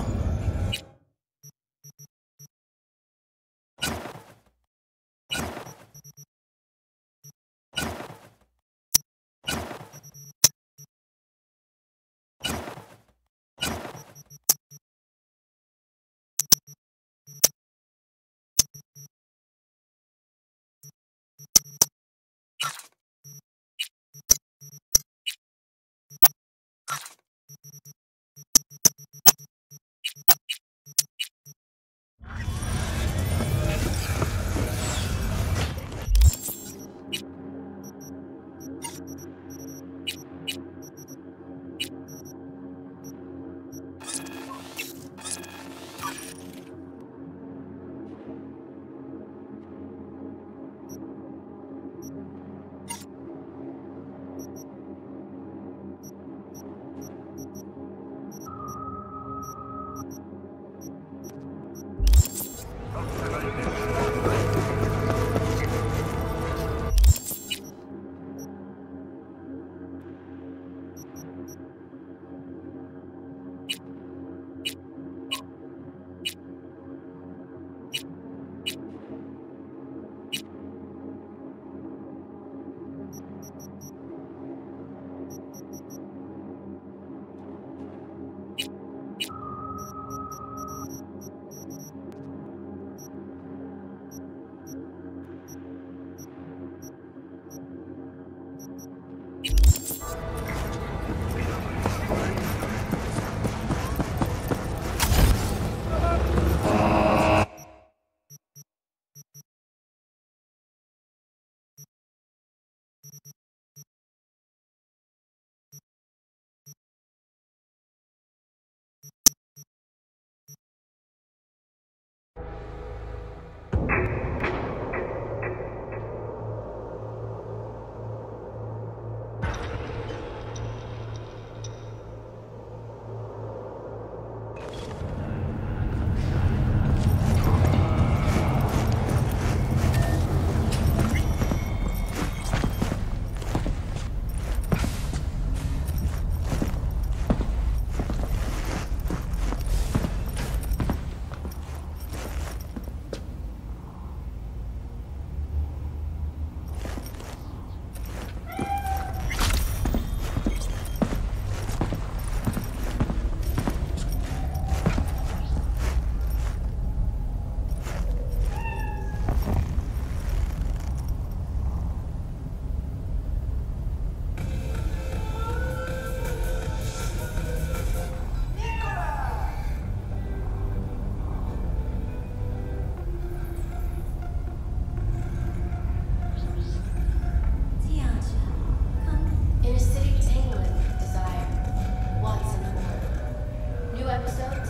In a city tingling with desire, wants and more. New episodes